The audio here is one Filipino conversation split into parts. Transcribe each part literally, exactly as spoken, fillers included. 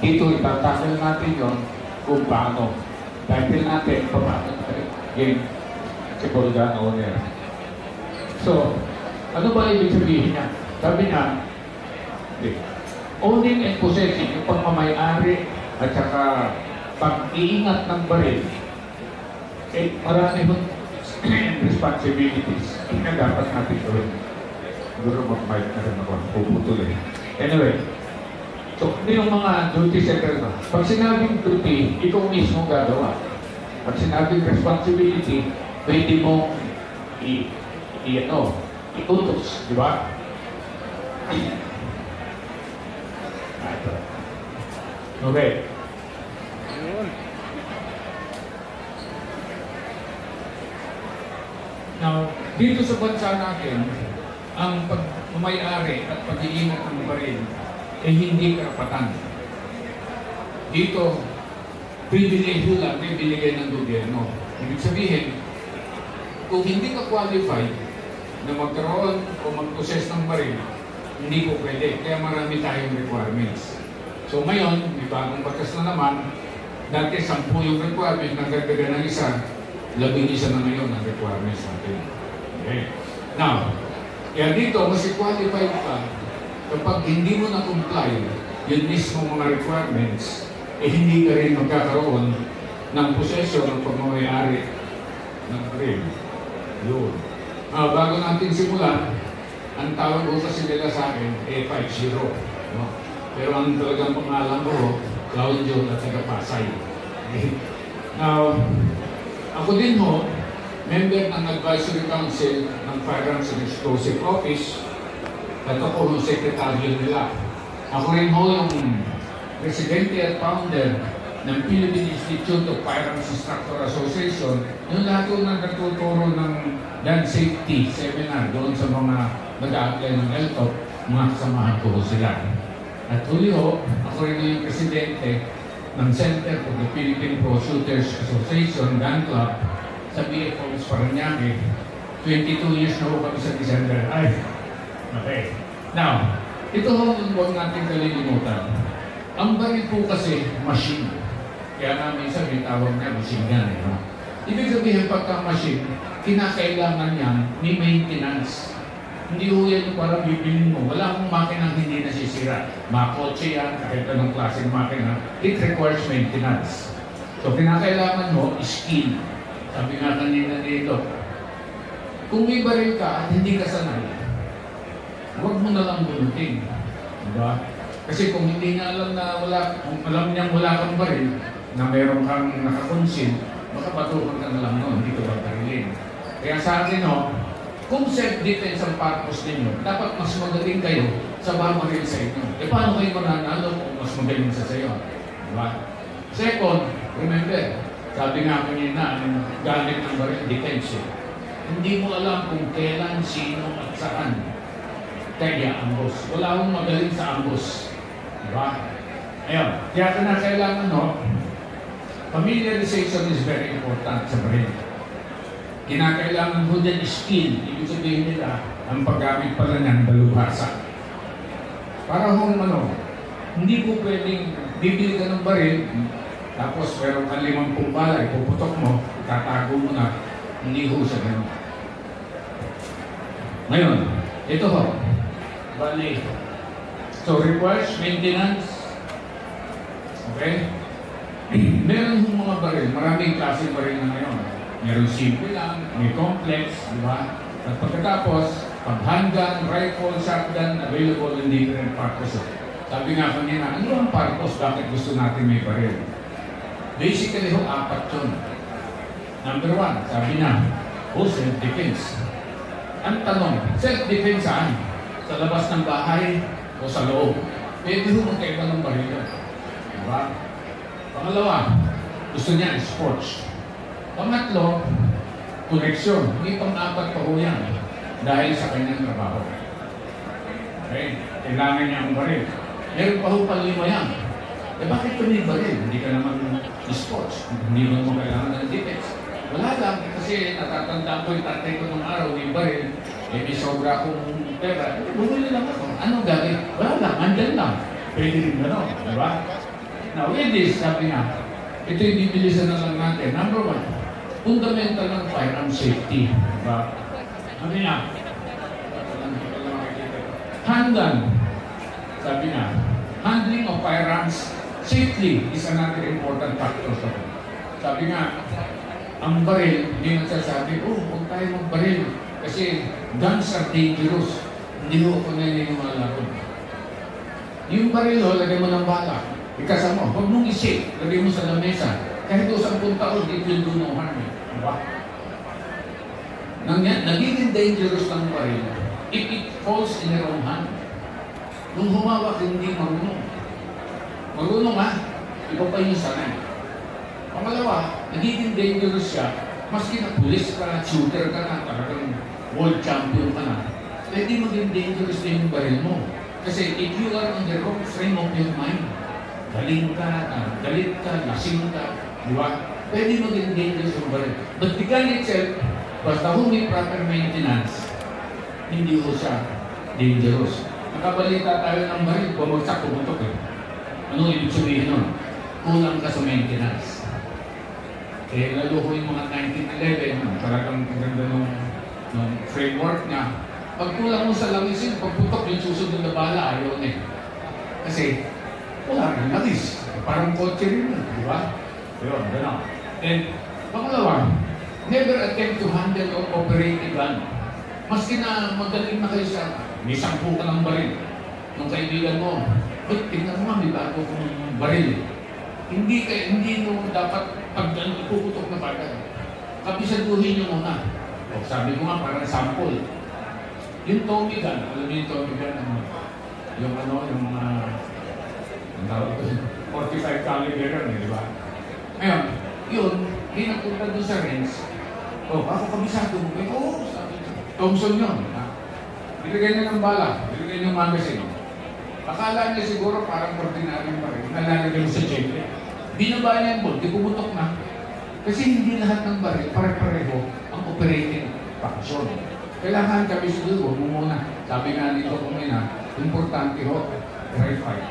Dito itatakil natin yon kung paano. Title natin, paano game Sepulgan owner. So, ano ba ibig sabihin niya? Sabi niya, owning and possessing, yung pagmamayari at saka pag-iingat ng baril, eh, marami mong responsibilities na dapat natin gawin. Siguro mag-mic na rin ako, puputuloy. Anyway, so, yung mga duties and responsibilities. Pag sinabing duty, ikaw mismo gagawa. Pag sinabing responsibility, pwede mong i- i- ano, itutos, di ba? Okay. Now, dito sa bansa natin, ang pagmamayari at pag-iingat ng baril ay hindi karapatan. Dito, privilege lang na binigay ng gobyerno. Ibig sabihin, kung hindi ka qualified na magkaroon o mag-possess ng baril, hindi po pwede. Kaya marami tayong requirements. So ngayon, may bagong batas na naman, dati sampu yung requirement, nagdagdagan ng isa, labing isa na ngayon ang requirements natin. Okay. Now, kaya dito, mas qualified ka, kapag hindi mo na-comply yun mismo mga requirements, eh hindi ka rin magkakaroon ng possession ng pagmamayari ng baril. Yun. Uh, bago natin simulan, ang tawag ko kasi nila sa akin, A fifty. No? Pero ang talagang pangalan ko, Claudio at taga Pasay. Okay. Now, ako din ho, member ng Advisory Council ng Firearms and Explosive Office at ako yung sekretaryo nila. Ako rin ho yung presidente at founder ng Philippine Institute of Firearms Instructor Association, yung lahat ko na nagtuturo ng gun safety seminar doon sa mga nag-a-apply ng L T O P, mga kasamahan ko sila. At huli ho, ako rin yung presidente ng Center for the Philippine Pro Shooters Association Gun Club sa B F Office Parañaque. twenty-two years na ho kami sa December. Ay, okay. Now, ito ho yung huwag natin kalilimutan. Ang baril po kasi, machine. Kaya namin sabi, tawag niya, machine gun. Eh, no? Ibig sabihin, pagka machine, kinakailangan niya may maintenance. Hindi ho yan yung parang bibilin mo. Wala akong makinang hindi nasisira. Makotse yan, kahit anong klaseng makina. It requires maintenance. So, kinakailangan mo, skill. Sabi nga kanina dito, kung may baril ka at hindi ka sanay, huwag mo na lang bunutin. Diba? Kasi kung hindi nga alam na wala, kung alam niyang wala kang baril, na meron kang nakakonsil, baka patukan ka na lang noon, hindi ka bagtarilin. Kaya sa akin, no, kung self-defense ang purpose ninyo, dapat mas magaling kayo sa bamaril sa inyo. E paano kayo mananalo kung mas magaling sa sayo? Diba? Second, remember, sabi nga kanina, ang gamit ng baril, defense. Hindi mo alam kung kailan, sino at saan kaya ambos. Wala akong magaling sa ambos. Diba? Ayun. Kaya ka na kailangan, no? Familiarization is very important sa baril. Kinakailangan mo dyan skill. Ibig sabihin nila, ang paggamit pala ng dalubhasa. Para kung ano, hindi po pwedeng bibili ka ng baril, tapos meron kang limampung bala, ipuputok mo, tatago mo na, hindi ho siya ganun. Ngayon, ito ho, bali. So, requires maintenance. Okay? Meron hong mga baril, maraming klaseng baril na ngayon. Meron simple lang, may complex, di ba? At pagkatapos, pag handgun, rifle, shotgun, available in different purposes. Sabi nga kanina, ano ang purpose? Bakit gusto natin may baril? Basically, ho, apat yun. Number one, sabi na, oh, self-defense. Ang tanong, self-defense saan? Sa labas ng bahay o sa loob? Pwede ho magkaiba ng baril yun. Diba? Pangalawa, gusto niya sports. Pangatlo, connection. May pang-apat pa ho yan dahil sa kanyang trabaho. Okay? Kailangan niya ang baril. Meron pa ho panlima yan. Eh bakit ka may baril? Hindi ka naman sports. Hindi mo kailangan ng defense. Wala lang. Kasi natatanda ko yung tatay ko nung araw, may baril. Eh may sobra akong pera. Eh bumili lang ako. Anong gagawin? Wala lang. Andyan lang. Pwede rin gano'n. Diba? Now, with this, sabi nga, ito yung bibilisan na lang natin. Number one, fundamental ng firearm safety. Diba? Sabi nga, handgun, sabi nga, handling of firearms safely is another important factor. Sabi nga, ang baril, hindi nagsasabi, oh, huwag tayo magbaril. Kasi guns are dangerous. Hindi mo ako naniniwala ko. Yung baril, oh, lagay mo ng bala. Ikasa mo, huwag mong isip, lagay mo sa lamesa. Kahit o sampung taon, it will do no harm. Diba? Nagiging dangerous ng baril if it falls in your own hand. Nung humawak, hindi marunong. Marunong ha, iba pa yung sanay. Pangalawa, nagiging dangerous siya, maski na pulis ka, shooter ka na, talagang world champion ka na, pwede maging dangerous na yung baril mo. Kasi if you are on the wrong frame of your mind, galing ka, uh, galit ka, lasing ka, di ba? Pwede maging dangerous yung baril. But the gun itself, basta kung may proper maintenance, hindi ko siya dangerous. Nakabalita tayo ng baril, bumagsak, pumutok eh. Anong ibig sabihin nun? Kulang ka sa maintenance. Eh, lalo ko yung mga nineteen eleven, talagang ganda nung, nung framework niya. Pag kulang mo sa langisin, pagputok yung susunod na bala, ayaw na eh. Kasi, wala rin langis. Parang kotse rin yun, di ba? Yun, gano'n. And, pangalawa, never attempt to handle or operate a gun. Maski na magaling na kayo sa, may sampu ka ng baril. Nung kaibigan mo, ay, tingnan mo, may bago kong baril. Hindi kayo, hindi mo dapat pag ipuputok na bagay. Kapisaduhin nyo muna. O, sabi ko nga, parang sample. Yung Tommy gun, alam niyo yung Tommy gun, ano, yung ano, yung mga, uh, forty-five caliber yun, di ba? Ngayon, yun, hindi nagpunta doon sa range. O, ako kabisado mo, eh, oo, sabi niya. Thompson yun, ha? Bilagay niya ng bala, bilagay niya ng magazine. Akala niya siguro parang ordinaryo pa rin, nalalagay mo sa check. Binaba niya yung ball, di pumutok na. Kasi hindi lahat ng baril, pare-pareho ang operating function. Kailangan kami siguro, huwag mo muna. Sabi nga nito kung na, importante ho, dry fire.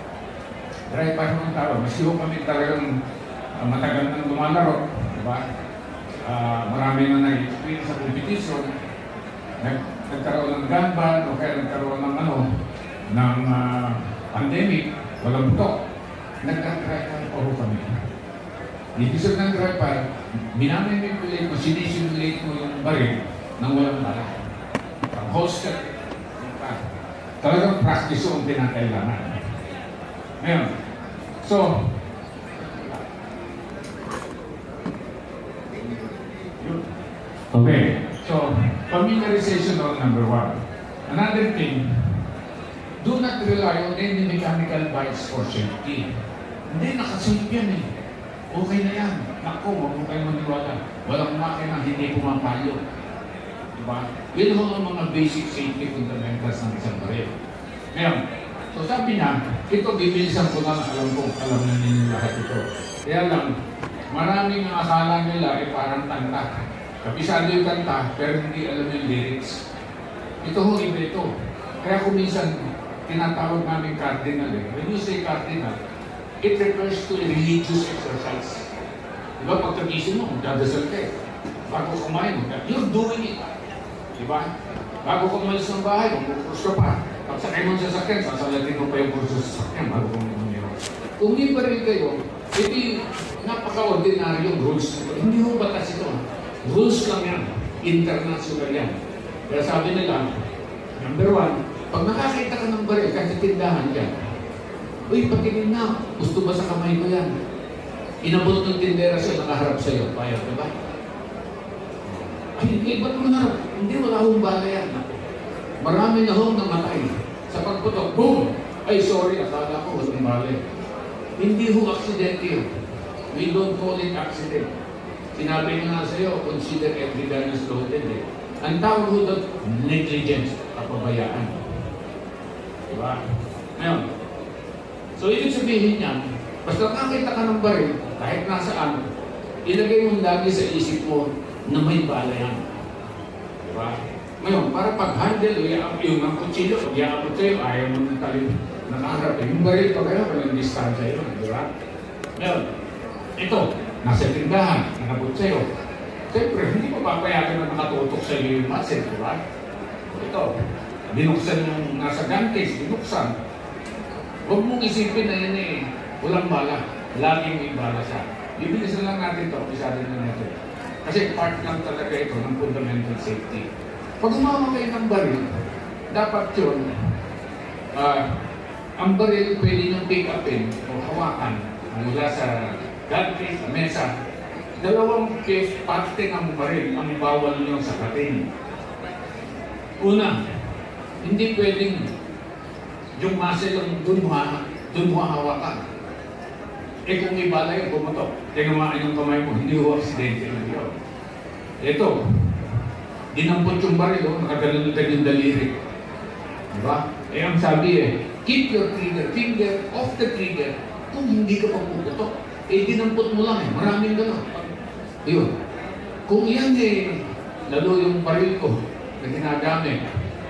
Dry fire ng tawag. Mas ho kami talagang uh, matagal nang lumalaro. Diba? Uh, marami na nag-experience sa competition. Nag nagkaroon ng gun ban o kaya nagkaroon ng ano, ng uh, pandemic, walang butok. Nagka-dry fire pa ho kami. Ibig sabihin ng dry fire, minamimipulate mo, sinisimulate mo yung baril nang walang bala. Ang holster, talagang practice yung pinakailangan. Ngayon, so, okay, so, familiarization on number one. Another thing, do not rely on any mechanical bites for safety. Hindi, nakasafe yan eh. Okay na yan. Naku, huwag mo kayo maniwala. Walang makina, hindi pumapayo. Diba? Yun ho ang mga basic safety fundamentals ng isang baril. Ngayon, so sabi niya, ito bibilisan ko na, alam ko, alam na ninyo lahat ito. Kaya lang, maraming ang akala nila ay parang kanta. Kapisado yung kanta, pero hindi alam yung lyrics. Ito ho, iba ito. Kaya kung minsan, tinatawag namin cardinal eh. When you say cardinal, it refers to a religious exercise. Diba, pagkagising mo, magdadasal ka eh. Bago kumain mo, you're doing it. Diba? Bago ka umalis ng bahay, magkukurso ka pa. Pag sakay mo sa sasakyan, sasalatin mo pa yung kurso sa sasakyan bago kung uminom. Kung hindi pa rin kayo, ito napaka-ordinaryong rules. Hindi mo batas ito. Rules lang yan. International yan. Kaya sabi nila, number one, pag nakakita ka ng baril, kahit tindahan yan, uy, patingin na, gusto ba sa kamay ko yan? Inabot ng tindera siya, nakaharap sa'yo. Payag, diba? Ay, eh, ba't mo harap? Hindi, wala akong bala yan. Marami na hong namatay. Sa pagputok, boom! Ay, sorry, akala ko walang bala. Hindi ho aksidente yun. We don't call it accident. Sinabi nga sa'yo, consider every gun is loaded eh. Ang tawag ho doon, negligence, kapabayaan. Diba? Ngayon, so, ibig sabihin niya, basta nakakita ka ng baril, kahit nasaan, ilagay mo lagi sa isip mo na may bala yan. Diba? Ngayon, para pag-handle, yung ang kutsilyo, pag iaabot sa'yo, ayaw mo ng talim nakaharap. Yung baril pa kayo, walang distansya yun, di ba? Ngayon, ito, nasa tindahan, nakabot sa'yo. Siyempre, hindi mo papayagan na nakatutok sa iyo yung muscle, di ba? Ito, binuksan yung nasa gun case, binuksan. Huwag mong isipin na yan eh, walang bala. Laging may bala siya. Bibilisan lang natin ito, isa din na natin. Kasi part lang talaga ito ng fundamental safety. Pag umawa kayo ng baril, dapat yun, uh, ang baril pwede niyong pick upin o hawakan mula sa gun case, sa mesa. Dalawang case, parte ng baril ang bawal niyong sakatin. Una, hindi pwedeng yung muscle ang dun mo, dun mo hawakan. Eh kung may bala yun, pumatok. Tinamaan yung kamay mo, hindi ho aksidente lang yun. Ito, dinampot yung baril, oh, nakagalunutan yung daliri. Diba? Eh ang sabi eh, keep your trigger, finger off the trigger kung hindi ka papuputok. Eh dinampot mo lang eh, maraming gano'n. Yun. Kung yan eh, lalo yung baril ko na ginagamit,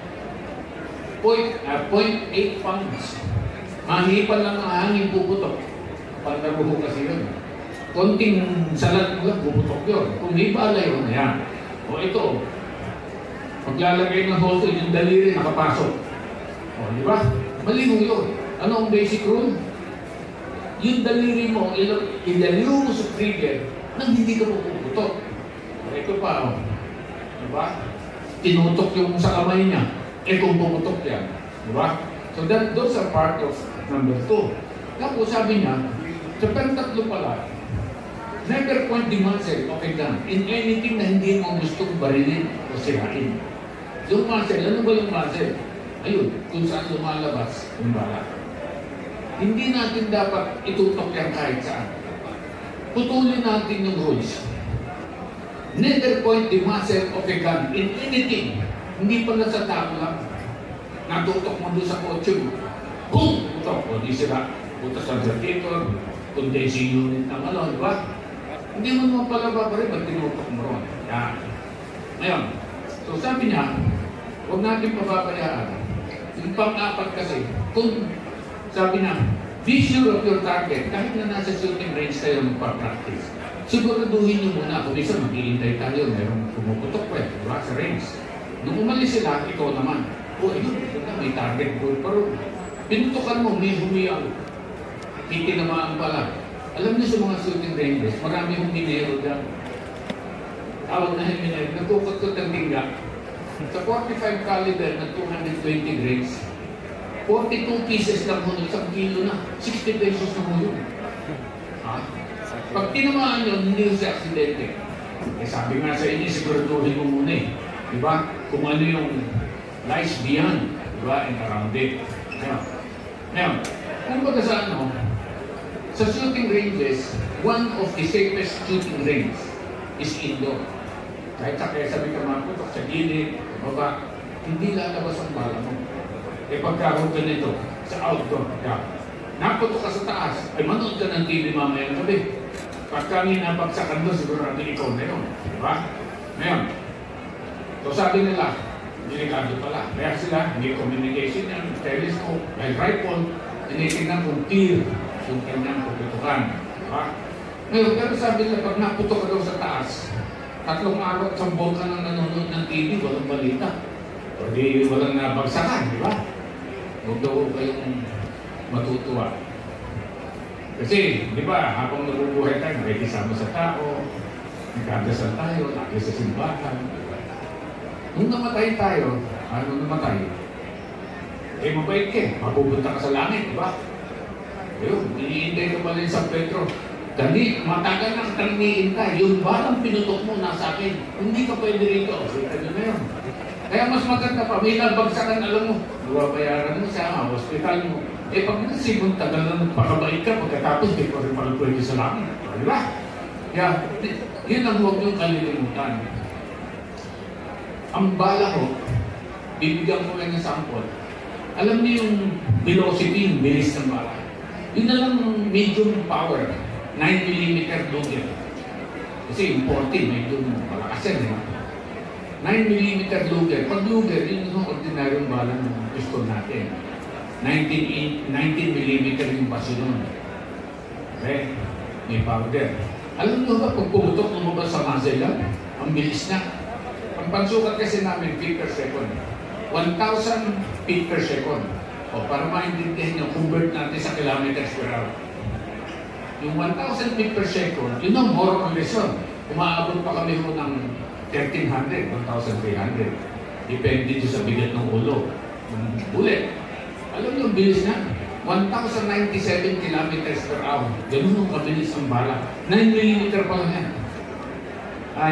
point, uh, point eight pounds. Mahipan lang ang hangin puputok. Pandaruho kasi yun. Konting salat mo lang puputok yun. Kung may bala yun, yan. O ito, maglalagay ng holster, yung daliri nakapasok. O, di ba? Malino yun. Ano ang basic rule? Yung daliri mo, ilaliw mo sa trigger nang hindi ka puputok. O, ito pa, o. Di ba? Tinutok yung sa kamay niya. Eh kung pumutok yan. Di ba? So that, those are part of number two. Tapos sabi niya, sa pantatlo pala, never point the muscle of a gun in anything na hindi mo gustong barilin o sirain. Yung muscle, ano ba yung muscle? Ayun, kung saan lumalabas yung bala. Hindi natin dapat itutok yan kahit saan. Putulin natin yung rules. Never point the muscle of a gun in anything. Hindi pala sa tao lang. Natutok mo doon sa kotse mo. Boom! Putok. O di sila. Putos sa radiator. Condensing unit ng ano, di ba? Hindi mo naman pala babari, ba't tinutok mo ron? Yan. Ngayon, so sabi niya, huwag natin pababayaan. Yung pang-apat kasi, kung sabi niya, be sure of your target, kahit na nasa shooting range tayo magpa-practice, siguraduhin niyo muna, kung isa mag-iintay tayo, mayroong pumuputok pa, di ba, sa range. Nung umalis sila, ikaw naman, o ayun, may target goal pa ron. Pinutukan mo, may humiyang. Titinamaan pala. Alam niyo sa mga shooting ranges, marami yung minero dyan. Tawag na yung minero, nagkukot-kot ng tingga. Sa forty-five caliber na two hundred twenty grains, forty-two pieces lang mo, isang kilo na, sixty pesos na mo yun. Ha? Pag tinamaan yun, hindi yung sa aksidente. Eh sabi nga sa inyo, siguraduhin mo muna eh. Diba? Kung ano yung lies beyond, diba? And around it. Ngayon, ngayon, kung baga sa ano, sa shooting ranges, one of the safest shooting range is indoor. Kahit sa kaya sabi ka mga putok sa gilid, baba, hindi lalabas ang bala mo. E pagkaroon ka nito, sa outdoor, ka, naputok ka sa taas, ay manood ka ng T V mamaya ng gabi. Pagka ninabagsakan doon, sigurado ikaw na yun. Diba? Ngayon, so sabi nila, delikado pala. Kaya sila, may communication yan, telescope, may rifle, tinitingnan kung clear yung kanyang puputukan. Diba? Ngayon, pero sabi nila, pag naputok ka daw sa taas, tatlong araw at sambol ka nang nanonood ng T V, walang balita. O di walang nabagsakan, di ba? Huwag daw kayong matutuwa. Kasi, di ba, habang nabubuhay tayo, nakikisama sa tao, nagkadasal tayo, lagi sa simbahan. Nung namatay tayo, ano namatay? Eh, mabait ka, mapupunta ka sa langit, di ba? Ayun, iniintay ka pala sa Pedro. Dali, matagal nang tarniin ka. Yung balang pinutok mo nasa akin. Hindi ka pwede rito. Kita nyo na yun. Kaya mas maganda pa. May nabagsakan, alam mo. Babayaran mo sa hospital mo. Eh pag nasibong tagal na nagpakabait ka, pagkatapos di pa rin pala pwede sa langit. Diba? Kaya, yun ang huwag yung kalilimutan. Ang bala ko, bibigyan ko lang ng sample. Alam niyo yung velocity, yung bilis ng bala. Yun na lang medium power. nine millimeter dugger. Kasi yung forty, medyo malakas yan. Eh. nine millimeter Luger. Pag Luger, yun yung ordinaryong bala ng pistol natin. nineteen millimeter yung baso nun. Okay? May powder. Alam nyo ba, pag pumutok lumabas sa muzzle lang, ang bilis na. Ang pansukat kasi namin, feet per second. one thousand feet per second. O, para maintindihan nyo, convert natin sa kilometers per hour. Yung one thousand feet per second, yun ang more or less yun. Umaabot pa kami ho ng thirteen hundred, one thousand three hundred. Depende dito sa bigat ng ulo. Ng bullet. Alam nyo, bilis na. one thousand ninety-seven kilometers per hour. Ganun ang kabilis ang bala. nine millimeter pa lang yan. Ay,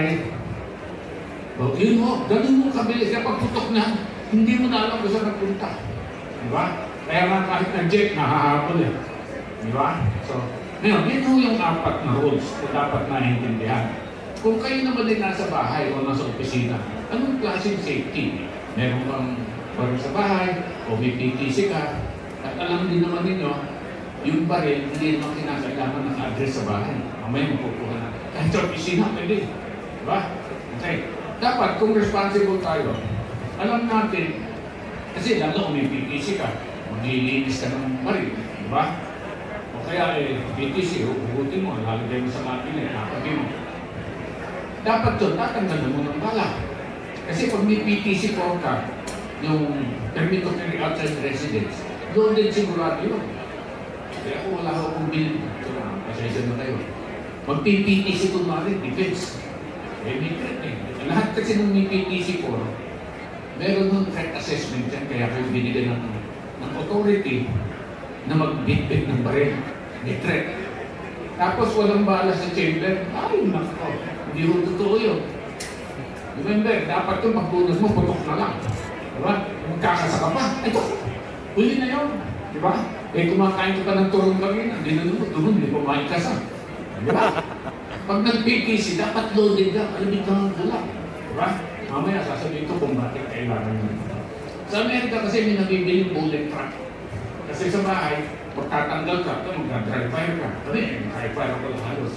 oh, yun mo, ganun mo kabilis. Kaya pagputok na, hindi mo na alam kung saan nagpunta. Diba? Kaya nga kahit na-jet, nahahabol eh. Diba? So, ngayon, yun ho yung apat na rules na dapat naiintindihan. Kung kayo naman din nasa bahay o nasa opisina, anong klaseng safety? Meron bang baril sa bahay o may P T C ka? At alam din naman ninyo, yung baril, hindi naman kinakailangan ng address sa bahay. Mamaya mapupuha na. Kahit sa opisina, pwede. Diba? Okay. Dapat, kung responsible tayo, alam natin, kasi lalo kung may P T C ka, maglilinis ka ng baril. Diba? O kaya, eh, P T C, hugutin mo, lalagay mo sa makina, nakapagin mo. Dapat yun, tatanggalan mo ng bala. Kasi pag may P T C form ka, yung permit to carry outside residence, doon din sigurado yun. Kaya kung wala akong bill, ito na, pasaysan na tayo. Mag-P T C kung maaaring, defense. Eh, may threat eh. Lahat kasi nung may P T C form, meron nung threat assessment yan, kaya kayo binigyan ng, ng authority na mag-bitbit ng baril. May threat. Tapos walang bala sa chamber, ay, nako. Hindi ho totoo yun. Remember, dapat yung pagpunod mo, putok na lang. Diba? Magkakasa ka pa. Ito, huli na yun. Diba? Eh, kumakain ka pa ng turong kanina. Hindi na naman, turong, hindi pumain ka sa. Diba? Pag nag-P T C, dapat loaded ka. Alamig ka ng gulak. Diba? Mamaya, sasabihin ko kung bakit kailangan nyo. Sa Amerika kasi may nabibiling bullet trap. Kasi sa bahay, pagtatanggal ka, ito, mag-dry fire ka. Kasi, dry fire ako lang halos.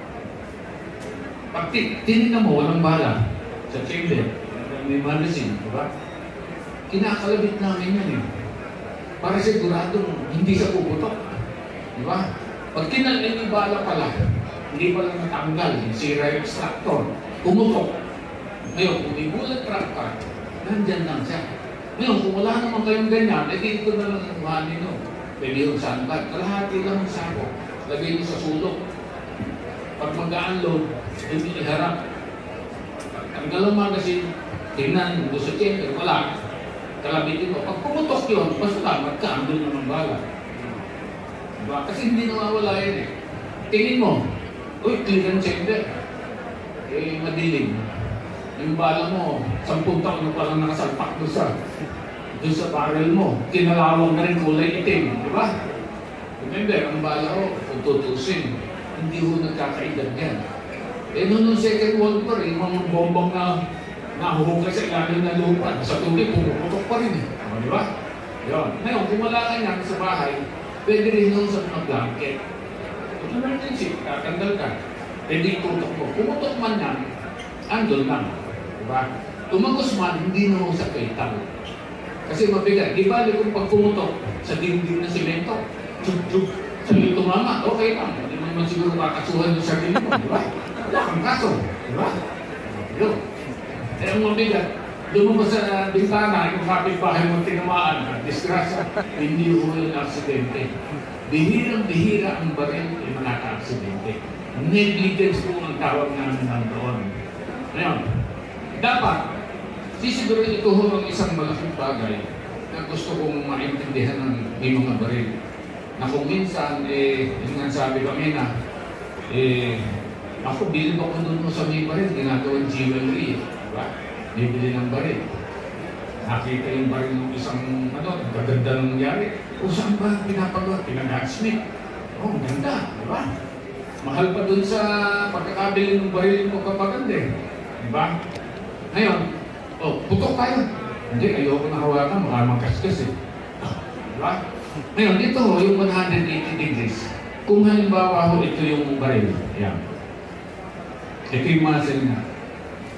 Pag tinignan mo, walang bala sa chamber, may magazine, diba? Kinakalabit namin yan eh. Para siguradong hindi siya puputok. Diba? Pag kinalagay yung bala pala, hindi pa lang natanggal, sira yung extractor, pumutok. Ngayon, kung may bullet trap ka, nandyan lang siya. Ngayon, kung wala naman kayong ganyan, eh dito na lang ang kuhanin nyo. Pwede yung sandbag. Kalahati lang ang sako. Lagay nyo sa sulok. Pag mag-unload, hindi iharap. Tanggal ang magazine, tingnan mo sa chamber, wala. Kalabitin mo. Pag pumutok yun, basta magka-andol na ng bala. Diba? Kasi hindi nawawala yan eh. Tingin mo, uy, clear ang chamber. Eh, madilim. Yung bala mo, sampung taon na palang nakasalpak doon sa, doon sa barrel mo. Kinalawang na rin kulay itim. Diba? Remember, ang bala ko, kung tutusin, hindi ho nagkakaedad yan. Eh, noong noong Second World War, yung mga bombang na nahuhukay sa ilalim ng lupa, sa tubig, pumuputok pa rin eh. O, di ba? Yun. Ngayon, kung wala ka niyan sa bahay, pwede rin noon sa mga blanket. Kung emergency, tatanggal ka, pwede itutok mo. Pumutok man yan, andol lang. Di ba? Tumagos man, hindi naman sa kaital. Kasi mabigat. Di ba, kung pag pumutok sa dingding na simento, tug-tug, sa iyo tumama, okay lang. Hindi mo naman siguro kakasuhan yung sarili mo, di ba? Wala kang kaso, di ba? Yun. Eh, ang mabigat, lumabas sa bintana, yung kapitbahay mo tinamaan, disgrasya, hindi ho yung aksidente. Bihirang-bihira ang baril yung mga ka-aksidente. Negligence po ang tawag namin ng doon. Ngayon, dapat, sisiguro ito ho ang isang malaking bagay na gusto kong maintindihan ng may mga baril. Na kung minsan, eh, yung nga sabi kami na, eh, ako, bilib ako doon mo sa may baril, ginagawang jewelry. Diba? Bibili ng baril. Nakita yung baril ng isang, ano, gaganda ng nangyari. O saan ba pinapagawa? Pinag-gunsmith. Oh, ganda. Diba? Mahal pa doon sa pagkakabili ng baril mo kapaganda eh. Diba? Ngayon, oh, putok tayo. Hindi, ayoko na hawakan, baka magkaskas eh. Diba? Ngayon, dito ho, yung one hundred eighty degrees. Kung halimbawa ho, ito yung baril. Ayan. Ito yung muscle nga.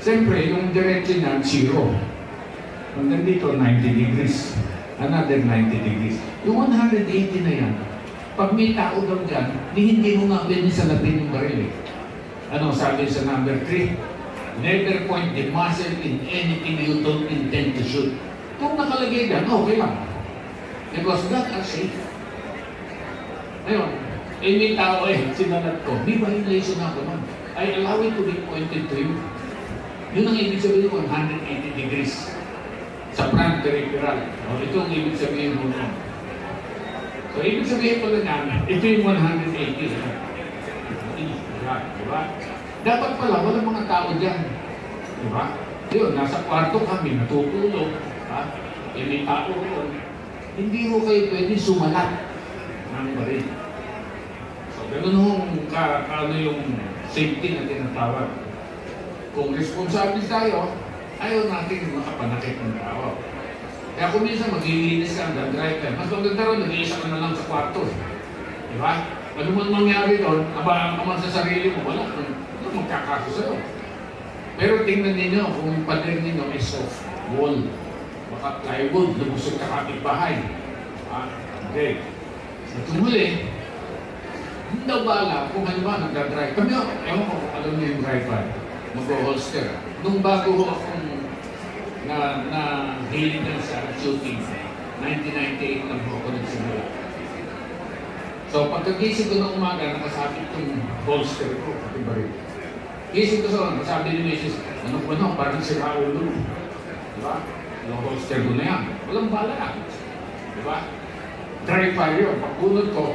Siyempre, yung diretso niyan, zero. Hanggang dito, ninety degrees. Another ninety degrees. Yung one hundred eighty na yan, pag may tao daw dyan, hindi mo nga pwede salapin yung baril eh. Ano sabi sa number three? Never point the muzzle in anything you don't intend to shoot. Kung nakalagay dyan, okay lang. Because that are safe. Ngayon, eh may tao eh, sinalat ko, may violation ako man. I allow it to be pointed to you. Yun ang ibig sabihin one hundred eighty degrees sa front peripheral. O, ito ang ibig sabihin mo nun. So, ibig sabihin pala namin, ito yung one hundred eighty. Diba? Diba? Dapat pala, walang mga tao dyan. Diba? Yun, nasa kwarto kami, natutulog. Ha? E may tao ron. Hindi mo kayo pwede sumalat ng baril. So, ganun hong ka, ano yung safety na tinatawag. Kung responsable tayo, ayaw natin makapanakit ng tao. Kaya kung minsan maglilinis ka, nag-drive ka, mas maganda ron, nag-iisa ka na lang sa kwarto. Diba? Ano man mangyari doon, abaan ka man sa sarili mo, wala, wala magkakaso sa'yo. Pero tingnan ninyo, kung yung pader ninyo ay soft wall, baka plywood, lumusog ka kapit-bahay. Ah, okay. At tumuli, hindi daw bala kung ano ba nag-drive. Kami ako, ewan ko, alam niyo yung driver, mag-holster. Nung bago ko akong na, na hiling na sa shooting, nineteen ninety-eight lang po ako nagsimula. So, pagkagising ko ng umaga, nakasabit yung holster ko, pati baril. Gising ko sa ano, sabi ni Missus, ano ko no, parang si Raul Lulu. Diba? Yung holster ko na yan. Walang bala na. Diba? Dry fire yun. Pagpunod ko,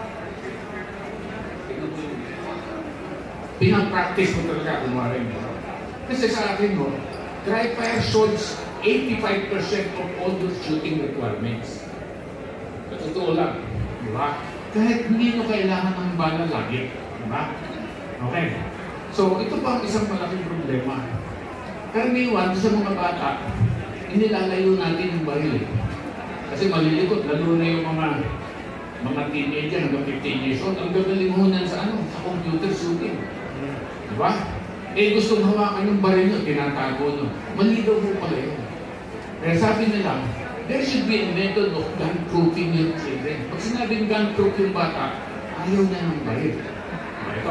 pinang-practice ko talaga kung maraming. Kasi sa akin mo, dry fire solves eighty-five percent of all your shooting requirements. Sa totoo lang. Diba? Kahit hindi nyo kailangan ng bala lagi. Diba? Okay. So, ito pa ang isang malaking problema. Karaniwan sa mga bata, inilalayo natin yung baril. Kasi malilikot, lalo na yung mga mga teenager hanggang fifteen years old, ang gagaling hunan sa ano, sa computer shooting. Diba? Eh, gustong hawakan yung baril nyo, tinatago nyo. Mali daw po pala yun. Kaya sabi nila, there should be a method of gun-proofing your children. Pag sinabing gun-proof yung bata, ayaw na ng baril. Ito.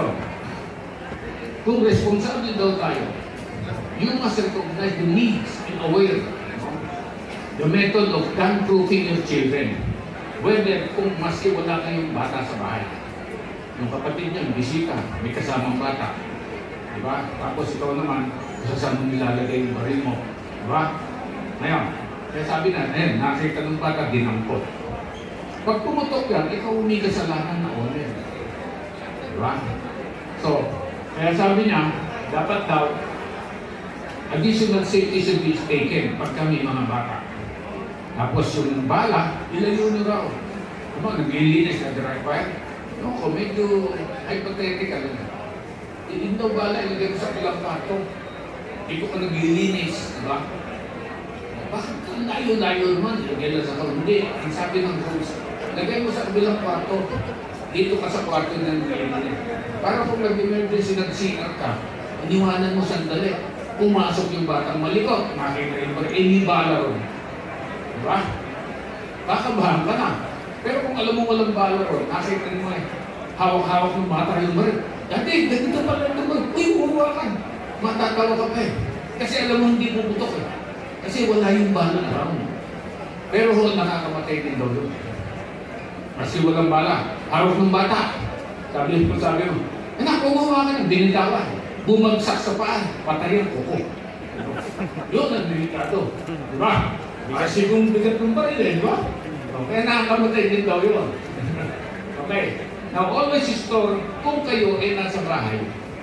Kung responsable daw tayo, you must recognize the needs and aware the method of gun-proofing your children. Whether kung maski wala kayong bata sa bahay. Yung kapatid niya, bisita, may kasamang bata. Diba? Tapos ikaw naman, saan mo nilalagay yung baril mo. Diba? Ngayon, kaya sabi na, eh, nakita ng bata, dinampot. Pag pumutok yan, ikaw may kasalanan na owner. Diba? So, kaya sabi niya, dapat daw, additional safety should be taken pag kami mga bata. Tapos yung bala, ilayo nyo raw. Diba, naglilinis na dry fire? No, kung medyo hypothetical. Hindi daw bala, ilagay mo sa pilang pato. Hindi ko ka naglilinis. Diba? Bakit ka layo-layo naman? Ilagay lang sa karoon. Hindi, ang sabi ng rules, lagay mo sa kabilang kwarto. Dito ka sa kwarto ng naglilinis. Para kung nag-emergency, nag-C R ka, iniwanan mo sandali. Pumasok yung batang malikot. Makita yung baril. Eh, hindi bala ron. Diba? Kakabahan ka na. Pero kung alam mo walang bala ron, nakita mo eh, hawak-hawak ng bata yung baril. Dati, ganito pala naman. Uy, huwakan. Matatawa ka pa eh. Kasi alam mo hindi puputok eh. Kasi wala yung bala na raw. Pero ho, nakakamatay din daw yun. Kasi walang bala. Hawak ng bata. Sabi mo, sabi mo, anak, umuha ka ng binitawan. Bumagsak sa paan. Patay ang kuko. Yun ang delikado. Diba? Kasi kung bigat ng baril eh, diba? Kaya nakakamatay din daw yun. Okay. Now, always store, kung kayo ay nasa bahay,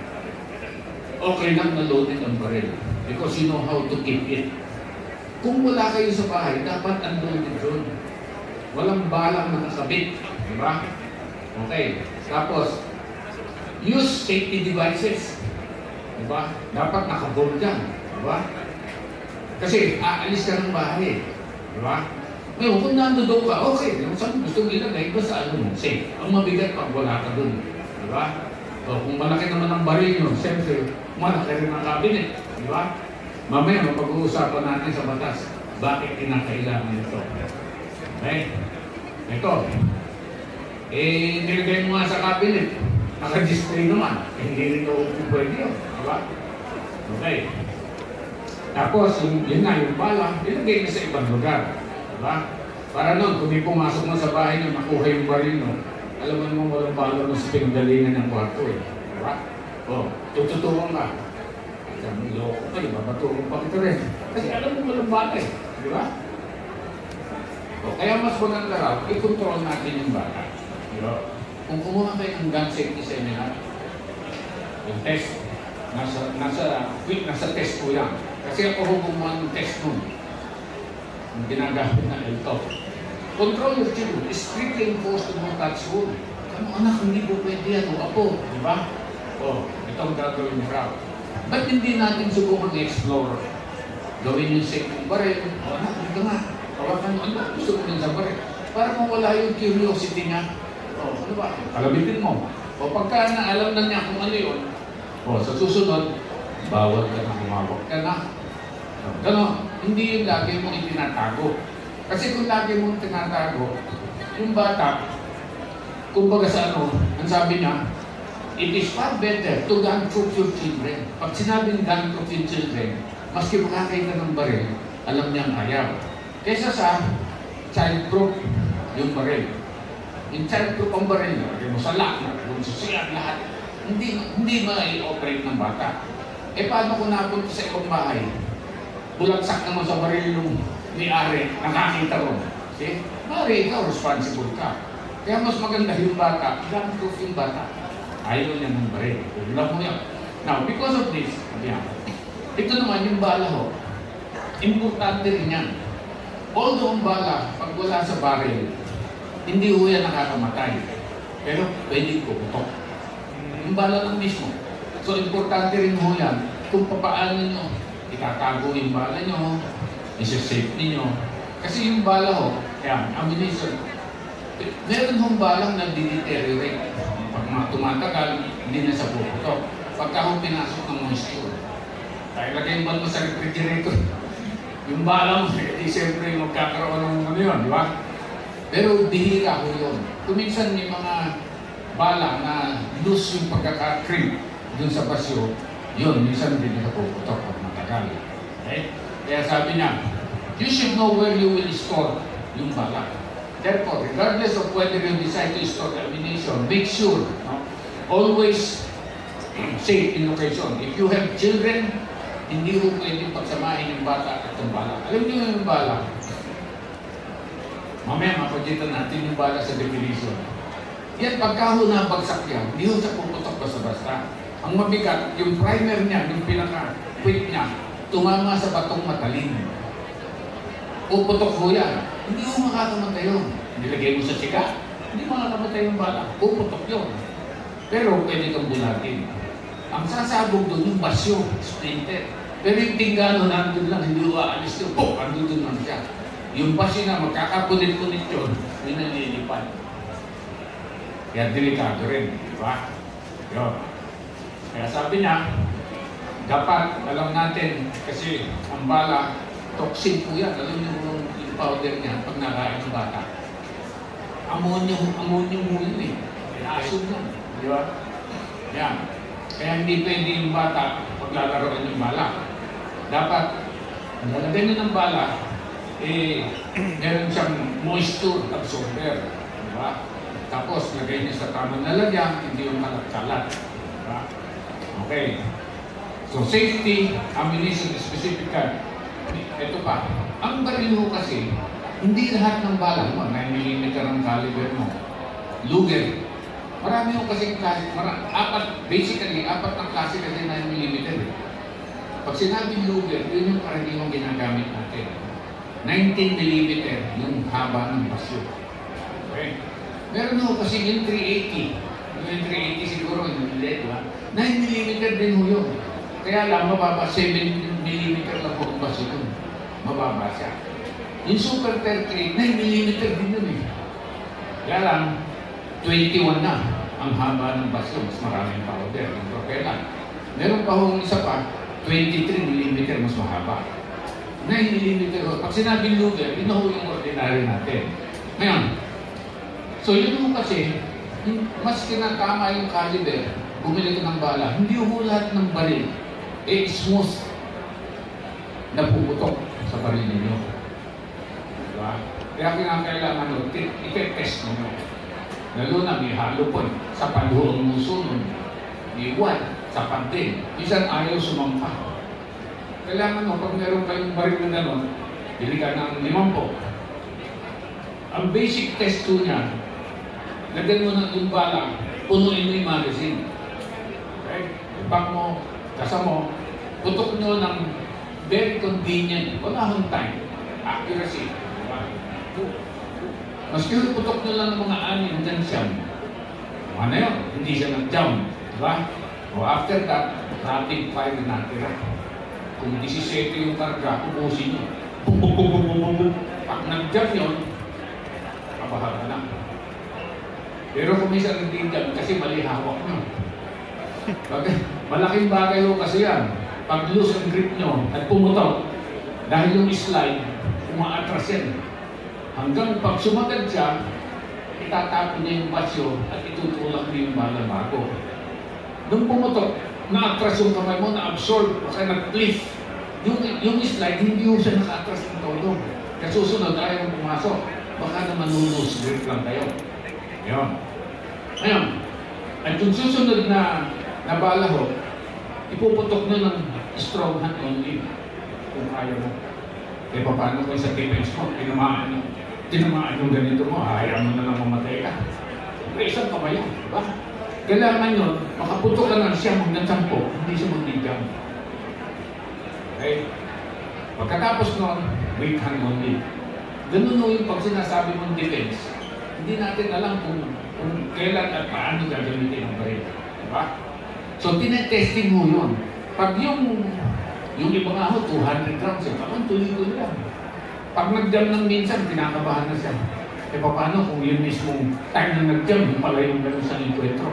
okay lang na loaded ang baril. Because you know how to keep it. Kung wala kayo sa bahay, dapat unloaded yun. Walang balang nakakabit. Diba? Okay. Tapos, use safety devices. Diba? Dapat nakaboard dyan. Diba? Kasi aalis ka ng bahay. Diba? Ngayon, kung nandoon ka, okay. Saan gusto mo ilagay, basta ano mo, safe. Ang mabigat pag wala ka dun. Diba? O, kung malaki naman ang baril nyo, siyempre, malaki rin ang cabinet. Di ba? Mamaya, mapag-uusapan natin sa batas, bakit kinakailangan ito. Okay? Ito. Eh, nilagay mo nga sa cabinet. Naka-display naman. Eh, hindi rin ito pwede yun. Di ba? Okay. Tapos, yung, yun nga, yung bala, nilagay na sa ibang lugar. Di ba? Para nun, kung may pumasok na sa bahay nyo, nakuha yung baril nyo, alam mo naman walang bala mo sa pinagalingan ng kwarto eh. Di ba? O, tututuwang ka. Sabi mo, loko kayo, babatuwang pa kita rin. Kasi alam mo walang bala eh. Di ba? O, kaya mas maganda raw, i-control natin yung bala. Di ba? Kung kumuha kayo ng gun safety seminar, yung test, nasa, nasa, quick, nasa test ko yan. Kasi ako hukuman ng test nun. Yung ginagamit na L T O. Control your children. Strictly enforced to not touch food. Ano anak, hindi po pwede yan. O apo, di ba? O, itong gagawin mo raw. Ba't hindi natin subukan i-explore? Gawin yung safe ng baril. O anak, hindi ka nga. Kawakan mo, ano, gusto mo din sa baril. Para mawala yung curiosity niya. O, ano ba? Kalabitin mo. O pagka na alam na niya kung ano yun, o sa susunod, bawal ka na, humawak ka na. Gano'n, hindi yung lagi mong itinatago. Kasi kung lagi mong tinatago, yung bata, kumbaga sa ano, ang sabi niya, it is far better to gun-proof your children. Pag sinabing gun-proof your children, maski makakita ng baril, alam niyang ayaw. Kesa sa child-proof yung baril. Yung child-proof ang baril, lagay mo sa lock, lagay mo sa siyag, lahat. Hindi, hindi ma-i-operate ng bata. Eh paano kung napunta sa ibang bahay? Bulagsak naman sa baril yung may-ari, nakakita ron. Okay? Mari, ikaw, responsible ka. Kaya mas maganda yung bata, gun-proof yung bata. Ayaw niya ng baril. Love mo yan. Now, because of this, yan. Ito naman yung bala ho. Importante rin yan. Although ang bala, pag wala sa baril, hindi ho yan nakakamatay. Pero pwede puputok. Yung bala lang mismo. So, importante rin ho yan kung papaano nyo itatago yung bala nyo, isa-safe ninyo. Kasi yung bala ho, yan, ammunition, meron hong balang nag-deteriorate. Pag mga tumatagal, hindi na sa puputok. Pagka hong pinasok ng moisture, kaya lagay mo sa refrigerator, yung bala mo, di siyempre magkakaroon ng ano yun, di ba? Pero bihira ho yun. Kuminsan may mga bala na loose yung pagkaka-creep dun sa basyo, yun, minsan din na puputok pag matagal. Okay? Kaya sabi niya, you should know where you will store yung bala. Therefore, regardless of whether you decide to store ammunition, make sure, no, always safe in location. If you have children, hindi mo pwedeng pagsamahin yung bata at yung bala. Alam niyo yung bala? Mamaya, mapagitan natin yung bala sa definition. Yan, pagka ho nabagsak yan, hindi ho sa puputok basta-basta. Ang mabigat, yung primer niya, yung pinaka-quick niya, tumama sa batong matalim. Puputok ho yan. Hindi mo makakamatay yun. Nilagay mo sa sika, hindi makakamatay yung bala. Puputok yun. Pero pwede kang bulatin. Ang sasabog doon yung basyo, splinter. Pero yung tinggano nandun lang, hindi ko aalis yun. Oh, andun lang siya. Yung basyo na magkakapunit-punit yun, yun ang nililipan. Kaya delikado rin, di ba? Yun. Kaya sabi niya, dapat alam natin, kasi ang bala, toxin po yan. Alam niyo yung powder niya pag nakain ng bata. Ammonium, ammonium mo yun eh. Asul yan. Di ba? Yan. Kaya hindi pwede yung bata paglalaroan yung bala. Dapat, ang lalagay niya ng bala, eh, meron siyang moisture absorber. Di ba? Tapos, lagay niya sa tamang lalagyan, hindi yung kalat-kalat. Di ba? Okay. So, safety, ammunition, specific card. Ito pa, ang baril mo kasi, hindi lahat ng bala mo, nine millimeter ang caliber mo. Luger. Marami mo kasi klase, marami, apat, basically, apat ng klase kasi nine millimeter. Pag sinabing Luger, yun yung karaniwang ginagamit natin. nineteen millimeter, yung haba ng basyo. Okay? Meron mo kasi yung three eighty. Yung three eighty siguro, yung lead, ba? nine millimeter din mo yun. Kaya lang, mababa, seven millimeter lang po ang basyo yun. Mababa siya. Yung Super thirty-eight, nine millimeter din yun eh. Kaya lang, twenty-one na ang haba ng basyo. Mas maraming powder, yung propellant. Meron pa hong isa pa, twenty-three millimeter mas mahaba. nine millimeter ho. Pag sinabing Luger, yun ho yung ordinary natin. Ngayon, so yun ho kasi, mas kinatama yung caliber, bumili ka ng bala, hindi ho lahat ng baril, eh smooth na puputok sa baril ninyo. Diba? Kaya kinakailangan nyo, ite-test nyo. Lalo na may halo po, sa panluhong muso nun, may one, sa pantin. Minsan ayaw sumampa. Kailangan mo, pag meron kayong baril na gano'n, bili ka ng limampo. Ang basic test to niya, lagyan mo ng yung bala, punuin mo yung magazine. Okay? Ipak mo, kasa mo, putok nyo ng very convenient, wala akong time, accuracy. Maski yung putok nyo lang ng mga anin hanggang siyam. Ano yun? Hindi siya nag-jump. Diba? O after that, rapid fire na natira. Kung seventeen yung karga, ubusin nyo. Bum, bum, bum, bum, bum, bum, bum. Pag nag-jump yun, kabahal ka na. Pero kung minsan nag-jump, kasi mali hawak nyo. Malaking bagay ho kasi yan. Pag loose ang grip nyo at pumutok, dahil yung slide, umaatras yan. Hanggang pag sumagat siya, itatapon niya yung basyo at itutulak niya yung bala bago. Nung pumutok, na-atras yung kamay mo, na-absorb, o kaya nag-cliff. Yung, yung slide, hindi yung siya naka-atras ng todo. Kaya susunod, ayaw mong pumasok. Baka naman nulus, grip lang kayo. Ngayon. Ngayon, at yung susunod na, na bala ho, ipuputok nyo ng strong hand only. Kung kaya mo. Eh, paano kung sa defense mo, tinamaan nyo. Tinamaan yung ganito mo, ayaw mo na lang mamatay ka. May isang kamay yan, diba? Kailangan nyo, makaputok ka lang siya hanggang sampo, hindi siya mag-digam. Okay? Pagkatapos nun, wait hand only. Ganun no yung pag sinasabi mong defense, hindi natin alam kung, kung kailan at paano gagamitin ang baril. Diba? So, tinetesting mo yun. Pag yung, yung iba nga ho, two hundred rounds, yung kaman, tuloy-tuloy lang. Pag nag-jam ng minsan, kinakabahan na siya. E paano kung yun mismong time na nag-jam, yung pala yung gano'n sa encuentro.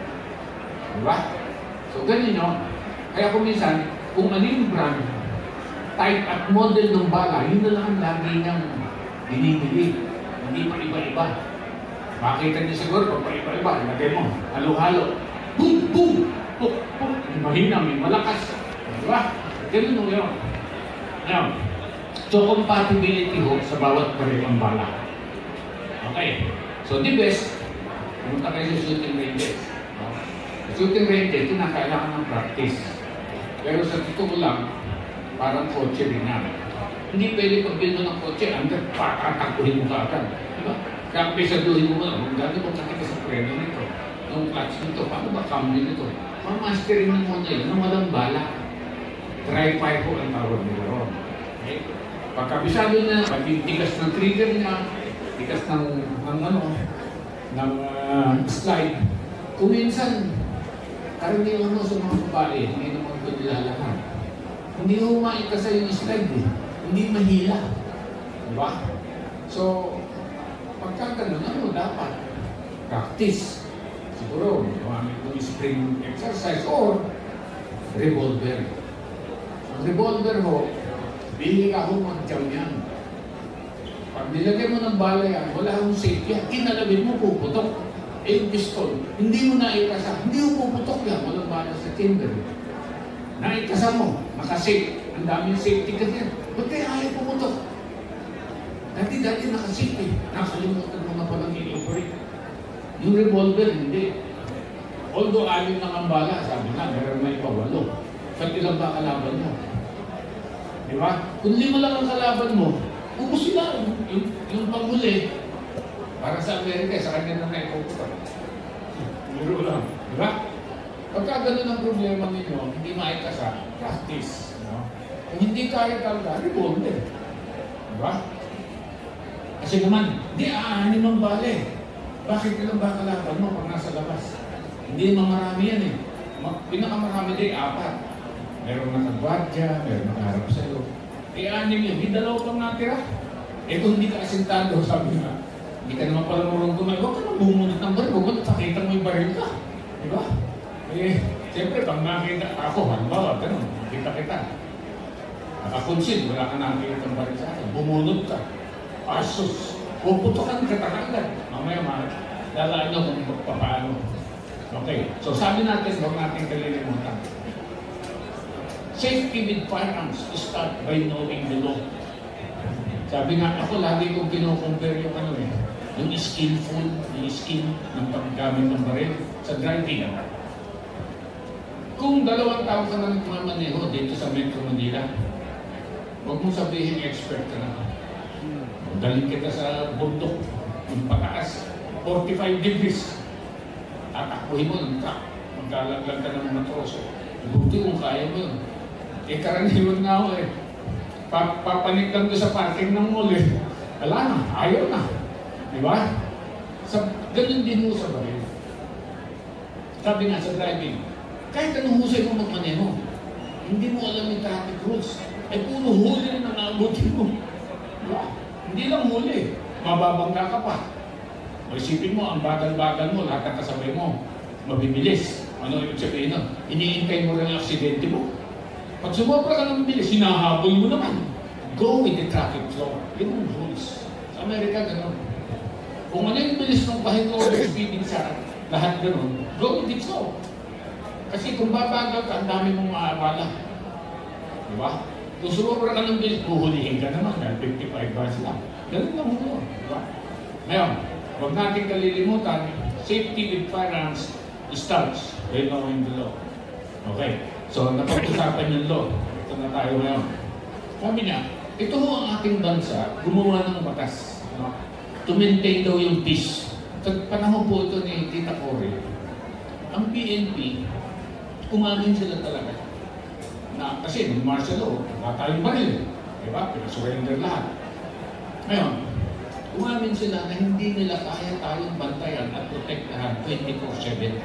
Diba? So, ganun yun. Kaya kung minsan, kung ano yung brand, type at model ng bala, yun na lang ang lagi niyang binibili. Hindi pa iba-iba. Makita niyo siguro, pag pa-iba-iba, ilagay mo, halo-halo. Boom! Boom! Puk! Puk! Mahina, may malakas. Diba? Ganun nung yun. Ngayon, so compatibility ho sa bawat baril ang bala. Okay. So the best, pumunta kayo sa shooting ranges. No? Shooting ranges, kinakailangan ng practice. Pero sa totoo lang, parang kotse rin yan. Hindi pwede pag-build mo ng kotse, hanggang patatakbuhin mo ka agad. Diba? Kaya pesaduhin mo mo, kung gano'n kung sakit sa preno nito, yung clutch nito, paano ba cambio nito? Mamasterin mo muna yun, nang walang bala. Dry fire ho ang tawag nila ron. Okay? Pagkabisado niya, pag-tigas ng trigger niya, tigas ng, ng ano, ng uh, slide. Kung minsan, karamihan mo sa mga babae, hindi naman ito nilalakan. Hindi mo maikasa yung slide eh. Hindi mahila. Diba? So, pagka ganun, ano dapat? Practice. Siguro, gumamit mo yung spring exercise or revolver. Ang revolver ho, bili ka ho mag-jam yan. Pag nilagay mo ng bala yan, wala akong safe yan. Kinalabit mo, puputok. Eh, yung pistol, hindi mo naikasa. Hindi mo puputok yan. Walang bala sa chamber. Naikasa mo, nakasafe. Ang daming safety ka yan. Ba't kaya ayaw puputok? Dati-dati nakasafe eh. Nakalimutan mo na palang i-operate. Yung revolver, hindi. Although alim lang ang bala, sabi nga, meron may pawalo. Sa ilang ba kalaban mo? Di ba? Kung lima lang ang kalaban mo, ubus sila. Yung, yung panghuli, para sa Amerika, sa kanya na naipuputan. Biro lang. Di ba? Pagka ganun ang problema ninyo, hindi maikasa, practice. No? Kung hindi kaya talaga, revolver. Di ba? Kasi naman, di aanin ang bale. Bakit ilang ba kalaban mo pag nasa labas? Hindi naman marami yan eh. Pinakamarami din, apat. Meron nakagwadya, meron nakaharap sa'yo. Eh, anim yun, hindi dalaw pang natira. Eh, kung hindi ka asintado, sabi nga, hindi ka naman pala marunong gumay, huwag ka nang bumunot ng baril, huwag ka nakita mo yung baril ka. Diba? Eh, siyempre, pag makita ako, halimbawa, ganun. nakita kita. Nakakonsin, wala ka nakikita ng baril sa akin. Bumunod ka. Asus, puputokan ka agad. Mamaya mga, lalaan nyo kung paano. Okay, so sabi natin, huwag natin kalilimutan. Safety with firearms start by knowing the law. Sabi nga, ako lagi kong kino-compare yung ano eh, yung skillful, yung skill ng paggamit ng baril sa driving. Kung dalawang tao ka na nagmamaneho dito sa Metro Manila, huwag mong sabihin expert ka na. Daling kita sa bundok, yung pataas, forty-five degrees. Atakbuhin mo ng truck, maglalaglag ka ng mga troso. Buti kung kaya mo yun. Eh, karaniwan nga ako eh. Papanik lang doon sa parking ng mall eh. Wala na, ayaw na. Di ba? Sa, ganun din mo sa baril. Sabi nga sa driving, kahit anong husay mo magmaneho, hindi mo alam yung traffic rules. Eh, puro huli rin ang naabutin mo. Diba? Hindi lang huli. Mababangga ka pa. Isipin mo, ang bagal-bagal mo, lahat ng kasabay mo, mabibilis. Ano yung sabihin nun? Iniintay mo rin ang aksidente mo. Pag sumobra ka ng bilis, hinahabol mo naman. Go with the traffic flow. Yun ang rules. Sa Amerika, gano'n. Kung ano yung bilis ng pahinto o speeding sa lahat gano'n, go with the flow. Kasi kung babagal ka, ang dami mong maabala. Diba? Kung sumobra ka ng bilis, buhulihin ka naman dahil fifty-five bars lang. Ganun lang mo. Diba? Ngayon, huwag natin kalilimutan, safety with firearms starts by knowing the law. Okay, so napag-usapan yung law. Ito na tayo ngayon. Sabi niya, ito ho ang ating bansa, gumawa ng batas. No? To maintain daw yung peace. Sa panahon po ito ni Tita Cory, ang P N P, umamin sila talaga. Na, kasi ng martial law, wala tayong baril. Diba? Pina-surrender lahat. Ngayon, umamin sila na hindi nila kaya tayong bantayan at protektahan twenty-four seven.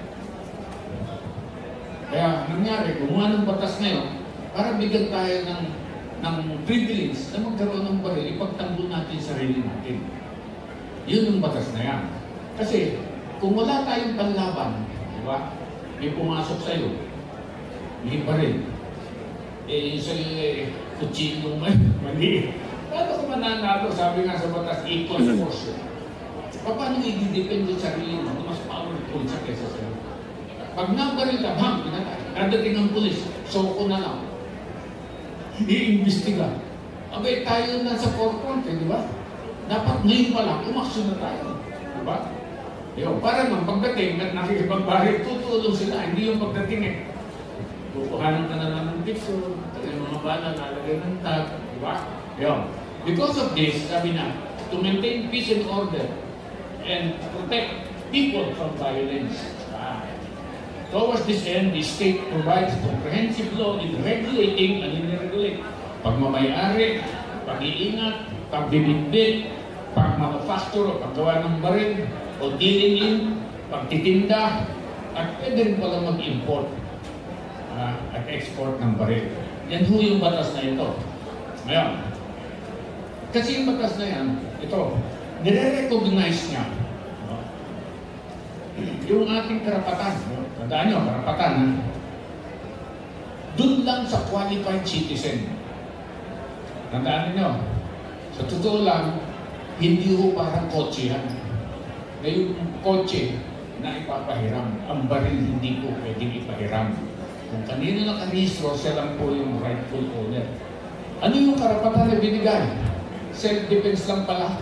Kaya nangyari, gumawa ng batas ngayon para bigyan tayo ng, ng privilege na magkaroon ng baril, ipagtanggol natin sarili natin. Yun yung batas na yan. Kasi kung wala tayong panlaban, di ba? May pumasok sa'yo, may baril. Eh, sa'yo eh, kutsilong mali. Paano kung mananalo, sabi nga sa batas, equal force. Paano i-depend yung sarili mo na mas powerful sa kesa sa'yo? Pag nabaril ka, bang, dadating ang pulis, so ko na lang. I-imbestiga. Abay, tayo na sa forefront, eh, di ba? Dapat ngayon pa lang, umaksyon na tayo. Di ba? Yo, para man, pagdating, nakikipagbaril, tutulong sila. Hindi yung pagdating eh. Kukuhanan ka na lang ng picture, yung mga bala, nalagay ng tag, di ba? Yo. Because of this, sabi na, to maintain peace and order and protect people from violence. Ah. Towards this end, the state provides comprehensive law in regulating and in-regulate pagmamayari, pag-iingat, pagbibitbit, pag-manufacture o paggawa ng baril, o dealing in, pagtitinda, at pwede rin pala mag-import uh, at export ng baril. Yan ho yung batas na ito. Ngayon, kasi yung batas na yan, ito, nire-recognize niya no? Yung ating karapatan. No? Tandaan nyo, karapatan. Ha? Doon lang sa qualified citizen. Tandaan nyo, sa totoo lang, hindi ho parang kotse yan. Na yung kotse na ipapahiram, ang baril hindi po pwedeng ipahiram. Kung kanino nakarehistro, siya lang po yung rightful owner. Ano yung karapatan na binigay? Self-defense lang pala.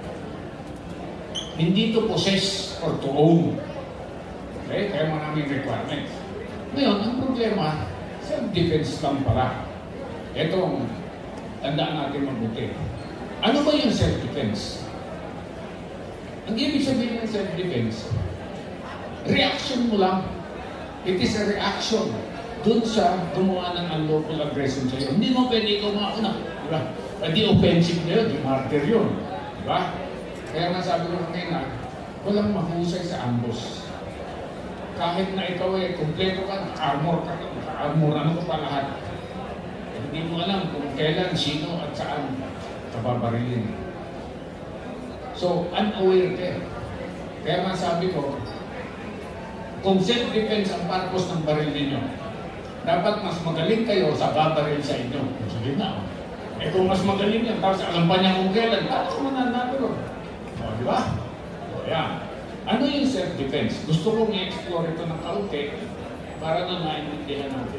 Hindi to possess or to own. Okay? Kaya maraming requirements. Ngayon, ang problema, self-defense lang pala. Ito, tandaan natin mabuti. Ano ba yung self-defense? Ang ibig sabihin ng self-defense, reaction mo lang. It is a reaction dun sa gumawa ng unlawful aggression sa'yo. Hindi mo pwede ikaw mauna. Diba? Pwede offensive na yun, di martyr yun. Diba? Kaya nga sabi ko kanina, walang mahusay sa ambush. Kahit na ikaw eh, kumpleto ka, armor ka, armor ano pa lahat. Eh, hindi mo alam kung kailan, sino at saan kababarilin. So, unaware ka. Kaya nga sabi ko, kung self-defense ang purpose ng baril ninyo, dapat mas magaling kayo sa babaril sa inyo. Sige na. Eh kung mas magaling yan, tapos alam pa niya kung kailan, tapos mananalo. O, di ba? O, yan. Ano yung self-defense? Gusto kong i-explore ito ng kaunti para na naintindihan natin.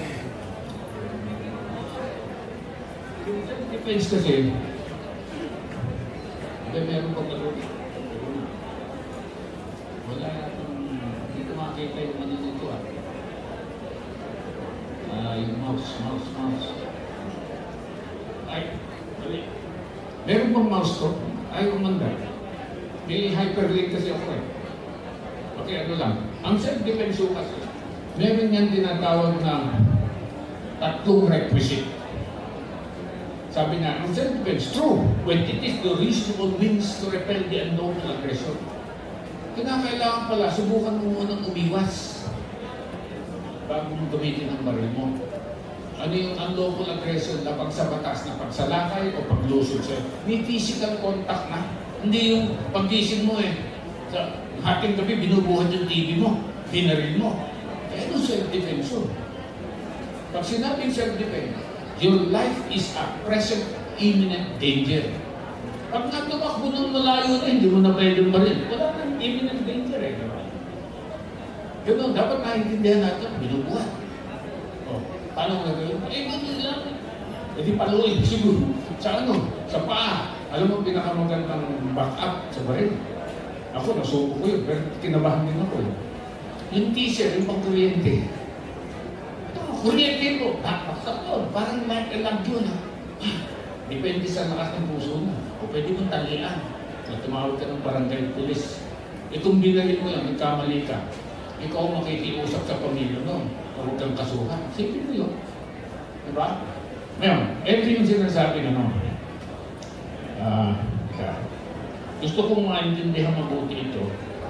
Yung self-defense kasi, hindi meron pag gano'n. Wala itong, hindi ko makita yung ano nito ah. Uh, yung mouse, mouse, mouse. Ay, mali. Meron bang mouse to? Ay, umanda. May hyperlink kasi ako eh. Okay, ano lang. Ang self-defense kasi, meron yan tinatawag na tatlong requisite. Sabi nga, ang self-defense, true, when it is the reasonable means to repel the unlawful aggression. Kinakailangan pala, subukan mo munang umiwas bago mo gamitin ang baril mo. Ano yung unlawful aggression na pag sa batas na pagsalakay o paglusod sa'yo? May physical contact na. Hindi yung pag-gising mo eh. Sa hating gabi, binubuhat yung T V mo, binaril mo. Eh, ano self-defense yun? Pag sinabing self-defense, your life is a present imminent danger. Pag natumakbo ng malayo na, hindi mo na pwedeng baril. Wala nang imminent danger eh. Ganun, dapat naiintindihan natin, binubuhat. O, paano nga gawin? Eh, ganun lang. E di paluin siguro. Sa ano? Sa paa. Alam mo, pinakamagandang back-up sa baril. Ako, nasubo ko yun, pero kinabahan din ako yun. Yung teaser, yung pang-kuryente. Ito, kuryente mo, bakbaksak yun. Parang light alarm yun. Ha? Depende sa lakas ng puso mo. O pwede mong talian. Na tumawag ka ng barangay police. Itong binaril mo yan, nagkamali ka. Ikaw makikiusap sa pamilya noon. Huwag kang kasuhan. Sige mo yun. Diba? Ngayon, ito yung sinasabi na no. Ah, uh, gusto kong maintindihan mabuti ito.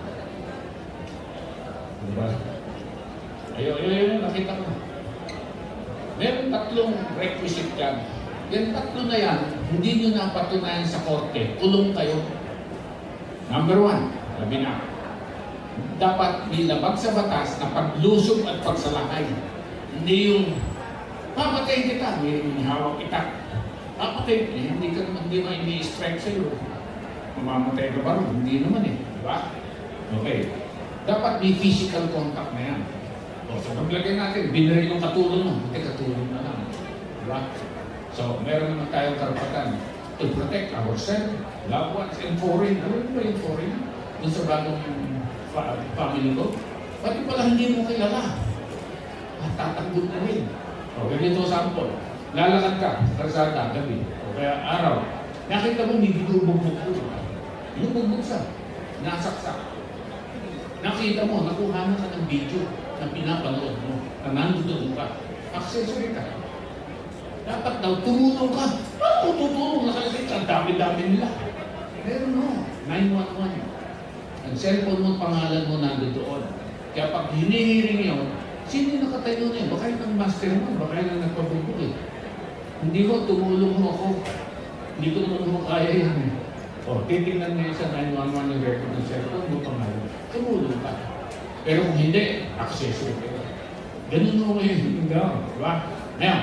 Diba? Ayun, ayun, ayun, nakita ko. Meron tatlong requisite yan. Yan tatlo na yan, hindi nyo napatunayan sa korte. Kulong kayo. Number one, sabi na, dapat nilabag sa batas na paglusob at pagsalakay. Hindi yung papatayin kita, may hawak itak. Papatayin, eh, hindi ka naman, hindi naman ini-strike sa'yo. Mamamatay ka ba rin? Hindi naman eh. Diba? Okay. Dapat may physical contact na yan. O, so paglagay natin, binaril yung katulong mo. Hindi, katulong na lang. Diba? So, meron naman tayong karapatan to protect ourselves, loved ones, and foreign. Ano ba yung foreign? Doon sa bagong family ko, pati pala hindi mo kilala. At tatanggol na rin. O, ganito sample. Lalakad ka, karsada, gabi, o kaya araw. Nakita mo, may binubugbog ko. Binubugbog sa, nasaksak. Nakita mo, nakuha na ka ng video na pinapanood mo, na nandoon ka. Accessory ka. Dapat daw, tumulong ka. Ah, tutulong na kasi ang dami-dami nila. Pero no, nine one one. Ang cellphone mo, pangalan mo nandun doon. Kaya pag hinihiring yun, sino yung nakatayo na yun? Baka yun ang master mo, baka yun ang nagpabugbog eh. Hindi ko, tumulong mo ako. Hindi ko naman mo kaya yan eh. O, titingnan mo yun sa nine one one yung record ng cellphone mo, pangalan. Tumulong ka. Pero kung hindi, accessory ka. Ganun mo ngayon. Diba? Ngayon,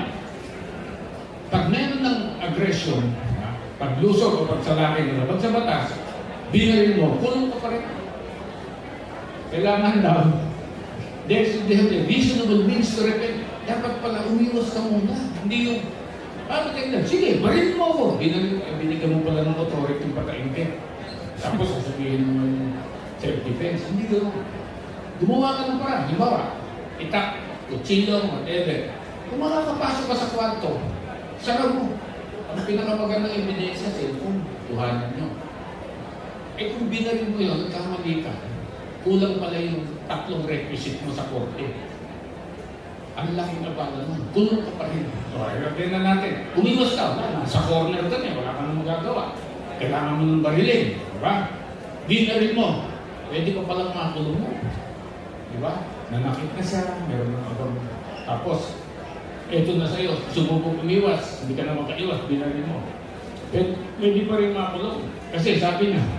pag meron ng aggression, paglusog o pagsalaki nila, pag sa batas, binaril mo, kulong ka pa rin. Kailangan daw, there's a reasonable means to repel. Dapat pala umiwas ka muna. Hindi yung, paano tingnan? Sige, baril mo ako. Binaril, eh, binigyan mo pala ng authority yung patainte. Tapos sasabihin mo yung self-defense. Hindi gano'n. Gumawa ka ng parang. Halimbawa, itak, kutsilyo, whatever. Kung makakapasok ka sa kwarto, saka mo. Ang pinakamagandang ebidensya sa cellphone, tuhanan nyo. Eh kung binaril mo yun, nagkamali ka. Kulang pala yung tatlong requisite mo sa korte. Ang laking abala mo, kulong ka pa rin. So, ayun na natin. Umiwas ka, wala, nasa corner ka na, wala ka nang magagawa. Kailangan mo nang barilin, diba? Binaril mo, pwede pa palang makulong mo. Diba? Nanakit na siya, meron ng abang. Tapos, eto na sa'yo, sububong umiwas, hindi ka na makaiwas, binaril mo. Pero pwede pa rin makulong. Kasi sabi niya,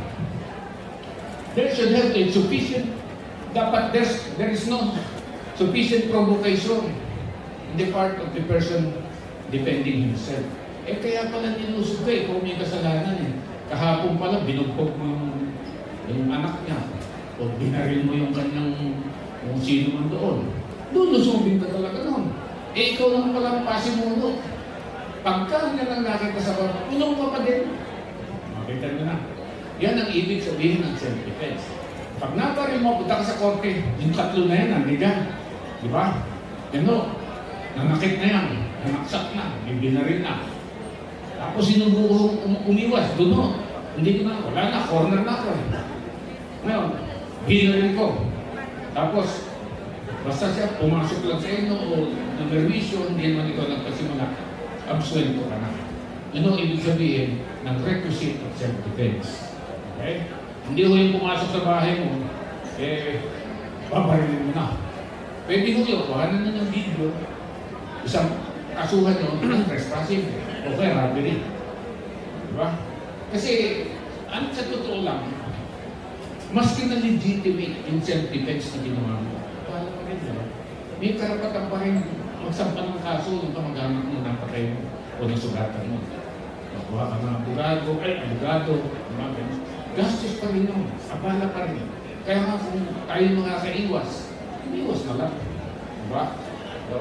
there should have a sufficient, dapat there's, there is no sufficient provocation in the part of the person defending himself. Eh kaya pala nilusog ka, ikaw may kasalanan eh. Kahapon pala, binugbog mo yung, yung anak niya. O binaril mo yung kanyang, kung sino man doon. Doon, lusubin ka talaga noon. Eh ikaw lang pala ang pasimuno. Pagka nga lang nakita sa korte, unong ka pa din. Makita nyo na. Yan ang ibig sabihin ng self-defense. Pag naparil mo, punta ka sa korte, yung tatlo na yan, nandiyan. Di ba? Yan o, nanakit na yan, nanaksak na, bibinaril na. Tapos sinubuko um umiwas, doon o. Hindi ko na, wala na, corner na ako. Ngayon, binaril ko. Tapos, basta siya, pumasok lang sa inyo o namerwisyo, hindi naman ikaw nagpasimula, absuelto ka na. Yun ang ibig sabihin ng requisite of self-defense. Okay? Hindi ko yung pumasok sa bahay mo, eh, babarilin mo na. Pwede ko yung kuhanan na ng video, isang kasuhan nyo ng trespassing o kaya robbery. Diba? Kasi, ano sa totoo lang, maski na legitimate yung self-defense na ginawa mo, paano pa rin diba? May karapatan pa rin magsampa ng kaso yung kamag-anak mo napatay mo o nasugatan mo. Nakuha ka ng abogado, ay abogado, gastos pa rin yun, abala pa rin. Kaya nga kung tayo mga kaiwas, iwas na lang. Diba? So,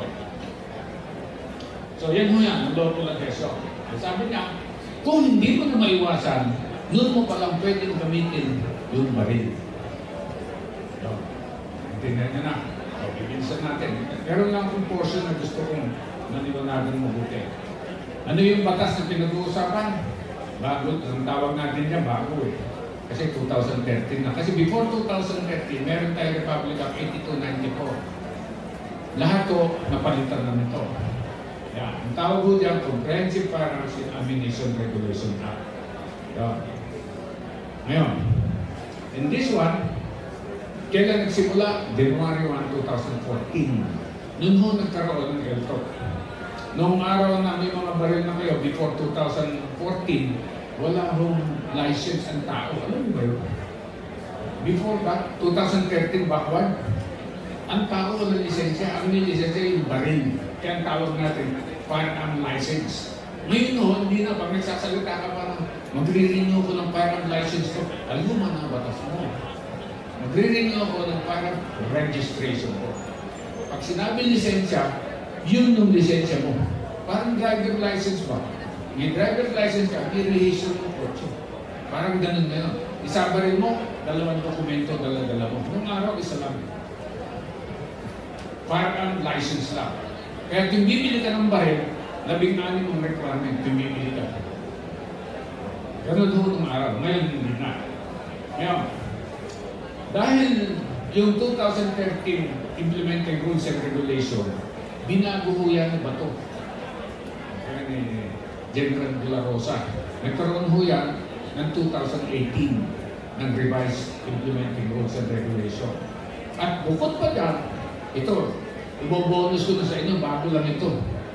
so yan mo yan, ang lawful aggression. Sabi niya, kung hindi mo na maiwasan, noon mo palang pwedeng gamitin yung baril. So, intindihan niya na. So, bibilisan natin. Meron lang akong portion na gusto kong naniwanagan mo buti. Ano yung batas na pinag-uusapan? Bago, ang tawag natin niya, bago eh. Kasi two thousand thirteen na. Kasi before two thousand thirteen, meron tayo Republic Act eighty-two ninety-four. Lahat ko napalitan na nito. Yan. Ang tawag ko diyan, Comprehensive Firearms and Ammunition Regulation Act. Yan. Ngayon, in this one, kailan nagsimula? January first, two thousand fourteen. Noon ho nagkaroon ng L T O C. Noong araw na may mga baril na kayo, before two thousand fourteen, wala hong license ang tao. Alam mo ba yun? Before ba? two thousand thirteen backward, ang tao walang lisensya. Ang may lisensya yung baril. Kaya ang tawag natin, firearm license. Ngayon ho, hindi na. Pag nagsasalita ka parang, magre-renew ko ng firearm license ko. Alam mo man ang batas mo. Magre-renew ako ng firearm registration ko. Pag sinabi lisensya, yun yung lisensya mo. Parang driver license ba? May driver license ka, may rehisto ng kotse. Parang ganun na yun. Isa ba rin mo, dalawang dokumento, dala-dala mo. Nung araw, isa lang. Firearm license lang. Kaya kung bibili ka ng baril, labing anim ang requirement, kung bibili ka. Ganun doon nung araw. Ngayon, hindi na. Ngayon, dahil yung two thousand thirteen Implementing Rules and Regulation, binago ho yan ng bato. Kaya ni General De La Rosa. Nagkaroon ho yan ng two thousand eighteen ng Revised Implementing Rules and Regulation. At bukod pa dyan, ito, ibobonus ko na sa inyo, bago lang ito.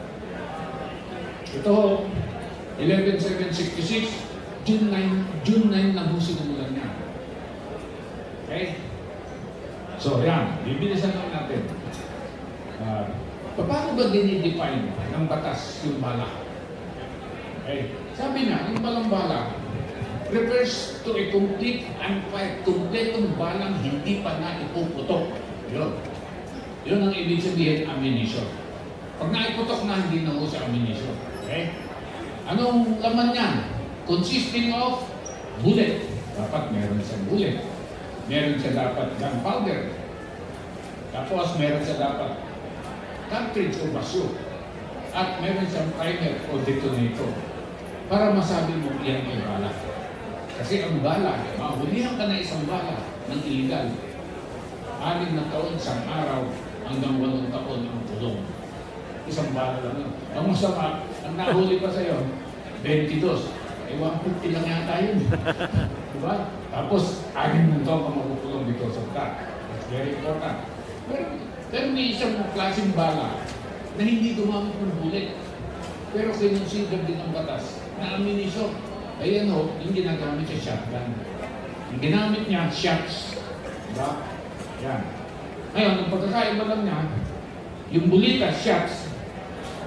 Ito, eleven seven sixty-six, June nine lang ho sinimulan niya. Okay? So, yan, bibilisan lang natin. Uh, paano ba dinidefine ng batas yung bala? Okay. Sabi nga, yung balang bala refers to a complete and fired, kompletong balang hindi pa na ipuputok. Yun. Yun ang ibig sabihin, ammunition. Pag naiputok na, hindi na ho sa ammunition. Okay? Anong laman yan? Consisting of bullet. Dapat meron siyang bullet. Meron siya dapat gunpowder. Tapos meron siya dapat cartridge o basyo. At meron siyang primer o detonator. Para masabi mo yan ay bala. Kasi ang bala, mahulihan ka na isang bala ng illegal. Anim na taon, isang araw, hanggang walong taon ang tulong. Isang bala lang yun. Ang masama, ang nahuli pa sa'yo, twenty-two. Eh, one fifty lang yata yun. Diba? Tapos, anim na taon ka makukulong because of that. That's very important. Pero, pero may isang klaseng bala na hindi gumamit ng bullet. Pero kinonsider din ang batas na ammunition. Ayan o, yung ginagamit sa shotgun. Yung ginamit niya, shots. Diba? Yan. Ngayon, ang pagkakaiba lang niya, yung bulita, shots,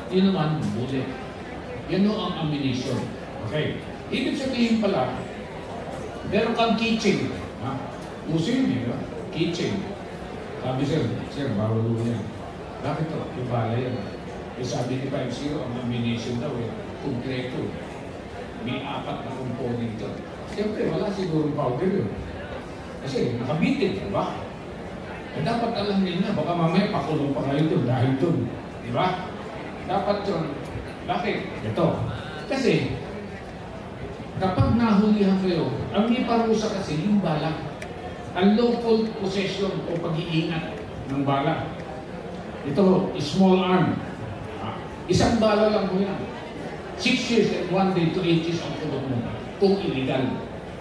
Yun naman, bullet. Yan o ang ammunition. Okay. Ibig sabihin pala, meron kang keychain. Ha? Uso yun eh, keychain. Sabi sir, sir, bawal mo yan. Bakit to? Yung bala yan. Eh sabi ni five zero, ang ammunition daw eh, kompleto. May apat na component doon. Siyempre, wala siguro powder yun. Kasi nakabitin, di ba? Eh dapat alam nila, baka mamaya pakulong pa kayo doon dahil doon. Di ba? Dapat yun. Bakit? Ito. Kasi, kapag nahulihan kayo, ang may parusa kasi yung bala. Ang lawful possession o pag-iingat ng bala. Ito, small arm. Isang bala lang mo yan. Six years and one day to eight years ang kulong mo. Kung illegal.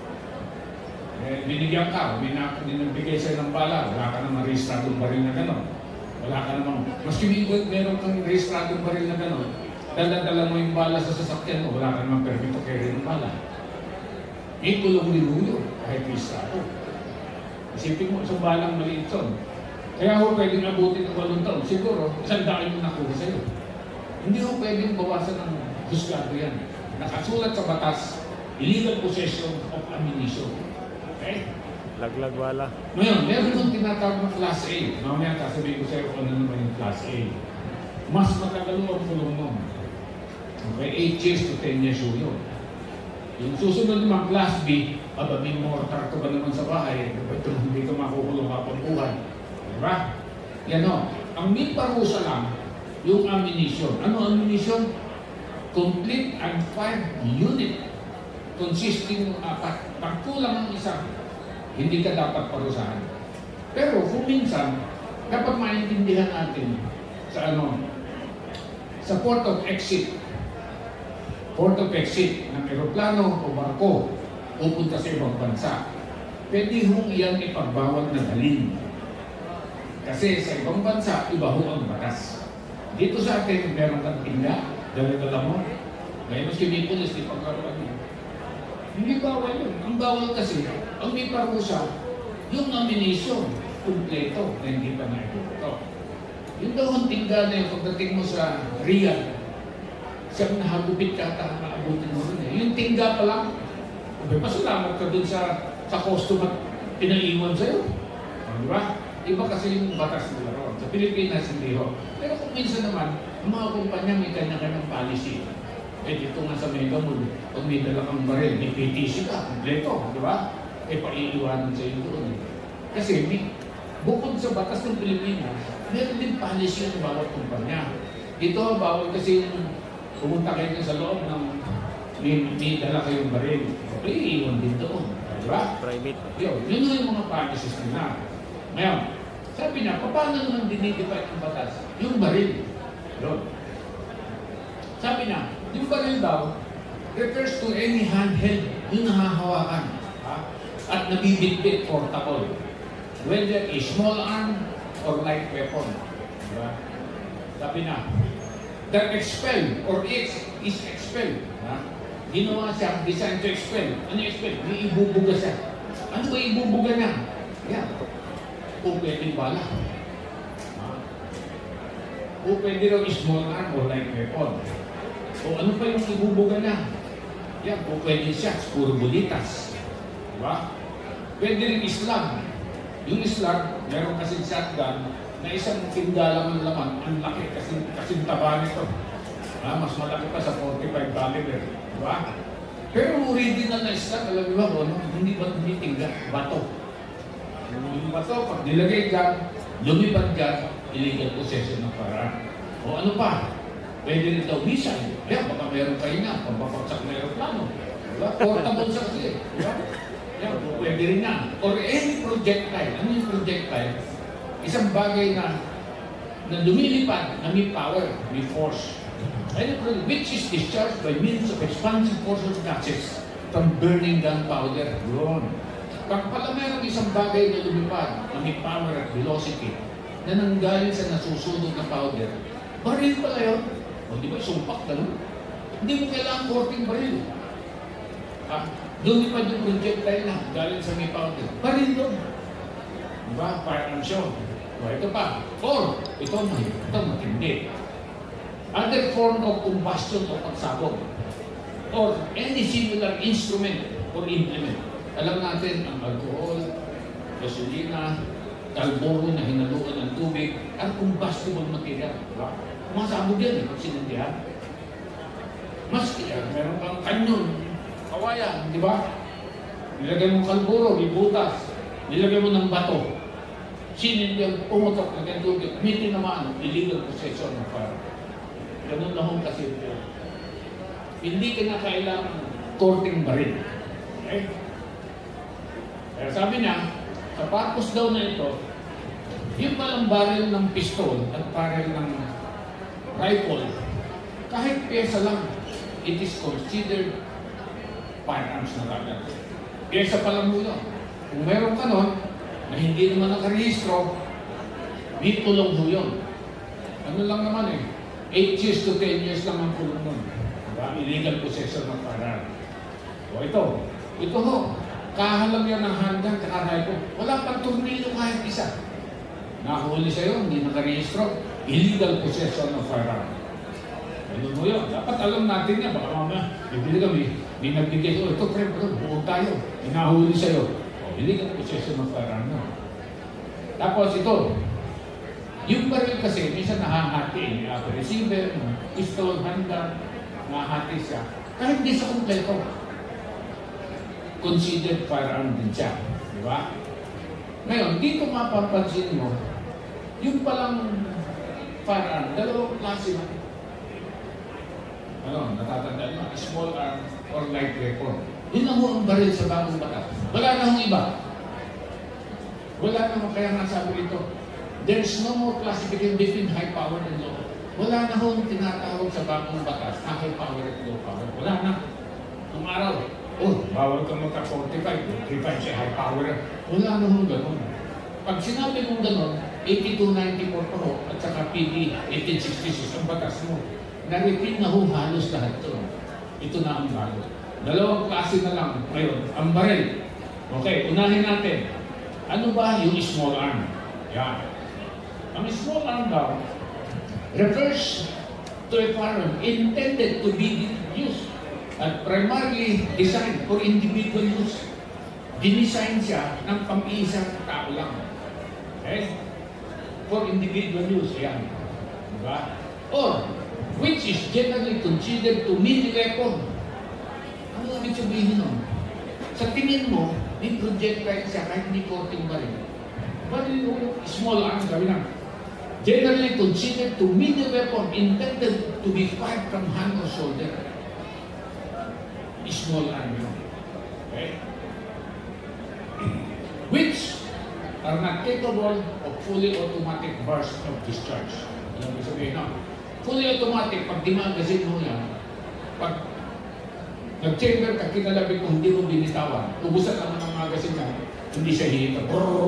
Eh, binigyan ka, may nagbigay sa'yo ng bala, wala ka naman rehistradong baril na gano'n. Wala ka naman. Maski meron kang rehistradong baril na gano'n, dala-dala mo yung bala sa sasakyan mo, wala ka naman permito carry ng bala. May kulong din mo yun, kahit rehistrado. Isipin mo, isang balang maliit yun. Kaya ako pwedeng abutin ng walong taon. Siguro, isang daan yung nakuha sa'yo. Hindi ko pwedeng bawasan ng husgado yan. Nakasulat sa batas, illegal possession of ammunition. Okay? Laglag wala. Ngayon, meron yung tinatawag ng Class A. Mamaya kasabihin ko sa'yo kung ano naman yung Class A. Mas matagal ang kulong mo. Okay, eight years to ten years yun. Yung susunod naman, Class B, aba, may mortar ka ba naman sa bahay? Ito, hindi ka makukulong kapag buhay. Diba? Yan o. Ang may parusa lang, yung ammunition. Ano ammunition? Complete and fired unit consisting ng apat. Pag kulang ang isa, hindi ka dapat parusahan. Pero kung minsan, dapat maintindihan natin sa ano, sa port of exit, port of exit ng eroplano o barko pupunta sa ibang bansa. Pwede hong iyan ipagbawal na dalhin. Kasi sa ibang bansa, iba ho ang batas. Dito sa atin, meron kang tinga, dala-dala mo. Ngayon, mas may pulis, di pagkaroon mo. Hindi bawal yun. Ang bawal kasi, ang may parusa, yung ammunition, kumpleto, na hindi pa naikuto. Yung daw ang tingga na yung pagdating mo sa Riyadh, siyang nahagupit ka at naabutin mo rin eh. Yung tingga pa lang, okay, pasalamat ka dun sa, sa costume at pinaiwan sa'yo. Di ba? Iba kasi yung batas nila ron. Sa Pilipinas, hindi ho. Pero kung minsan naman, ang mga kumpanya may kanya-kanyang policy. Eh, dito nga sa Mega Mall, pag may dala kang baril, may P T C ka, kompleto, di ba? Eh, paiiwanan sa iyo doon. Kasi, may, bukod sa batas ng Pilipinas, meron din policy ng bawat kumpanya. Dito, bawal kasi yung pumunta kayo sa loob ng may, may dala kayong baril. Okay, iiwan din doon. Di ba? Private. Yun, yun yung mga policies nila. Ngayon, sabi na, paano naman dinidivide ng batas? Yung baril. Yun. Sabi na, yung baril daw refers to any handheld yung nahahawakan. Ha? At nabibitbit portable. Whether a small arm or light weapon. Diba? Sabi na, that expel or is, is expel. Ha? Ginawa siya, designed to expel. Ano expel? May ibubuga siya. Ano ba ibubuga niya? Yan. O pwede bala. O pwede raw small arm or light weapon. O ano pa yung ibubuga na? Yan, o pwede siya, puro bulitas. Diba? Pwede rin slug. Yung slug, meron kasi shotgun na isang tinggalang ng laman, ang laki kasi, kasi taba nito. Ah, mas malaki pa sa forty-five caliber. Diba? Pero original na slug, alam mo ba, ano? Hindi ba hindi tingga? Bato. Yung bato, pag nilagay dyan, lumipad dyan, illegal possession ng paraan. O ano pa? Pwede rin daw missile. Kaya baka meron kayo na, pampapagsak na aeroplano. Diba? Portable sa kasi. Diba? Yan, pwede rin na. Or any projectile. Ano yung projectile? Isang bagay na na lumilipad, na may power, may force. Any project, which is discharged by means of expansive force of gases from burning gunpowder. Yun. Pag pala meron isang bagay na lumipad, na may power at velocity, na nanggaling sa nasusunog na powder, baril pala yun. O di ba, sumpak ka nun? Hindi mo kailangan korting baril. Ah, lumipad yung projectile na, galing sa may powder. Baril doon. Di ba? Firearm show. O ito pa. Or, ito, ito matindi. other form of combustion o pagsabog, or any similar instrument or implement. Alam natin, ang alcohol, gasolina, kalboro na hinaluan ng tubig, ang combustible material. Diba? Masabog yan eh, pag sinundihan. Maski yan, meron kang kanyon, kawayan, di ba? Nilagay mo kalboro, ibutas, nilagay mo ng bato. Sinundihan, pumutok, lagyan tubig, may tinamaan, illegal possession ng fire. Ganun lang kasi yun. Hindi ka na kailangan korting baril. Okay? Kaya sabi niya, sa purpose daw na ito, yung palang baril ng pistol at baril ng rifle, kahit pyesa lang, it is considered firearms na agad. Pyesa pa lang muna. Kung meron ka nun, na hindi naman nakarehistro, may tulong ho yun. Ano lang naman eh, eight years to ten years lang ang tulong nun. Diba? Illegal possession ng firearm. O ito, ito ho, kahalang yan ng handgun, kakaray ko. Wala pang tornilyo kahit isa. Nakahuli sa'yo, hindi nakarehistro, illegal possession ng firearm. Ano mo yun? Dapat alam natin yan. Baka mamaya, bibili kami, may nagbigay ko, ito pre, bro, buong tayo. Hinahuli sa'yo. O, illegal possession ng firearm no? Tapos ito, yung baril kasi, minsan nahahati. May upper receiver, pistol, handgun, nahahati siya. Kahit di sa kompleto, considered firearm din siya. Di ba? Ngayon, dito mapapansin mo, yung palang firearm, dalawang klase na. Ano, natatandaan mo, small arm or light weapon. Yun lang mo ang baril sa bagong batas. Wala na hong iba. Wala na, kaya nga sabi rito, there's no more classification between high power and low. Wala na hong tinatawag sa bagong batas na high power at low power. Wala na. Nung araw, oh, bawal kang magka forty-five, forty-five siya high power. Wala na hong gano'n. Pag sinabi mong gano'n, eighty-two ninety-four pa ho, at saka P D eighteen sixty-six ang batas mo. Na-repeat na ho halos lahat ito. Ito na ang bago. Dalawang klase na lang ngayon. Ang baril. Okay, unahin natin. Ano ba yung small arm? Yan. Ang small arm daw refers to a firearm intended to be used at primarily designed for individual use. Dinisign siya ng pang-iisang tao lang. Okay? For individual use. Yan. Diba? Or, which is generally considered to mean weapon. Ano ibig sabihin nun? Sa tingin mo, may projectile siya kahit hindi korting baril. Baril o small arm, sabi na. Generally considered to mean weapon intended to be fired from hand or shoulder. Small arm yun. Okay? Which are not capable of fully automatic burst of discharge. Ano ibig sabihin nun? Fully automatic, pag dimagazin mo yan, pag nag-chamber ka, kinalabit mo, hindi mo binitawan, ubusan naman ang magazine yan, hindi siya hihita.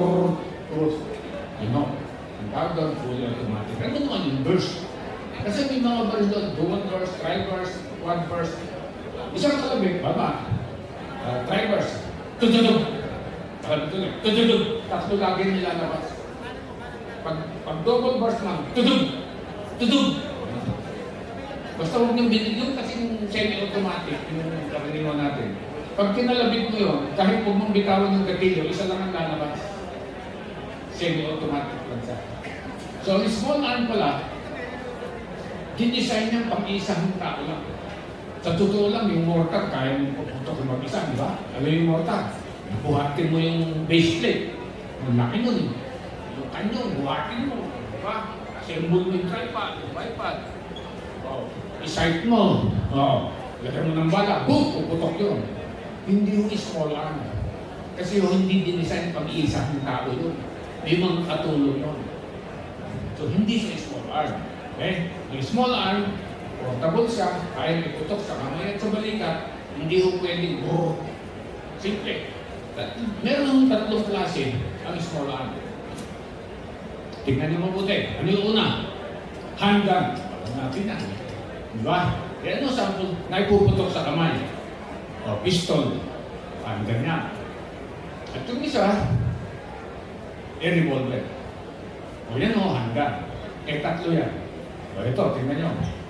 You know, ang tawag doon, fully automatic. Ano naman yung burst? Kasi may mga burst doon, dual burst, tri-burst, one burst. Isang kalabit, baba, uh, tri-burst, tutudog. Kalabit tuloy, tutudog. Tatlo lagi nilalabas. Pag, pag double burst lang, tutudog, tutudog. Basta huwag niyong binigyan kasi yung semi-automatic, yung karaniwan natin. Pag kinalabit mo yun, kahit huwag mong bitawan yung gatilyo, isa lang ang lalabas. Semi-automatic lang siya. So, yung small arm pala, dinesign niyang pang-isang tao lang. Sa totoo lang, yung mortar, kaya mo puputok yung mag-isa, di ba? Alam yung mortar, buhatin mo yung base plate. Ang laki nun eh. Yung kanyo, buhatin mo. Di ba? Assemble mo yung tripod, yung bipod. Oh, isight mo. Oh, lagyan mo ng bala. Boom! Puputok yun. Hindi yung small arm. Kasi yung hindi dinesign pag-iisa ng tao yun. May mga katulong yun. So, hindi siya small arm. Okay? Yung small arm, portable siya, kaya iputok sa kamay at sa balikat, hindi ko pwedeng, oh, simple. Meron ng tatlong klase ang small arm. Tingnan niyo mabuti. Ano yung una? Handgun. Alam natin na. Diba? Kaya ano sample na ipuputok sa kamay? O, pistol. Handgun niya. At yung isa, eh, revolver. O yan o, handgun. Eh, tatlo yan. O ito, tingnan nyo.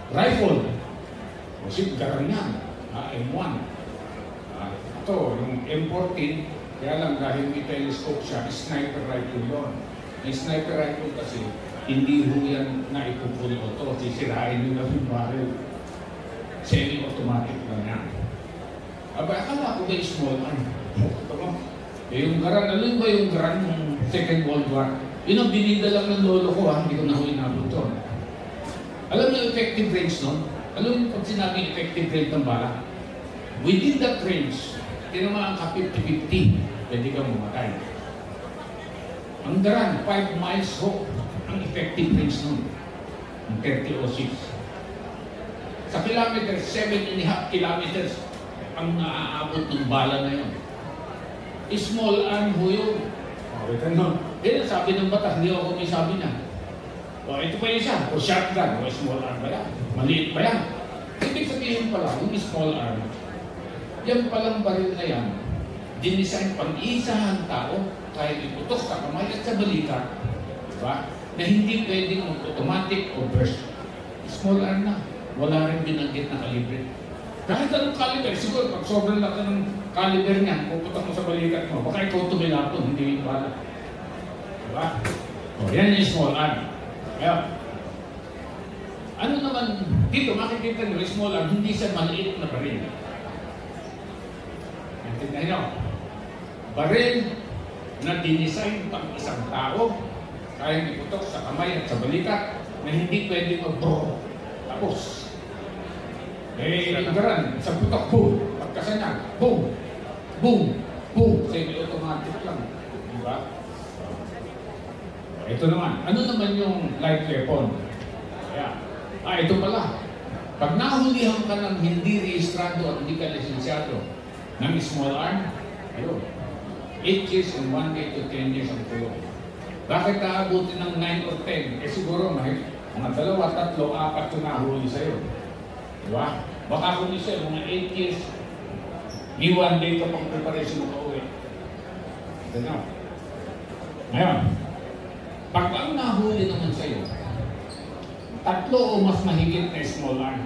rifle. O si garang yan, ah, M one. Ah, ito, yung M fourteen, kaya lang dahil may telescope siya, sniper rifle yun. Yung sniper rifle kasi, hindi ho yan na ipupul auto, sisirain nyo na yung barrel. Semi-automatic lang yan. Aba, akala ko ba yung small arm? Ito mo. Eh, yung garan, alam ba yung garan ng Second World War? Yun ang binida lang ng lolo ko, ha? Hindi ko na ho inabot to. Alam mo yung effective range nun? Alam mo pag sinabing effective range ng bala? Within that range, tinamaan ka fifty fifty, pwede ka mamatay. Ang garan, five miles ho, ang effective range nun. Ang thirty oh six. Sa kilometers, seven and a half kilometers ang naaabot ng bala na yun. Small arm ho yun. O, ito nun. Yan ang sabi ng batas, hindi ako may sabi niya. O, ito pa yung isa. O, shotgun. O, small arm ba yan? Maliit ba yan? Ibig sabihin pala, yung small arm, yan palang baril na yan, dinisign pang-isahang tao, kaya iputok sa kamay at sa balikat, diba? Na hindi pwedeng automatic o burst. Small arm na. Wala rin binanggit na kalibre. Kahit anong caliber, siguro pag sobrang laki ng caliber niyan, puputok mo sa balikat mo, baka ikaw tumilapon, hindi yung bala. Diba? O, yan yung small arm. Kaya, ano naman, dito makikita nyo, small arm, hindi siya maliit na baril. Intindihan nyo? Baril na dinisign pang isang tao, kaya iputok sa kamay at sa balikat, na hindi pwede mag-bro. Tapos, eh, garan, sa putok, boom, pagkasanya, boom, boom, boom, semi-automatic lang. Diba? Ito naman, ano naman yung light weapon? Kaya, ah, ito pala. Pag nahulihan ka ng hindi rehistrado at hindi ka lisensyado ng small arm, ayun, eight years and one day to ten years ang kulong. Bakit naabuti ng nine or ten? Eh siguro, may mga dalawa, tatlo, apat yung nahuli sa'yo. Diba? Baka kung isa, mga eight years, ni one day ka pang preparation mo ka-uwi. Ito na. Ngayon, pag ang nahuli naman sa'yo, tatlo o mas mahigit na small arm.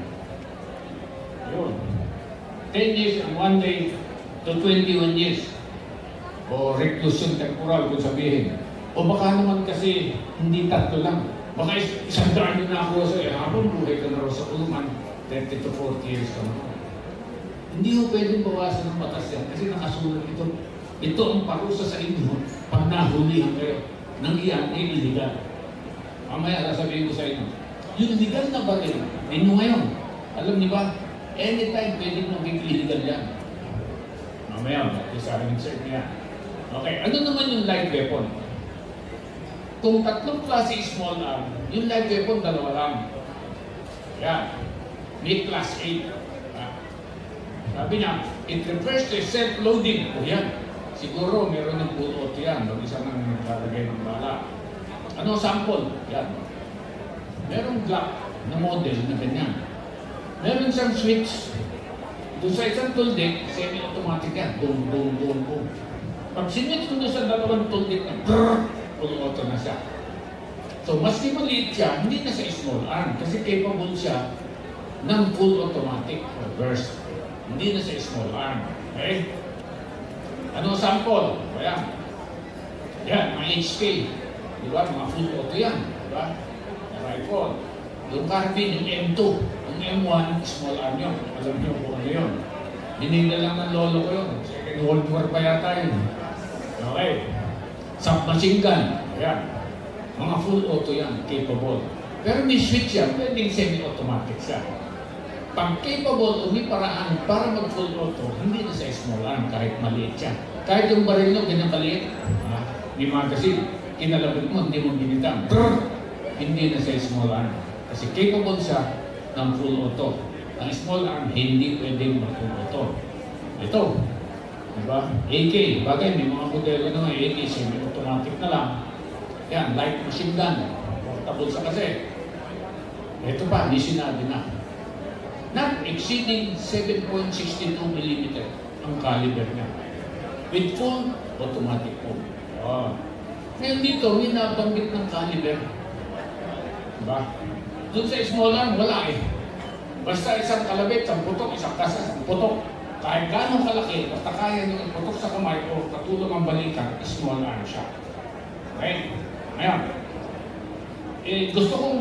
Yun. ten years and one day to twenty-one years. O reclusion temporal kung sabihin. O baka naman kasi hindi tatlo lang. Baka isang daan yung nakuha sa'yo. Habang buhay ka na rin sa kulungan, thirty to forty years ka naman. Hindi mo pwedeng bawasan ng batas yan kasi nakasulat ito. Ito ang parusa sa inyo pag nahulihan kayo. Nang iyan ay illegal. Mamaya sasabihin ko sa inyo, yung legal na baril, din mo ngayon. Alam niyo ba, anytime pwede maging illegal yan. Mamaya, isasabihin sa inyo yan. Okay, ano naman yung light weapon? Kung tatlong klase small arm, yung light weapon dalawa lang. Yan. May class eight. Ah. Sabi niya, it refers to self-loading. O yan. Siguro meron ng full auto yan. Mag-isa nang naglalagay ng bala. Ano sample? Yan. Merong Glock na model na ganyan. Meron siyang switch. Doon sa isang tooldeck, semi-automatic yan. Boom, boom, boom, boom. Pag sinwitch mo doon sa dalawang tooldeck na brrrr, full auto na siya. So, maski maliit siya, hindi na sa small arm. Kasi capable siya ng full automatic or burst. Hindi na sa small arm. Okay? Ano sample? Ayan. Yan, mga H K. Diba? Mga full auto yan. Diba? Rifle. Yung carbine, yung M two. Yung M one, small arm yun. Alam niyo kung ano yun. Hinila lang ng lolo ko yun. Second World War pa yata yun. Okay. Submachine gun. Ayan. Mga full auto yan. Capable. Pero may switch yan. Pwedeng semi-automatic siya. Pag capable o may paraan para mag-full auto, hindi na sa small arm kahit maliit siya. Kahit yung baril nyo, ganyan maliit. Ah, may magazine. Kinalabit mo, hindi mo binitang. Hindi na sa small arm. Kasi capable siya ng full auto. Ang small arm, hindi pwedeng mag-full auto. Ito. Diba? A K. Bagay, may mga modelo na nga A K, semi-automatic na lang. Yan, light machine gun. Portable sa kasi. Ito pa, hindi sinabi na. Not exceeding seven point six two millimeter ang caliber niya. With full automatic mode. Oh. Ngayon dito, may nabanggit ng caliber. Diba? Doon sa small arm, wala eh. Basta isang kalabit, isang putok, isang kasa, isang putok. Kahit gano'ng kalaki, basta kaya nyo putok sa kamay o katulong ang balikan, small arm siya. Okay? Ngayon, eh, gusto kong